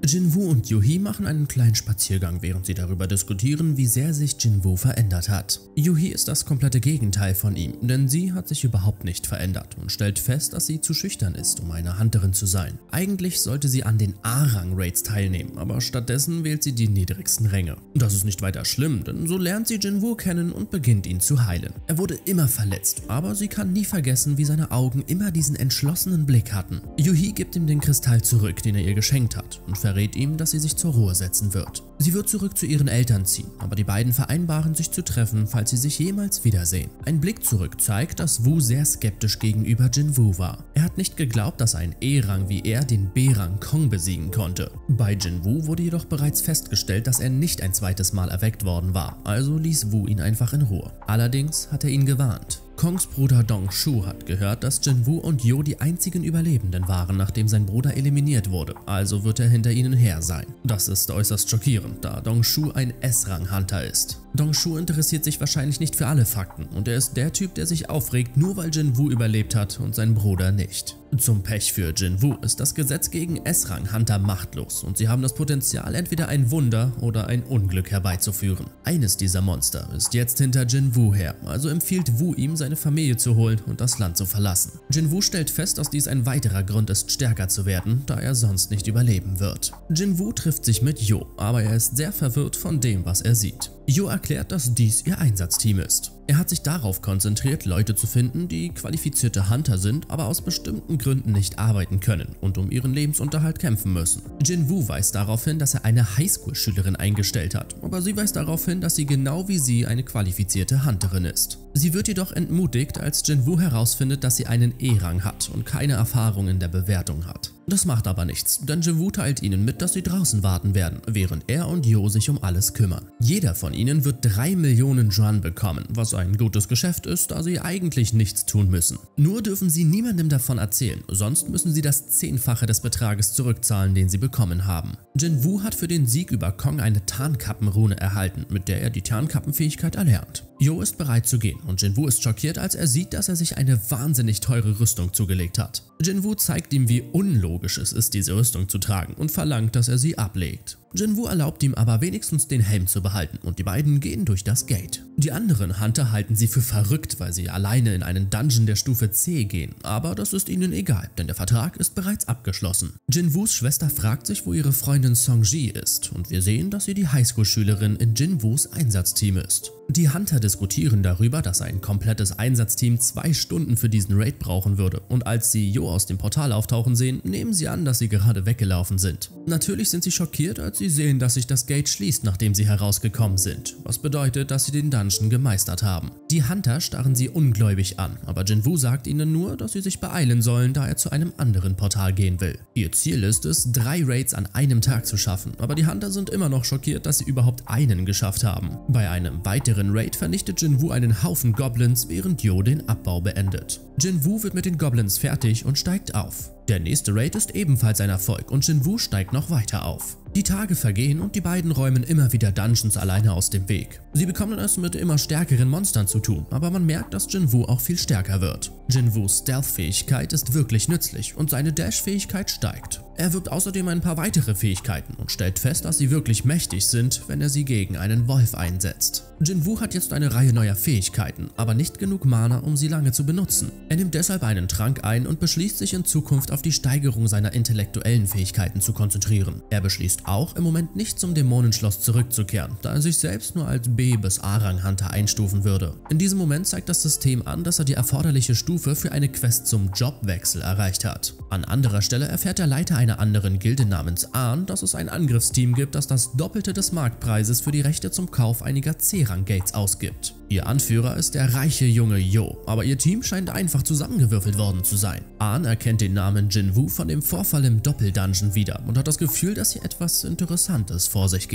Jinwoo und Yuhi machen einen kleinen Spaziergang, während sie darüber diskutieren, wie sehr sich Jinwoo verändert hat. Yuhi ist das komplette Gegenteil von ihm, denn sie hat sich überhaupt nicht verändert und stellt fest, dass sie zu schüchtern ist, um eine Hunterin zu sein. Eigentlich sollte sie an den A-Rang-Raids teilnehmen, aber stattdessen wählt sie die niedrigsten Ränge. Das ist nicht weiter schlimm, denn so lernt sie Jinwoo kennen und beginnt ihn zu heilen. Er wurde immer verletzt, aber sie kann nie vergessen, wie seine Augen immer diesen entschlossenen Blick hatten. Yuhi gibt ihm den Kristall zurück, den er ihr geschenkt hat, und verrät ihm, dass sie sich zur Ruhe setzen wird. Sie wird zurück zu ihren Eltern ziehen, aber die beiden vereinbaren, sich zu treffen, falls sie sich jemals wiedersehen. Ein Blick zurück zeigt, dass Woo sehr skeptisch gegenüber Jinwoo war. Er hat nicht geglaubt, dass ein E-Rang wie er den B-Rang Kong besiegen konnte. Bei Jinwoo wurde jedoch bereits festgestellt, dass er nicht ein zweites Mal erweckt worden war, also ließ Woo ihn einfach in Ruhe. Allerdings hat er ihn gewarnt. Kongs Bruder Dong-Shu hat gehört, dass Jinwoo und Jo die einzigen Überlebenden waren, nachdem sein Bruder eliminiert wurde, also wird er hinter ihnen her sein. Das ist äußerst schockierend, da Dong-Shu ein S-Rang-Hunter ist. Dong-Shu interessiert sich wahrscheinlich nicht für alle Fakten und er ist der Typ, der sich aufregt, nur weil Jinwoo überlebt hat und sein Bruder nicht. Zum Pech für Jinwoo ist das Gesetz gegen S-Rang-Hunter machtlos und sie haben das Potenzial, entweder ein Wunder oder ein Unglück herbeizuführen. Eines dieser Monster ist jetzt hinter Jinwoo her, also empfiehlt Woo ihm, seine Familie zu holen und das Land zu verlassen. Jinwoo stellt fest, dass dies ein weiterer Grund ist, stärker zu werden, da er sonst nicht überleben wird. Jinwoo trifft sich mit Jo, aber er ist sehr verwirrt von dem, was er sieht. Jo erklärt, dass dies ihr Einsatzteam ist. Er hat sich darauf konzentriert, Leute zu finden, die qualifizierte Hunter sind, aber aus bestimmten Gründen nicht arbeiten können und um ihren Lebensunterhalt kämpfen müssen. Jinwoo weist darauf hin, dass er eine Highschool-Schülerin eingestellt hat, aber sie weist darauf hin, dass sie genau wie sie eine qualifizierte Hunterin ist. Sie wird jedoch entmutigt, als Jinwoo herausfindet, dass sie einen E-Rang hat und keine Erfahrung in der Bewertung hat. Das macht aber nichts, denn Jinwoo teilt ihnen mit, dass sie draußen warten werden, während er und Jo sich um alles kümmern. Jeder von ihnen wird drei Millionen Yuan bekommen, was ein gutes Geschäft ist, da sie eigentlich nichts tun müssen. Nur dürfen sie niemandem davon erzählen, sonst müssen sie das Zehnfache des Betrages zurückzahlen, den sie bekommen haben. Jinwoo hat für den Sieg über Kong eine Tarnkappenrune erhalten, mit der er die Tarnkappenfähigkeit erlernt. Jo ist bereit zu gehen und Jinwoo ist schockiert, als er sieht, dass er sich eine wahnsinnig teure Rüstung zugelegt hat. Jinwoo zeigt ihm, wie unlogisch es ist, diese Rüstung zu tragen und verlangt, dass er sie ablegt. Jinwoo erlaubt ihm aber wenigstens den Helm zu behalten und die beiden gehen durch das Gate. Die anderen Hunter halten sie für verrückt, weil sie alleine in einen Dungeon der Stufe C gehen, aber das ist ihnen egal, denn der Vertrag ist bereits abgeschlossen. Jinwoos Schwester fragt sich, wo ihre Freundin Songji ist und wir sehen, dass sie die Highschool-Schülerin in Jinwoos Einsatzteam ist. Die Hunter diskutieren darüber, dass ein komplettes Einsatzteam zwei Stunden für diesen Raid brauchen würde und als sie Jo aus dem Portal auftauchen sehen, nehmen sie an, dass sie gerade weggelaufen sind. Natürlich sind sie schockiert, als sie sehen, dass sich das Gate schließt, nachdem sie herausgekommen sind, was bedeutet, dass sie den Dungeon gemeistert haben. Die Hunter starren sie ungläubig an, aber Jinwoo sagt ihnen nur, dass sie sich beeilen sollen, da er zu einem anderen Portal gehen will. Ihr Ziel ist es, drei Raids an einem Tag zu schaffen, aber die Hunter sind immer noch schockiert, dass sie überhaupt einen geschafft haben. Bei einem weiteren Raid vernichtet Jinwoo einen Haufen Goblins, während Jo den Abbau beendet. Jinwoo wird mit den Goblins fertig und steigt auf. Der nächste Raid ist ebenfalls ein Erfolg und Jinwoo steigt noch weiter auf. Die Tage vergehen und die beiden räumen immer wieder Dungeons alleine aus dem Weg. Sie bekommen es mit immer stärkeren Monstern zu tun, aber man merkt, dass Jinwoo auch viel stärker wird. Jinwoos Stealth-Fähigkeit ist wirklich nützlich und seine Dash-Fähigkeit steigt. Er wirbt außerdem ein paar weitere Fähigkeiten und stellt fest, dass sie wirklich mächtig sind, wenn er sie gegen einen Wolf einsetzt. Jinwoo hat jetzt eine Reihe neuer Fähigkeiten, aber nicht genug Mana, um sie lange zu benutzen. Er nimmt deshalb einen Trank ein und beschließt sich in Zukunft auf die Steigerung seiner intellektuellen Fähigkeiten zu konzentrieren. Er beschließt auch, im Moment nicht zum Dämonenschloss zurückzukehren, da er sich selbst nur als B- bis A-Rang-Hunter einstufen würde. In diesem Moment zeigt das System an, dass er die erforderliche Stufe für eine Quest zum Jobwechsel erreicht hat. An anderer Stelle erfährt der Leiter einer anderen Gilde namens Ahn, dass es ein Angriffsteam gibt, das das Doppelte des Marktpreises für die Rechte zum Kauf einiger C-Rang-Gates ausgibt. Ihr Anführer ist der reiche junge Jo, aber ihr Team scheint einfach zusammengewürfelt worden zu sein. Ahn erkennt den Namen Jinwoo von dem Vorfall im Doppeldungeon wieder und hat das Gefühl, dass hier etwas Interessantes vor sich geht.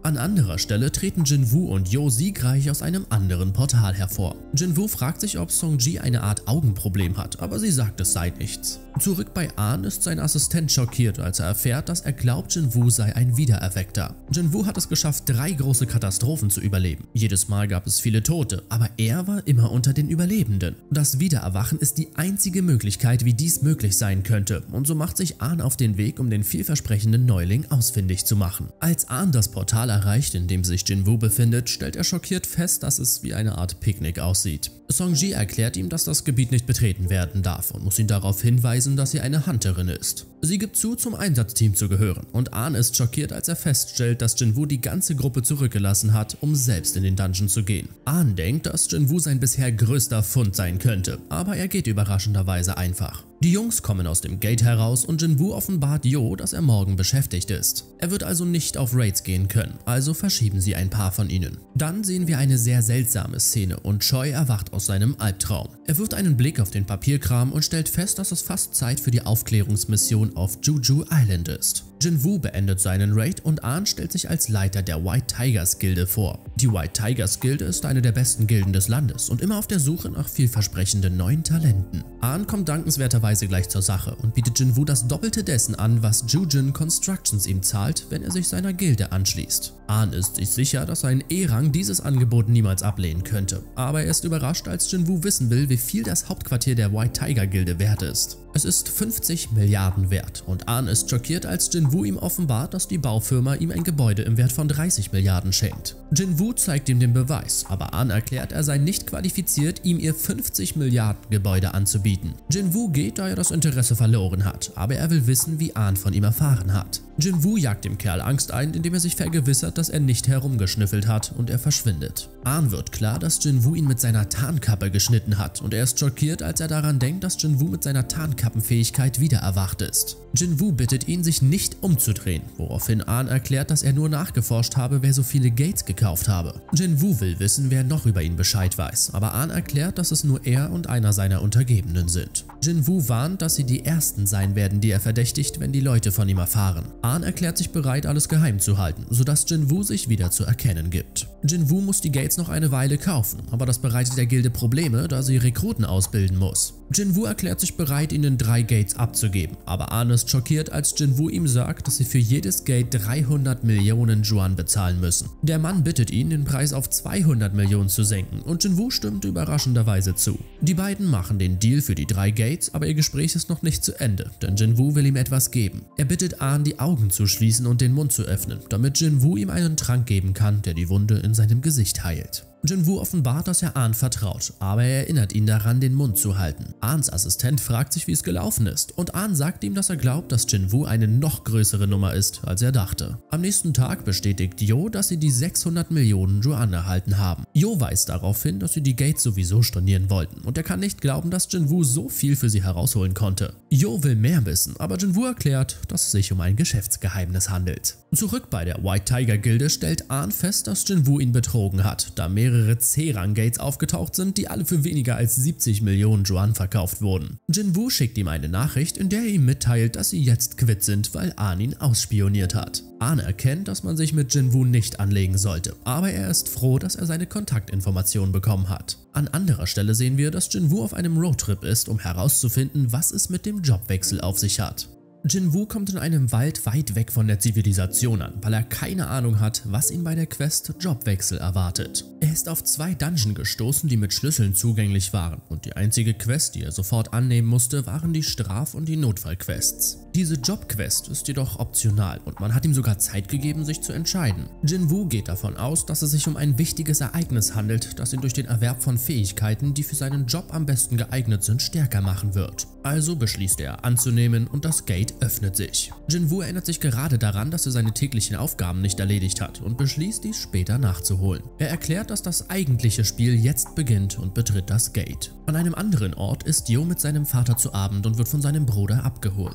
An anderer Stelle treten Jinwoo und Jo siegreich aus einem anderen Portal hervor. Jinwoo fragt sich, ob Song-ji eine Art Augenproblem hat, aber sie sagt, es sei nichts. Zurück bei Ahn ist sein Assistent schockiert, als er erfährt, dass er glaubt, Jinwoo sei ein Wiedererweckter. Jinwoo hat es geschafft, drei große Katastrophen zu überleben. Jedes Mal gab es viele Tote, aber er war immer unter den Überlebenden. Das Wiedererwachen ist die einzige Möglichkeit, wie dies möglich sein könnte, und so macht sich Ahn auf den Weg, um den vielversprechenden Neuling ausfindig zu machen. Als Ahn das Portal erreicht, in dem sich Jinwoo befindet, stellt er schockiert fest, dass es wie eine Art Picknick aussieht. Song-ji erklärt ihm, dass das Gebiet nicht betreten werden darf und muss ihn darauf hinweisen, dass sie eine Hunterin ist. Sie gibt zu, zum Einsatzteam zu gehören, und Ahn ist schockiert, als er feststellt, dass Jinwoo die ganze Gruppe zurückgelassen hat, um selbst in den Dungeon zu gehen. Ahn denkt, dass Jinwoo sein bisher größter Fund sein könnte, aber er geht überraschenderweise einfach. Die Jungs kommen aus dem Gate heraus und Jinwoo offenbart Jo, dass er morgen beschäftigt ist. Er wird also nicht auf Raids gehen können, also verschieben sie ein paar von ihnen. Dann sehen wir eine sehr seltsame Szene und Choi erwacht aus seinem Albtraum. Er wirft einen Blick auf den Papierkram und stellt fest, dass es fast Zeit für die Aufklärungsmission auf Jeju Island ist. Jinwoo beendet seinen Raid und Ahn stellt sich als Leiter der White Tigers Gilde vor. Die White Tigers Gilde ist eine der besten Gilden des Landes und immer auf der Suche nach vielversprechenden neuen Talenten. Ahn kommt dankenswerterweise gleich zur Sache und bietet Jinwoo das Doppelte dessen an, was Jujin Constructions ihm zahlt, wenn er sich seiner Gilde anschließt. Ahn ist sich sicher, dass ein E-Rang dieses Angebot niemals ablehnen könnte, aber er ist überrascht, als Jinwoo wissen will, wie viel das Hauptquartier der White Tiger Gilde wert ist. Es ist fünfzig Milliarden wert und Ahn ist schockiert, als Jinwoo ihm offenbart, dass die Baufirma ihm ein Gebäude im Wert von dreißig Milliarden schenkt. Jinwoo zeigt ihm den Beweis, aber Ahn erklärt, er sei nicht qualifiziert, ihm ihr fünfzig Milliarden Gebäude anzubieten. Jinwoo geht, da er das Interesse verloren hat, aber er will wissen, wie Ahn von ihm erfahren hat. Jinwoo jagt dem Kerl Angst ein, indem er sich vergewissert, dass er nicht herumgeschnüffelt hat, und er verschwindet. Ahn wird klar, dass Jinwoo ihn mit seiner Tarnkappe geschnitten hat, und er ist schockiert, als er daran denkt, dass Jinwoo mit seiner Tarnkappenfähigkeit wieder erwacht ist. Jinwoo bittet ihn, sich nicht umzudrehen, woraufhin Ahn erklärt, dass er nur nachgeforscht habe, wer so viele Gates gekauft habe. Jinwoo will wissen, wer noch über ihn Bescheid weiß, aber Ahn erklärt, dass es nur er und einer seiner Untergebenen sind. Jinwoo warnt, dass sie die Ersten sein werden, die er verdächtigt, wenn die Leute von ihm erfahren. Ahn erklärt sich bereit, alles geheim zu halten, sodass Jinwoo sich wieder zu erkennen gibt. Jinwoo muss die Gates noch eine Weile kaufen, aber das bereitet der Gilde Probleme, da sie Rekruten ausbilden muss. Jinwoo erklärt sich bereit, ihnen drei Gates abzugeben, aber Ahn ist schockiert, als Jinwoo ihm sagt, dass sie für jedes Gate dreihundert Millionen Yuan bezahlen müssen. Der Mann bittet ihn, den Preis auf zweihundert Millionen zu senken, und Jinwoo stimmt überraschenderweise zu. Die beiden machen den Deal für die drei Gates, aber ihr Gespräch ist noch nicht zu Ende, denn Jinwoo will ihm etwas geben. Er bittet Ahn, die Augen zu schließen und den Mund zu öffnen, damit Jinwoo ihm einen Trank geben kann, der die Wunde in seinem Gesicht heilt. Jinwoo offenbart, dass er Ahn vertraut, aber er erinnert ihn daran, den Mund zu halten. Ahns Assistent fragt sich, wie es gelaufen ist, und Ahn sagt ihm, dass er glaubt, dass Jinwoo eine noch größere Nummer ist, als er dachte. Am nächsten Tag bestätigt Jo, dass sie die sechshundert Millionen Yuan erhalten haben. Jo weist darauf hin, dass sie die Gates sowieso stornieren wollten, und er kann nicht glauben, dass Jinwoo so viel für sie herausholen konnte. Jo will mehr wissen, aber Jinwoo erklärt, dass es sich um ein Geschäftsgeheimnis handelt. Zurück bei der White Tiger Gilde stellt Ahn fest, dass Jinwoo ihn betrogen hat, da mehrere C-Rang-Gates aufgetaucht sind, die alle für weniger als siebzig Millionen Yuan verkauft wurden. Jinwoo schickt ihm eine Nachricht, in der er ihm mitteilt, dass sie jetzt quitt sind, weil Ahn ihn ausspioniert hat. Ahn erkennt, dass man sich mit Jinwoo nicht anlegen sollte, aber er ist froh, dass er seine Kontaktinformationen bekommen hat. An anderer Stelle sehen wir, dass Jinwoo auf einem Roadtrip ist, um herauszufinden, was es mit dem Jobwechsel auf sich hat. Jinwoo kommt in einem Wald weit weg von der Zivilisation an, weil er keine Ahnung hat, was ihn bei der Quest Jobwechsel erwartet. Er ist auf zwei Dungeon gestoßen, die mit Schlüsseln zugänglich waren, und die einzige Quest, die er sofort annehmen musste, waren die Straf- und die Notfallquests. Diese Jobquest ist jedoch optional und man hat ihm sogar Zeit gegeben, sich zu entscheiden. Jinwoo geht davon aus, dass es sich um ein wichtiges Ereignis handelt, das ihn durch den Erwerb von Fähigkeiten, die für seinen Job am besten geeignet sind, stärker machen wird. Also beschließt er anzunehmen und das Gate öffnet sich. Jinwoo erinnert sich gerade daran, dass er seine täglichen Aufgaben nicht erledigt hat und beschließt, dies später nachzuholen. Er erklärt, dass das eigentliche Spiel jetzt beginnt und betritt das Gate. An einem anderen Ort ist Jo mit seinem Vater zu Abend und wird von seinem Bruder abgeholt. Im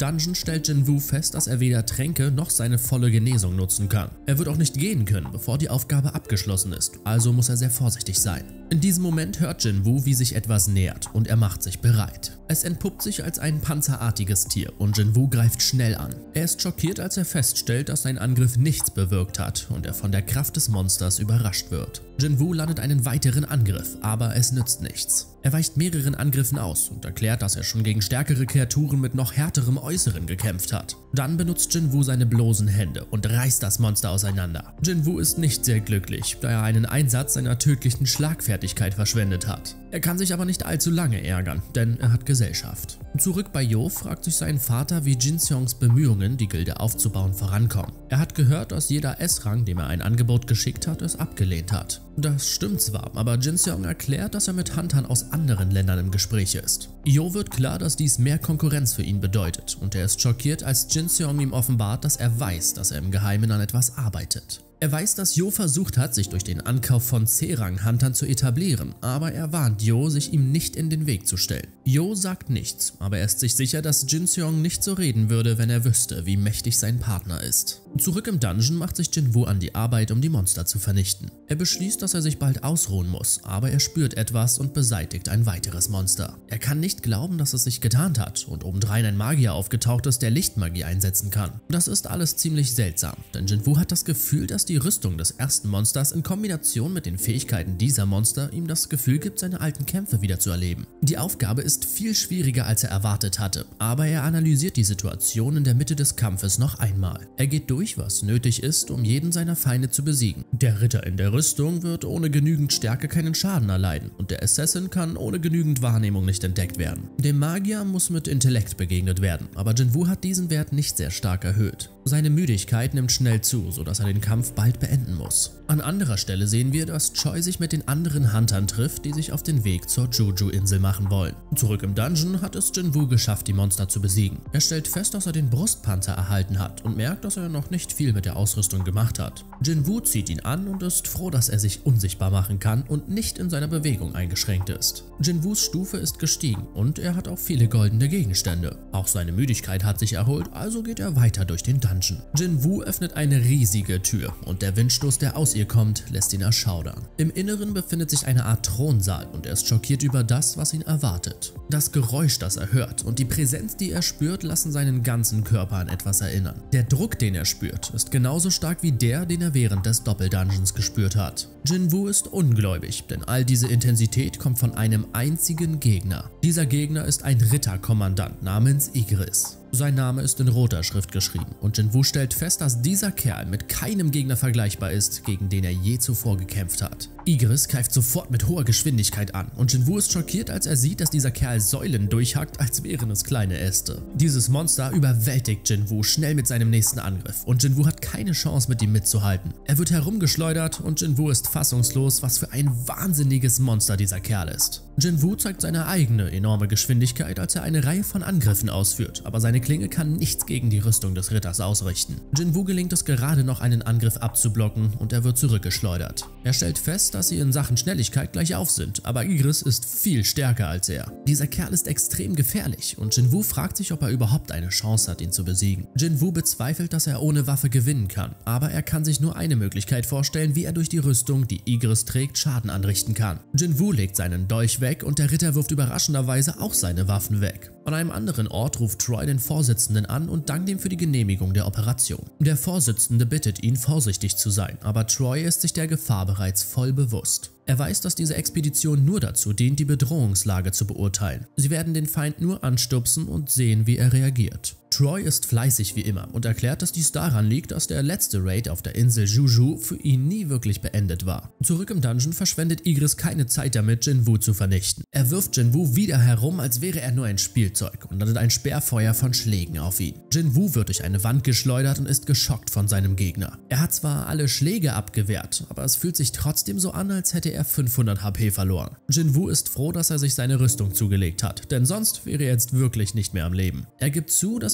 Dungeon stellt Jinwoo fest, dass er weder Tränke noch seine volle Genesung nutzen kann. Er wird auch nicht gehen können, bevor die Aufgabe abgeschlossen ist, also muss er sehr vorsichtig sein. In diesem Moment hört Jinwoo, wie sich etwas nähert und er macht sich bereit. Es entpuppt sich als ein panzerartiges Tier und Jinwoo greift schnell an. Er ist schockiert, als er feststellt, dass sein Angriff nichts bewirkt hat und er von der Kraft des Monsters überrascht wird. Jinwoo landet einen weiteren Angriff, aber es nützt nichts. Er weicht mehreren Angriffen aus und erklärt, dass er schon gegen stärkere Kreaturen mit noch härterem Äußeren gekämpft hat. Dann benutzt Jinwoo seine bloßen Hände und reißt das Monster auseinander. Jinwoo ist nicht sehr glücklich, da er einen Einsatz seiner tödlichen Schlagfertigkeit verschwendet hat. Er kann sich aber nicht allzu lange ärgern, denn er hat Gesellschaft. Zurück bei Jo fragt sich sein Vater, wie Jin Seongs Bemühungen, die Gilde aufzubauen, vorankommen. Er hat gehört, dass jeder S-Rang, dem er ein Angebot geschickt hat, es abgelehnt hat. Das stimmt zwar, aber Jin Seong erklärt, dass er mit Huntern aus anderen Ländern im Gespräch ist. Jo wird klar, dass dies mehr Konkurrenz für ihn bedeutet und er ist schockiert, als Jin Seong ihm offenbart, dass er weiß, dass er im Geheimen an etwas arbeitet. Er weiß, dass Jo versucht hat, sich durch den Ankauf von C-Rang-Huntern zu etablieren, aber er warnt Jo, sich ihm nicht in den Weg zu stellen. Jo sagt nichts, aber er ist sich sicher, dass Jin Seong nicht so reden würde, wenn er wüsste, wie mächtig sein Partner ist. Zurück im Dungeon macht sich Jinwoo an die Arbeit, um die Monster zu vernichten. Er beschließt, dass er sich bald ausruhen muss, aber er spürt etwas und beseitigt ein weiteres Monster. Er kann nicht glauben, dass es sich getarnt hat und obendrein ein Magier aufgetaucht ist, der Lichtmagie einsetzen kann. Das ist alles ziemlich seltsam, denn Jinwoo hat das Gefühl, dass die Rüstung des ersten Monsters in Kombination mit den Fähigkeiten dieser Monster ihm das Gefühl gibt, seine alten Kämpfe wieder zu erleben. Die Aufgabe ist viel schwieriger, als er erwartet hatte, aber er analysiert die Situation in der Mitte des Kampfes noch einmal. Er geht durch, was nötig ist, um jeden seiner Feinde zu besiegen. Der Ritter in der Rüstung wird ohne genügend Stärke keinen Schaden erleiden und der Assassin kann ohne genügend Wahrnehmung nicht entdeckt werden. Dem Magier muss mit Intellekt begegnet werden, aber Jinwoo hat diesen Wert nicht sehr stark erhöht. Seine Müdigkeit nimmt schnell zu, sodass er den Kampf bald beenden muss. An anderer Stelle sehen wir, dass Choi sich mit den anderen Huntern trifft, die sich auf den Weg zur Juju-Insel machen wollen. Zurück im Dungeon hat es Jinwoo geschafft, die Monster zu besiegen. Er stellt fest, dass er den Brustpanzer erhalten hat und merkt, dass er noch nicht viel mit der Ausrüstung gemacht hat. Jinwoo zieht ihn an und ist froh, dass er sich unsichtbar machen kann und nicht in seiner Bewegung eingeschränkt ist. Jinwoos Stufe ist gestiegen und er hat auch viele goldene Gegenstände. Auch seine Müdigkeit hat sich erholt, also geht er weiter durch den Dungeon. Jinwoo öffnet eine riesige Tür und der Windstoß, der aus ihr kommt, lässt ihn erschaudern. Im Inneren befindet sich eine Art Thronsaal und er ist schockiert über das, was ihn erwartet. Das Geräusch, das er hört und die Präsenz, die er spürt, lassen seinen ganzen Körper an etwas erinnern. Der Druck, den er spürt, ist genauso stark wie der, den er während des Doppeldungeons gespürt hat. Jinwoo ist ungläubig, denn all diese Intensität kommt von einem einzigen Gegner. Dieser Gegner ist ein Ritterkommandant namens Igris. Sein Name ist in roter Schrift geschrieben und Jinwoo stellt fest, dass dieser Kerl mit keinem Gegner vergleichbar ist, gegen den er je zuvor gekämpft hat. Igris greift sofort mit hoher Geschwindigkeit an und Jinwoo ist schockiert, als er sieht, dass dieser Kerl Säulen durchhackt, als wären es kleine Äste. Dieses Monster überwältigt Jinwoo schnell mit seinem nächsten Angriff und Jinwoo hat keine Chance, mit ihm mitzuhalten. Er wird herumgeschleudert und Jinwoo ist fassungslos, was für ein wahnsinniges Monster dieser Kerl ist. Jinwoo zeigt seine eigene enorme Geschwindigkeit, als er eine Reihe von Angriffen ausführt, aber seine Klinge kann nichts gegen die Rüstung des Ritters ausrichten. Jinwoo gelingt es gerade noch, einen Angriff abzublocken und er wird zurückgeschleudert. Er stellt fest, dass sie in Sachen Schnelligkeit gleich auf sind, aber Igris ist viel stärker als er. Dieser Kerl ist extrem gefährlich und Jinwoo fragt sich, ob er überhaupt eine Chance hat, ihn zu besiegen. Jinwoo bezweifelt, dass er ohne Waffe gewinnen kann, aber er kann sich nur eine Möglichkeit vorstellen, wie er durch die Rüstung, die Igris trägt, Schaden anrichten kann. Jinwoo legt seinen Dolch weg und der Ritter wirft überraschenderweise auch seine Waffen weg. An einem anderen Ort ruft Troy den Vorsitzenden an und dankt ihm für die Genehmigung der Operation. Der Vorsitzende bittet ihn, vorsichtig zu sein, aber Troy ist sich der Gefahr bereits voll bewusst. Er weiß, dass diese Expedition nur dazu dient, die Bedrohungslage zu beurteilen. Sie werden den Feind nur anstupsen und sehen, wie er reagiert. Troy ist fleißig wie immer und erklärt, dass dies daran liegt, dass der letzte Raid auf der Insel Juju für ihn nie wirklich beendet war. Zurück im Dungeon verschwendet Igris keine Zeit damit, Jinwoo zu vernichten. Er wirft Jinwoo wieder herum, als wäre er nur ein Spielzeug und landet ein Sperrfeuer von Schlägen auf ihn. Jinwoo wird durch eine Wand geschleudert und ist geschockt von seinem Gegner. Er hat zwar alle Schläge abgewehrt, aber es fühlt sich trotzdem so an, als hätte er fünfhundert H P verloren. Jinwoo ist froh, dass er sich seine Rüstung zugelegt hat, denn sonst wäre er jetzt wirklich nicht mehr am Leben. Er gibt zu, dass er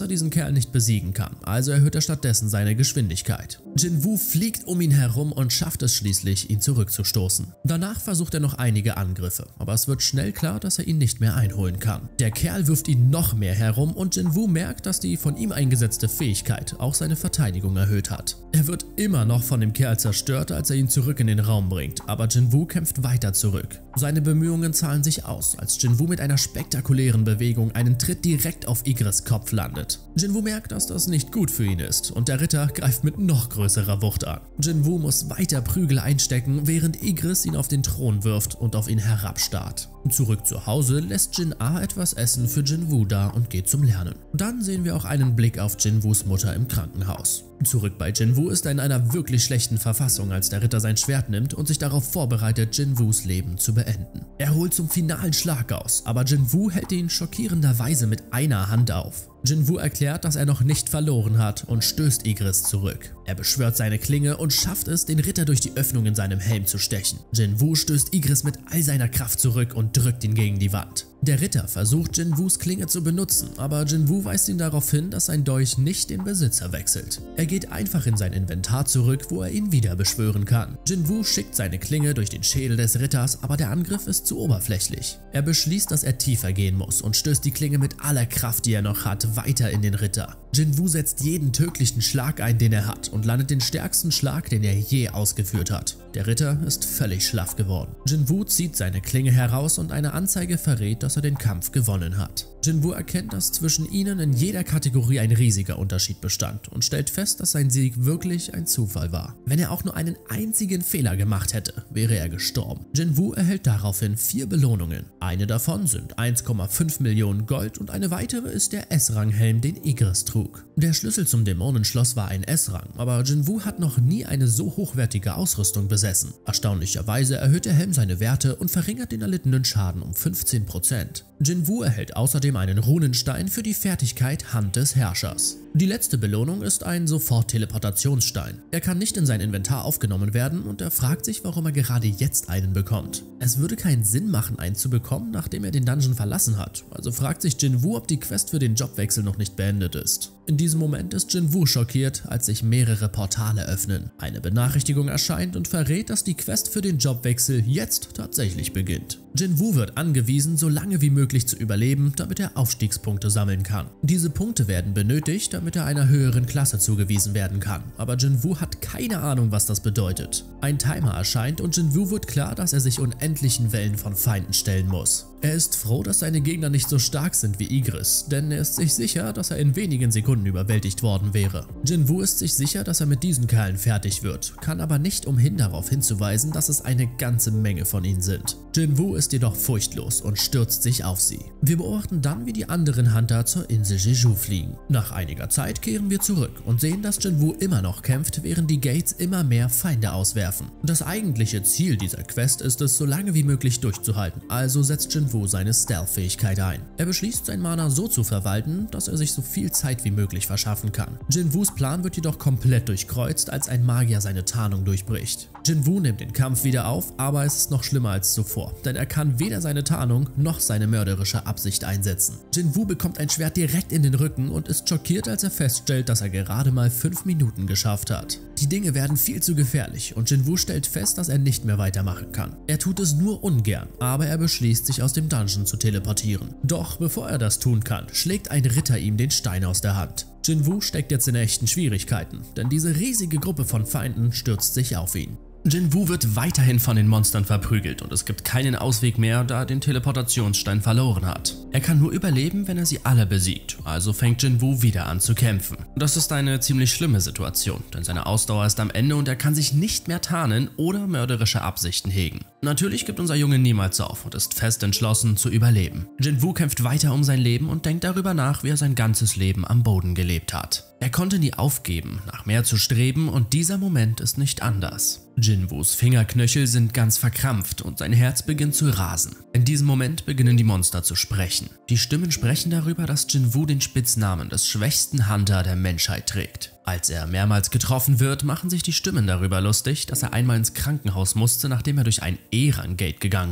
diesen Kerl nicht besiegen kann, also erhöht er stattdessen seine Geschwindigkeit. Jinwoo fliegt um ihn herum und schafft es schließlich, ihn zurückzustoßen. Danach versucht er noch einige Angriffe, aber es wird schnell klar, dass er ihn nicht mehr einholen kann. Der Kerl wirft ihn noch mehr herum und Jinwoo merkt, dass die von ihm eingesetzte Fähigkeit auch seine Verteidigung erhöht hat. Er wird immer noch von dem Kerl zerstört, als er ihn zurück in den Raum bringt, aber Jinwoo kämpft weiter zurück. Seine Bemühungen zahlen sich aus, als Jinwoo mit einer spektakulären Bewegung einen Tritt direkt auf Igris Kopf landet. Jinwoo merkt, dass das nicht gut für ihn ist und der Ritter greift mit noch größerer Wucht an. Jinwoo muss weiter Prügel einstecken, während Igris ihn auf den Thron wirft und auf ihn herabstarrt. Zurück zu Hause lässt Jin-A etwas Essen für Jinwoo da und geht zum Lernen. Dann sehen wir auch einen Blick auf Jinwoos Mutter im Krankenhaus. Zurück bei Jinwoo ist er in einer wirklich schlechten Verfassung, als der Ritter sein Schwert nimmt und sich darauf vorbereitet, Jinwoos Leben zu beenden. Er holt zum finalen Schlag aus, aber Jinwoo hält ihn schockierenderweise mit einer Hand auf. Jinwoo erklärt, dass er noch nicht verloren hat und stößt Igris zurück. Er beschwört seine Klinge und schafft es, den Ritter durch die Öffnung in seinem Helm zu stechen. Jinwoo stößt Igris mit all seiner Kraft zurück und drückt ihn gegen die Wand. Der Ritter versucht, Jinwoos Klinge zu benutzen, aber Jinwoo weist ihn darauf hin, dass sein Dolch nicht den Besitzer wechselt. Er geht einfach in sein Inventar zurück, wo er ihn wieder beschwören kann. Jinwoo schickt seine Klinge durch den Schädel des Ritters, aber der Angriff ist zu oberflächlich. Er beschließt, dass er tiefer gehen muss und stößt die Klinge mit aller Kraft, die er noch hat, weiter in den Ritter. Jinwoo setzt jeden tödlichen Schlag ein, den er hat, und landet den stärksten Schlag, den er je ausgeführt hat. Der Ritter ist völlig schlaff geworden. Jinwoo zieht seine Klinge heraus und eine Anzeige verrät, dass er den Kampf gewonnen hat. Jinwoo erkennt, dass zwischen ihnen in jeder Kategorie ein riesiger Unterschied bestand und stellt fest, dass sein Sieg wirklich ein Zufall war. Wenn er auch nur einen einzigen Fehler gemacht hätte, wäre er gestorben. Jinwoo erhält daraufhin vier Belohnungen. Eine davon sind eins Komma fünf Millionen Gold und eine weitere ist der S-Rang-Helm, den Igris trug. Der Schlüssel zum Dämonenschloss war ein S-Rang, aber Jinwoo hat noch nie eine so hochwertige Ausrüstung besessen. Erstaunlicherweise erhöht der Helm seine Werte und verringert den erlittenen Schaden um fünfzehn Prozent. Jinwoo erhält außerdem einen Runenstein für die Fertigkeit Hand des Herrschers. Die letzte Belohnung ist ein Sofort-Teleportationsstein. Er kann nicht in sein Inventar aufgenommen werden und er fragt sich, warum er gerade jetzt einen bekommt. Es würde keinen Sinn machen, einen zu bekommen, nachdem er den Dungeon verlassen hat, also fragt sich Jinwoo, ob die Quest für den Jobwechsel noch nicht beendet ist. In diesem Moment ist Jinwoo schockiert, als sich mehrere Portale öffnen. Eine Benachrichtigung erscheint und verrät, dass die Quest für den Jobwechsel jetzt tatsächlich beginnt. Jinwoo wird angewiesen, so lange wie möglich zu überleben, damit er Aufstiegspunkte sammeln kann. Diese Punkte werden benötigt, damit er einer höheren Klasse zugewiesen werden kann, aber Jinwoo hat keine Ahnung, was das bedeutet. Ein Timer erscheint und Jinwoo wird klar, dass er sich unendlichen Wellen von Feinden stellen muss. Er ist froh, dass seine Gegner nicht so stark sind wie Igris, denn er ist sich sicher, dass er in wenigen Sekunden überwältigt worden wäre. Jinwoo ist sich sicher, dass er mit diesen Kerlen fertig wird, kann aber nicht umhin darauf hinzuweisen, dass es eine ganze Menge von ihnen sind. Jinwoo ist jedoch furchtlos und stürzt sich auf sie. Wir beobachten dann, wie die anderen Hunter zur Insel Jeju fliegen. Nach einiger Zeit kehren wir zurück und sehen, dass Jinwoo immer noch kämpft, während die Gates immer mehr Feinde auswerfen. Das eigentliche Ziel dieser Quest ist es, so lange wie möglich durchzuhalten, also setzt Jinwoo seine Stealth-Fähigkeit ein. Er beschließt, sein Mana so zu verwalten, dass er sich so viel Zeit wie möglich verschaffen kann. Jinwoos Plan wird jedoch komplett durchkreuzt, als ein Magier seine Tarnung durchbricht. Jinwoo nimmt den Kampf wieder auf, aber es ist noch schlimmer als zuvor, denn er kann weder seine Tarnung noch seine mörderische Absicht einsetzen. Jinwoo bekommt ein Schwert direkt in den Rücken und ist schockiert, als er feststellt, dass er gerade mal fünf Minuten geschafft hat. Die Dinge werden viel zu gefährlich und Jinwoo stellt fest, dass er nicht mehr weitermachen kann. Er tut es nur ungern, aber er beschließt, sich aus dem Dungeon zu teleportieren. Doch bevor er das tun kann, schlägt ein Ritter ihm den Stein aus der Hand. Jinwoo steckt jetzt in echten Schwierigkeiten, denn diese riesige Gruppe von Feinden stürzt sich auf ihn. Jinwoo wird weiterhin von den Monstern verprügelt und es gibt keinen Ausweg mehr, da er den Teleportationsstein verloren hat. Er kann nur überleben, wenn er sie alle besiegt, also fängt Jinwoo wieder an zu kämpfen. Das ist eine ziemlich schlimme Situation, denn seine Ausdauer ist am Ende und er kann sich nicht mehr tarnen oder mörderische Absichten hegen. Natürlich gibt unser Junge niemals auf und ist fest entschlossen zu überleben. Jinwoo kämpft weiter um sein Leben und denkt darüber nach, wie er sein ganzes Leben am Boden gelebt hat. Er konnte nie aufgeben, nach mehr zu streben und dieser Moment ist nicht anders. Jinwoos Fingerknöchel sind ganz verkrampft und sein Herz beginnt zu rasen. In diesem Moment beginnen die Monster zu sprechen. Die Stimmen sprechen darüber, dass Jinwoo den Spitznamen des schwächsten Hunter der Menschheit trägt. Als er mehrmals getroffen wird, machen sich die Stimmen darüber lustig, dass er einmal ins Krankenhaus musste, nachdem er durch ein E-Rang-Gate gegangen war.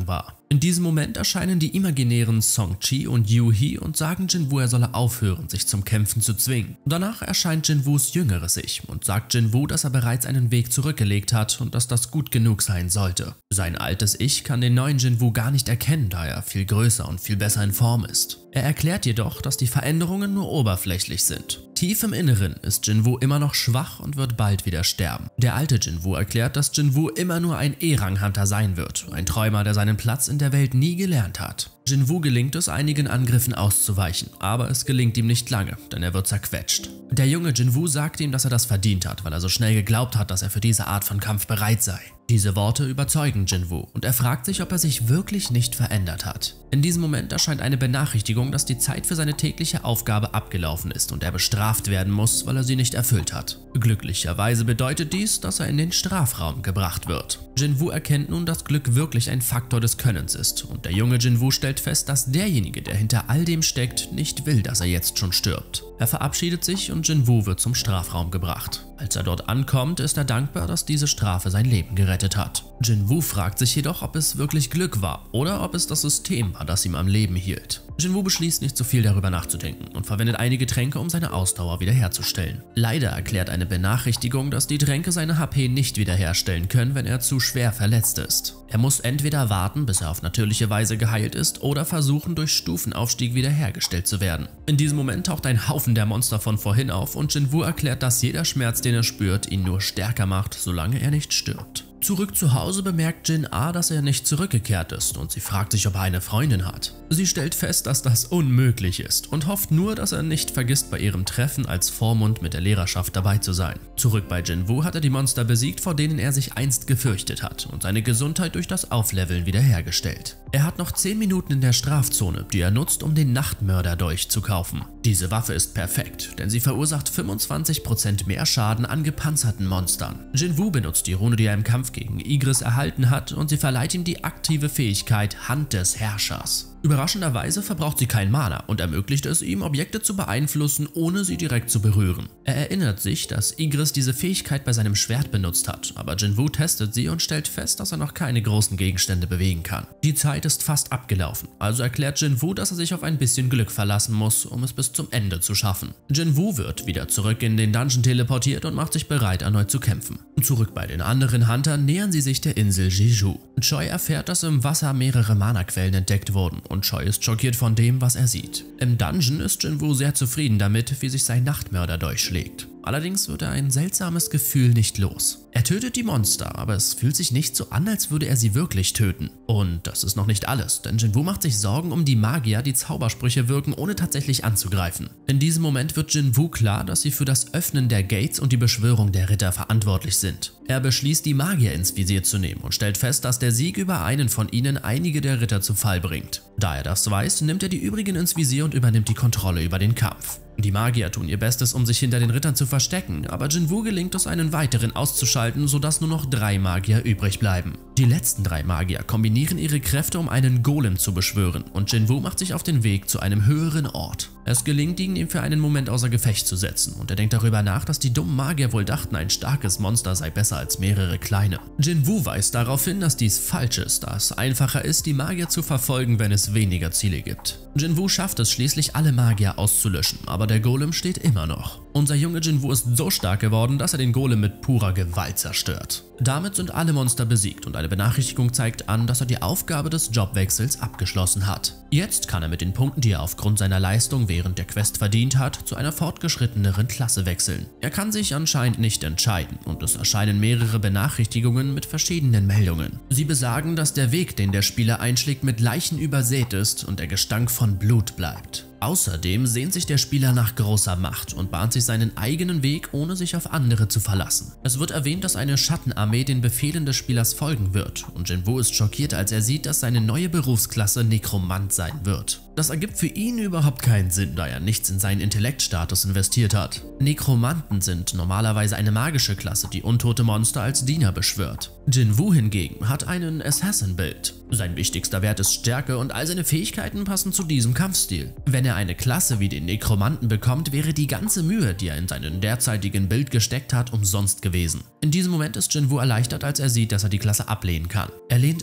In diesem Moment erscheinen die imaginären Song-Chi und Yu-Hee und sagen Jinwoo, er solle aufhören, sich zum Kämpfen zu zwingen. Danach erscheint Jinwoos jüngeres Ich und sagt Jinwoo, dass er bereits einen Weg zurückgelegt hat und dass das gut genug sein sollte. Sein altes Ich kann den neuen Jinwoo gar nicht erkennen, da er viel größer und viel besser in Form ist. Er erklärt jedoch, dass die Veränderungen nur oberflächlich sind. Tief im Inneren ist Jinwoo immer noch schwach und wird bald wieder sterben. Der alte Jinwoo erklärt, dass Jinwoo immer nur ein E-Rang-Hunter sein wird, ein Träumer, der seinen Platz in der Welt nie gelernt hat. Jinwoo gelingt es, einigen Angriffen auszuweichen, aber es gelingt ihm nicht lange, denn er wird zerquetscht. Der junge Jinwoo sagt ihm, dass er das verdient hat, weil er so schnell geglaubt hat, dass er für diese Art von Kampf bereit sei. Diese Worte überzeugen Jinwoo und er fragt sich, ob er sich wirklich nicht verändert hat. In diesem Moment erscheint eine Benachrichtigung, dass die Zeit für seine tägliche Aufgabe abgelaufen ist und er bestraft werden muss, weil er sie nicht erfüllt hat. Glücklicherweise bedeutet dies, dass er in den Strafraum gebracht wird. Jinwoo erkennt nun, dass Glück wirklich ein Faktor des Könnens ist und der junge Jinwoo stellt fest, dass derjenige, der hinter all dem steckt, nicht will, dass er jetzt schon stirbt. Er verabschiedet sich und Jinwoo wird zum Strafraum gebracht. Als er dort ankommt, ist er dankbar, dass diese Strafe sein Leben gerettet hat. Jinwoo fragt sich jedoch, ob es wirklich Glück war oder ob es das System war, das ihm am Leben hielt. Jinwoo beschließt, nicht so viel darüber nachzudenken und verwendet einige Tränke, um seine Ausdauer wiederherzustellen. Leider erklärt eine Benachrichtigung, dass die Tränke seine H P nicht wiederherstellen können, wenn er zu schwer verletzt ist. Er muss entweder warten, bis er auf natürliche Weise geheilt ist, oder versuchen, durch Stufenaufstieg wiederhergestellt zu werden. In diesem Moment taucht ein Haufen der Monster von vorhin auf und Jinwoo erklärt, dass jeder Schmerz, den er spürt, ihn nur stärker macht, solange er nicht stirbt. Zurück zu Hause bemerkt Jin-A, dass er nicht zurückgekehrt ist und sie fragt sich, ob er eine Freundin hat. Sie stellt fest, dass das unmöglich ist und hofft nur, dass er nicht vergisst, bei ihrem Treffen als Vormund mit der Lehrerschaft dabei zu sein. Zurück bei Jinwoo hat er die Monster besiegt, vor denen er sich einst gefürchtet hat und seine Gesundheit durch das Aufleveln wiederhergestellt. Er hat noch zehn Minuten in der Strafzone, die er nutzt, um den Nachtmörder-Dolch zu kaufen. Diese Waffe ist perfekt, denn sie verursacht fünfundzwanzig Prozent mehr Schaden an gepanzerten Monstern. Jinwoo benutzt die Rune, die er im Kampf gegen Igris erhalten hat, und sie verleiht ihm die aktive Fähigkeit Hand des Herrschers. Überraschenderweise verbraucht sie kein Mana und ermöglicht es ihm, Objekte zu beeinflussen, ohne sie direkt zu berühren. Er erinnert sich, dass Igris diese Fähigkeit bei seinem Schwert benutzt hat, aber Jinwoo testet sie und stellt fest, dass er noch keine großen Gegenstände bewegen kann. Die Zeit ist fast abgelaufen, also erklärt Jinwoo, dass er sich auf ein bisschen Glück verlassen muss, um es bis zum Ende zu schaffen. Jinwoo wird wieder zurück in den Dungeon teleportiert und macht sich bereit, erneut zu kämpfen. Zurück bei den anderen Huntern nähern sie sich der Insel Jeju. Choi erfährt, dass im Wasser mehrere Mana-Quellen entdeckt wurden und Choi ist schockiert von dem, was er sieht. Im Dungeon ist Jinwoo sehr zufrieden damit, wie sich sein Nachtmörder durchschlägt. Allerdings wird er ein seltsames Gefühl nicht los. Er tötet die Monster, aber es fühlt sich nicht so an, als würde er sie wirklich töten. Und das ist noch nicht alles, denn Jinwoo macht sich Sorgen um die Magier, die Zaubersprüche wirken, ohne tatsächlich anzugreifen. In diesem Moment wird Jinwoo klar, dass sie für das Öffnen der Gates und die Beschwörung der Ritter verantwortlich sind. Er beschließt, die Magier ins Visier zu nehmen und stellt fest, dass der Sieg über einen von ihnen einige der Ritter zu Fall bringt. Da er das weiß, nimmt er die übrigen ins Visier und übernimmt die Kontrolle über den Kampf. Die Magier tun ihr Bestes, um sich hinter den Rittern zu verstecken, aber Jinwoo gelingt es, einen weiteren auszuschalten, sodass nur noch drei Magier übrig bleiben. Die letzten drei Magier kombinieren ihre Kräfte, um einen Golem zu beschwören, und Jinwoo macht sich auf den Weg zu einem höheren Ort. Es gelingt ihnen, ihn für einen Moment außer Gefecht zu setzen, und er denkt darüber nach, dass die dummen Magier wohl dachten, ein starkes Monster sei besser als mehrere kleine. Jinwoo weist darauf hin, dass dies falsch ist, da es einfacher ist, die Magier zu verfolgen, wenn es weniger Ziele gibt. Jinwoo schafft es schließlich, alle Magier auszulöschen, aber der Golem steht immer noch. Unser Junge Jinwoo ist so stark geworden, dass er den Golem mit purer Gewalt zerstört. Damit sind alle Monster besiegt und eine Benachrichtigung zeigt an, dass er die Aufgabe des Jobwechsels abgeschlossen hat. Jetzt kann er mit den Punkten, die er aufgrund seiner Leistung während der Quest verdient hat, zu einer fortgeschritteneren Klasse wechseln. Er kann sich anscheinend nicht entscheiden und es erscheinen mehrere Benachrichtigungen mit verschiedenen Meldungen. Sie besagen, dass der Weg, den der Spieler einschlägt, mit Leichen übersät ist und der Gestank von Blut bleibt. Außerdem sehnt sich der Spieler nach großer Macht und bahnt sich seinen eigenen Weg, ohne sich auf andere zu verlassen. Es wird erwähnt, dass eine Schattenarmee den Befehlen des Spielers folgen wird, und Jinwoo ist schockiert, als er sieht, dass seine neue Berufsklasse Nekromant sein wird. Das ergibt für ihn überhaupt keinen Sinn, da er nichts in seinen Intellektstatus investiert hat. Nekromanten sind normalerweise eine magische Klasse, die untote Monster als Diener beschwört. Jinwoo hingegen hat einen Assassin-Bild. Sein wichtigster Wert ist Stärke und all seine Fähigkeiten passen zu diesem Kampfstil. Wenn er eine Klasse wie den Nekromanten bekommt, wäre die ganze Mühe, die er in seinen derzeitigen Bild gesteckt hat, umsonst gewesen. In diesem Moment ist Jinwoo erleichtert, als er sieht, dass er die Klasse ablehnen kann. Er lehnt ab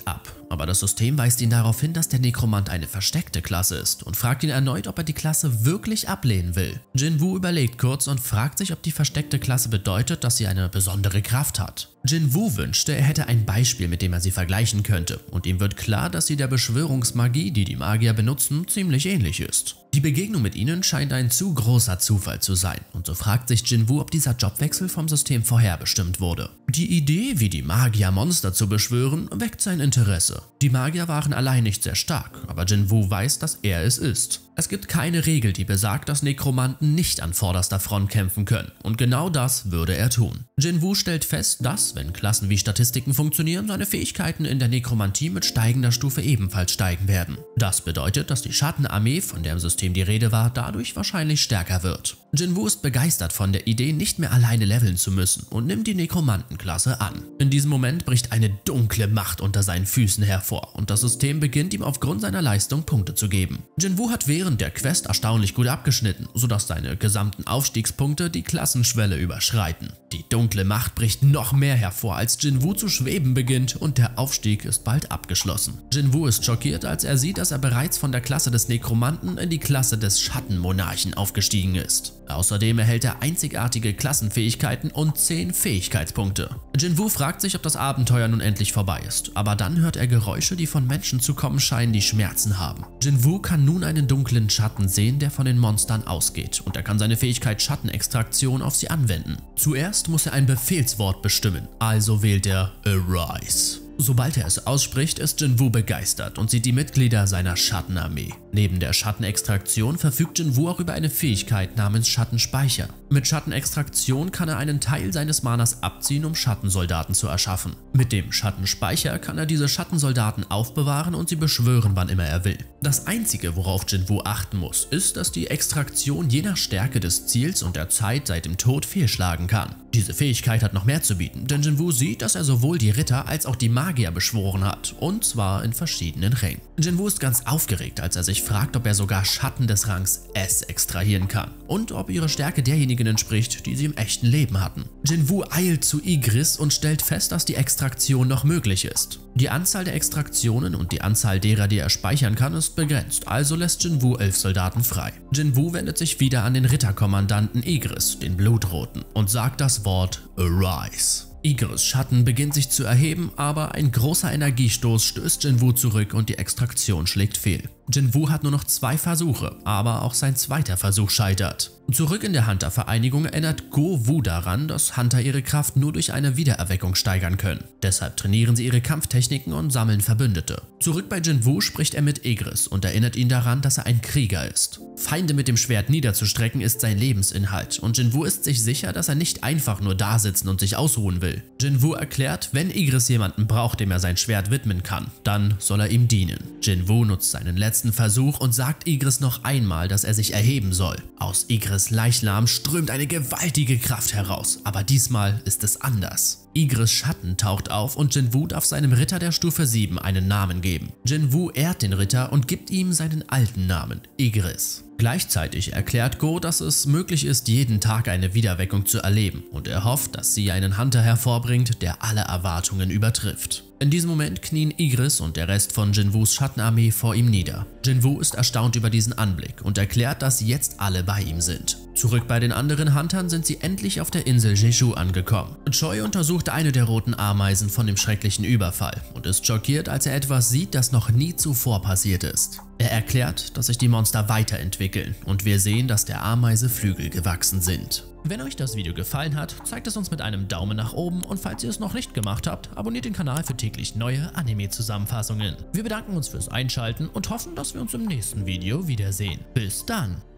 aber das System weist ihn darauf hin, dass der Nekromant eine versteckte Klasse ist und fragt ihn erneut, ob er die Klasse wirklich ablehnen will. Jinwoo überlegt kurz und fragt sich, ob die versteckte Klasse bedeutet, dass sie eine besondere Kraft hat. Jinwoo wünschte, er hätte ein Beispiel, mit dem er sie vergleichen könnte, und ihm wird klar, dass sie der Beschwörungsmagie, die die Magier benutzen, ziemlich ähnlich ist. Die Begegnung mit ihnen scheint ein zu großer Zufall zu sein, und so fragt sich Jinwoo, ob dieser Jobwechsel vom System vorherbestimmt wurde. Die Idee, wie die Magier Monster zu beschwören, weckt sein Interesse. Die Magier waren allein nicht sehr stark, aber Jinwoo weiß, dass er es ist. Es gibt keine Regel, die besagt, dass Nekromanten nicht an vorderster Front kämpfen können, und genau das würde er tun. Jinwoo stellt fest, dass, wenn Klassen wie Statistiken funktionieren, seine Fähigkeiten in der Nekromantie mit steigender Stufe ebenfalls steigen werden. Das bedeutet, dass die Schattenarmee, von der im System die Rede war, dadurch wahrscheinlich stärker wird. Jinwoo ist begeistert von der Idee, nicht mehr alleine leveln zu müssen, und nimmt die Nekromantenklasse an. In diesem Moment bricht eine dunkle Macht unter seinen Füßen hervor, und das System beginnt ihm aufgrund seiner Leistung Punkte zu geben. Jinwoo hat während der Quest erstaunlich gut abgeschnitten, sodass seine gesamten Aufstiegspunkte die Klassenschwelle überschreiten. Die dunkle Macht bricht noch mehr hervor, als Jinwoo zu schweben beginnt, und der Aufstieg ist bald abgeschlossen. Jinwoo ist schockiert, als er sieht, dass er bereits von der Klasse des Nekromanten in die Klasse des Schattenmonarchen aufgestiegen ist. Außerdem erhält er einzigartige Klassenfähigkeiten und zehn Fähigkeitspunkte. Jinwoo fragt sich, ob das Abenteuer nun endlich vorbei ist, aber dann hört er Geräusche, die von Menschen zu kommen scheinen, die Schmerzen haben. Jinwoo kann nun einen dunklen Schatten sehen, der von den Monstern ausgeht, und er kann seine Fähigkeit Schattenextraktion auf sie anwenden. Zuerst muss er ein Befehlswort bestimmen, also wählt er Arise. Sobald er es ausspricht, ist Jinwoo begeistert und sieht die Mitglieder seiner Schattenarmee. Neben der Schattenextraktion verfügt Jinwoo auch über eine Fähigkeit namens Schattenspeicher. Mit Schattenextraktion kann er einen Teil seines Manas abziehen, um Schattensoldaten zu erschaffen. Mit dem Schattenspeicher kann er diese Schattensoldaten aufbewahren und sie beschwören, wann immer er will. Das Einzige, worauf Jinwoo achten muss, ist, dass die Extraktion je nach Stärke des Ziels und der Zeit seit dem Tod fehlschlagen kann. Diese Fähigkeit hat noch mehr zu bieten, denn Jinwoo sieht, dass er sowohl die Ritter als auch die Magier beschworen hat, und zwar in verschiedenen Rängen. Jinwoo ist ganz aufgeregt, als er sich fragt, ob er sogar Schatten des Rangs S extrahieren kann und ob ihre Stärke derjenigen entspricht, die sie im echten Leben hatten. Jinwoo eilt zu Igris und stellt fest, dass die Extraktion noch möglich ist. Die Anzahl der Extraktionen und die Anzahl derer, die er speichern kann, ist begrenzt, also lässt Jinwoo elf Soldaten frei. Jinwoo wendet sich wieder an den Ritterkommandanten Igris, den Blutroten, und sagt das Wort Arise. Igris Schatten beginnt sich zu erheben, aber ein großer Energiestoß stößt Jinwoo zurück und die Extraktion schlägt fehl. Jinwoo hat nur noch zwei Versuche, aber auch sein zweiter Versuch scheitert. Zurück in der Hunter-Vereinigung erinnert Go-Wu daran, dass Hunter ihre Kraft nur durch eine Wiedererweckung steigern können. Deshalb trainieren sie ihre Kampftechniken und sammeln Verbündete. Zurück bei Jinwoo spricht er mit Igris und erinnert ihn daran, dass er ein Krieger ist. Feinde mit dem Schwert niederzustrecken ist sein Lebensinhalt, und Jinwoo ist sich sicher, dass er nicht einfach nur da sitzen und sich ausruhen will. Jinwoo erklärt, wenn Igris jemanden braucht, dem er sein Schwert widmen kann, dann soll er ihm dienen. Jinwoo nutzt seinen letzten Versuch und sagt Igris noch einmal, dass er sich erheben soll. Aus Igris Leichnam strömt eine gewaltige Kraft heraus, aber diesmal ist es anders. Igris Schatten taucht auf und Jinwoo darf seinem Ritter der Stufe sieben einen Namen geben. Jinwoo ehrt den Ritter und gibt ihm seinen alten Namen, Igris. Gleichzeitig erklärt Go, dass es möglich ist, jeden Tag eine Wiederweckung zu erleben, und er hofft, dass sie einen Hunter hervorbringt, der alle Erwartungen übertrifft. In diesem Moment knien Igris und der Rest von Jinwoos Schattenarmee vor ihm nieder. Jinwoo ist erstaunt über diesen Anblick und erklärt, dass jetzt alle bei ihm sind. Zurück bei den anderen Huntern sind sie endlich auf der Insel Jeju angekommen. Choi untersucht eine der roten Ameisen von dem schrecklichen Überfall und ist schockiert, als er etwas sieht, das noch nie zuvor passiert ist. Er erklärt, dass sich die Monster weiterentwickeln und wir sehen, dass der Ameise Flügel gewachsen sind. Wenn euch das Video gefallen hat, zeigt es uns mit einem Daumen nach oben, und falls ihr es noch nicht gemacht habt, abonniert den Kanal für täglich neue Anime-Zusammenfassungen. Wir bedanken uns fürs Einschalten und hoffen, dass wir uns im nächsten Video wiedersehen. Bis dann!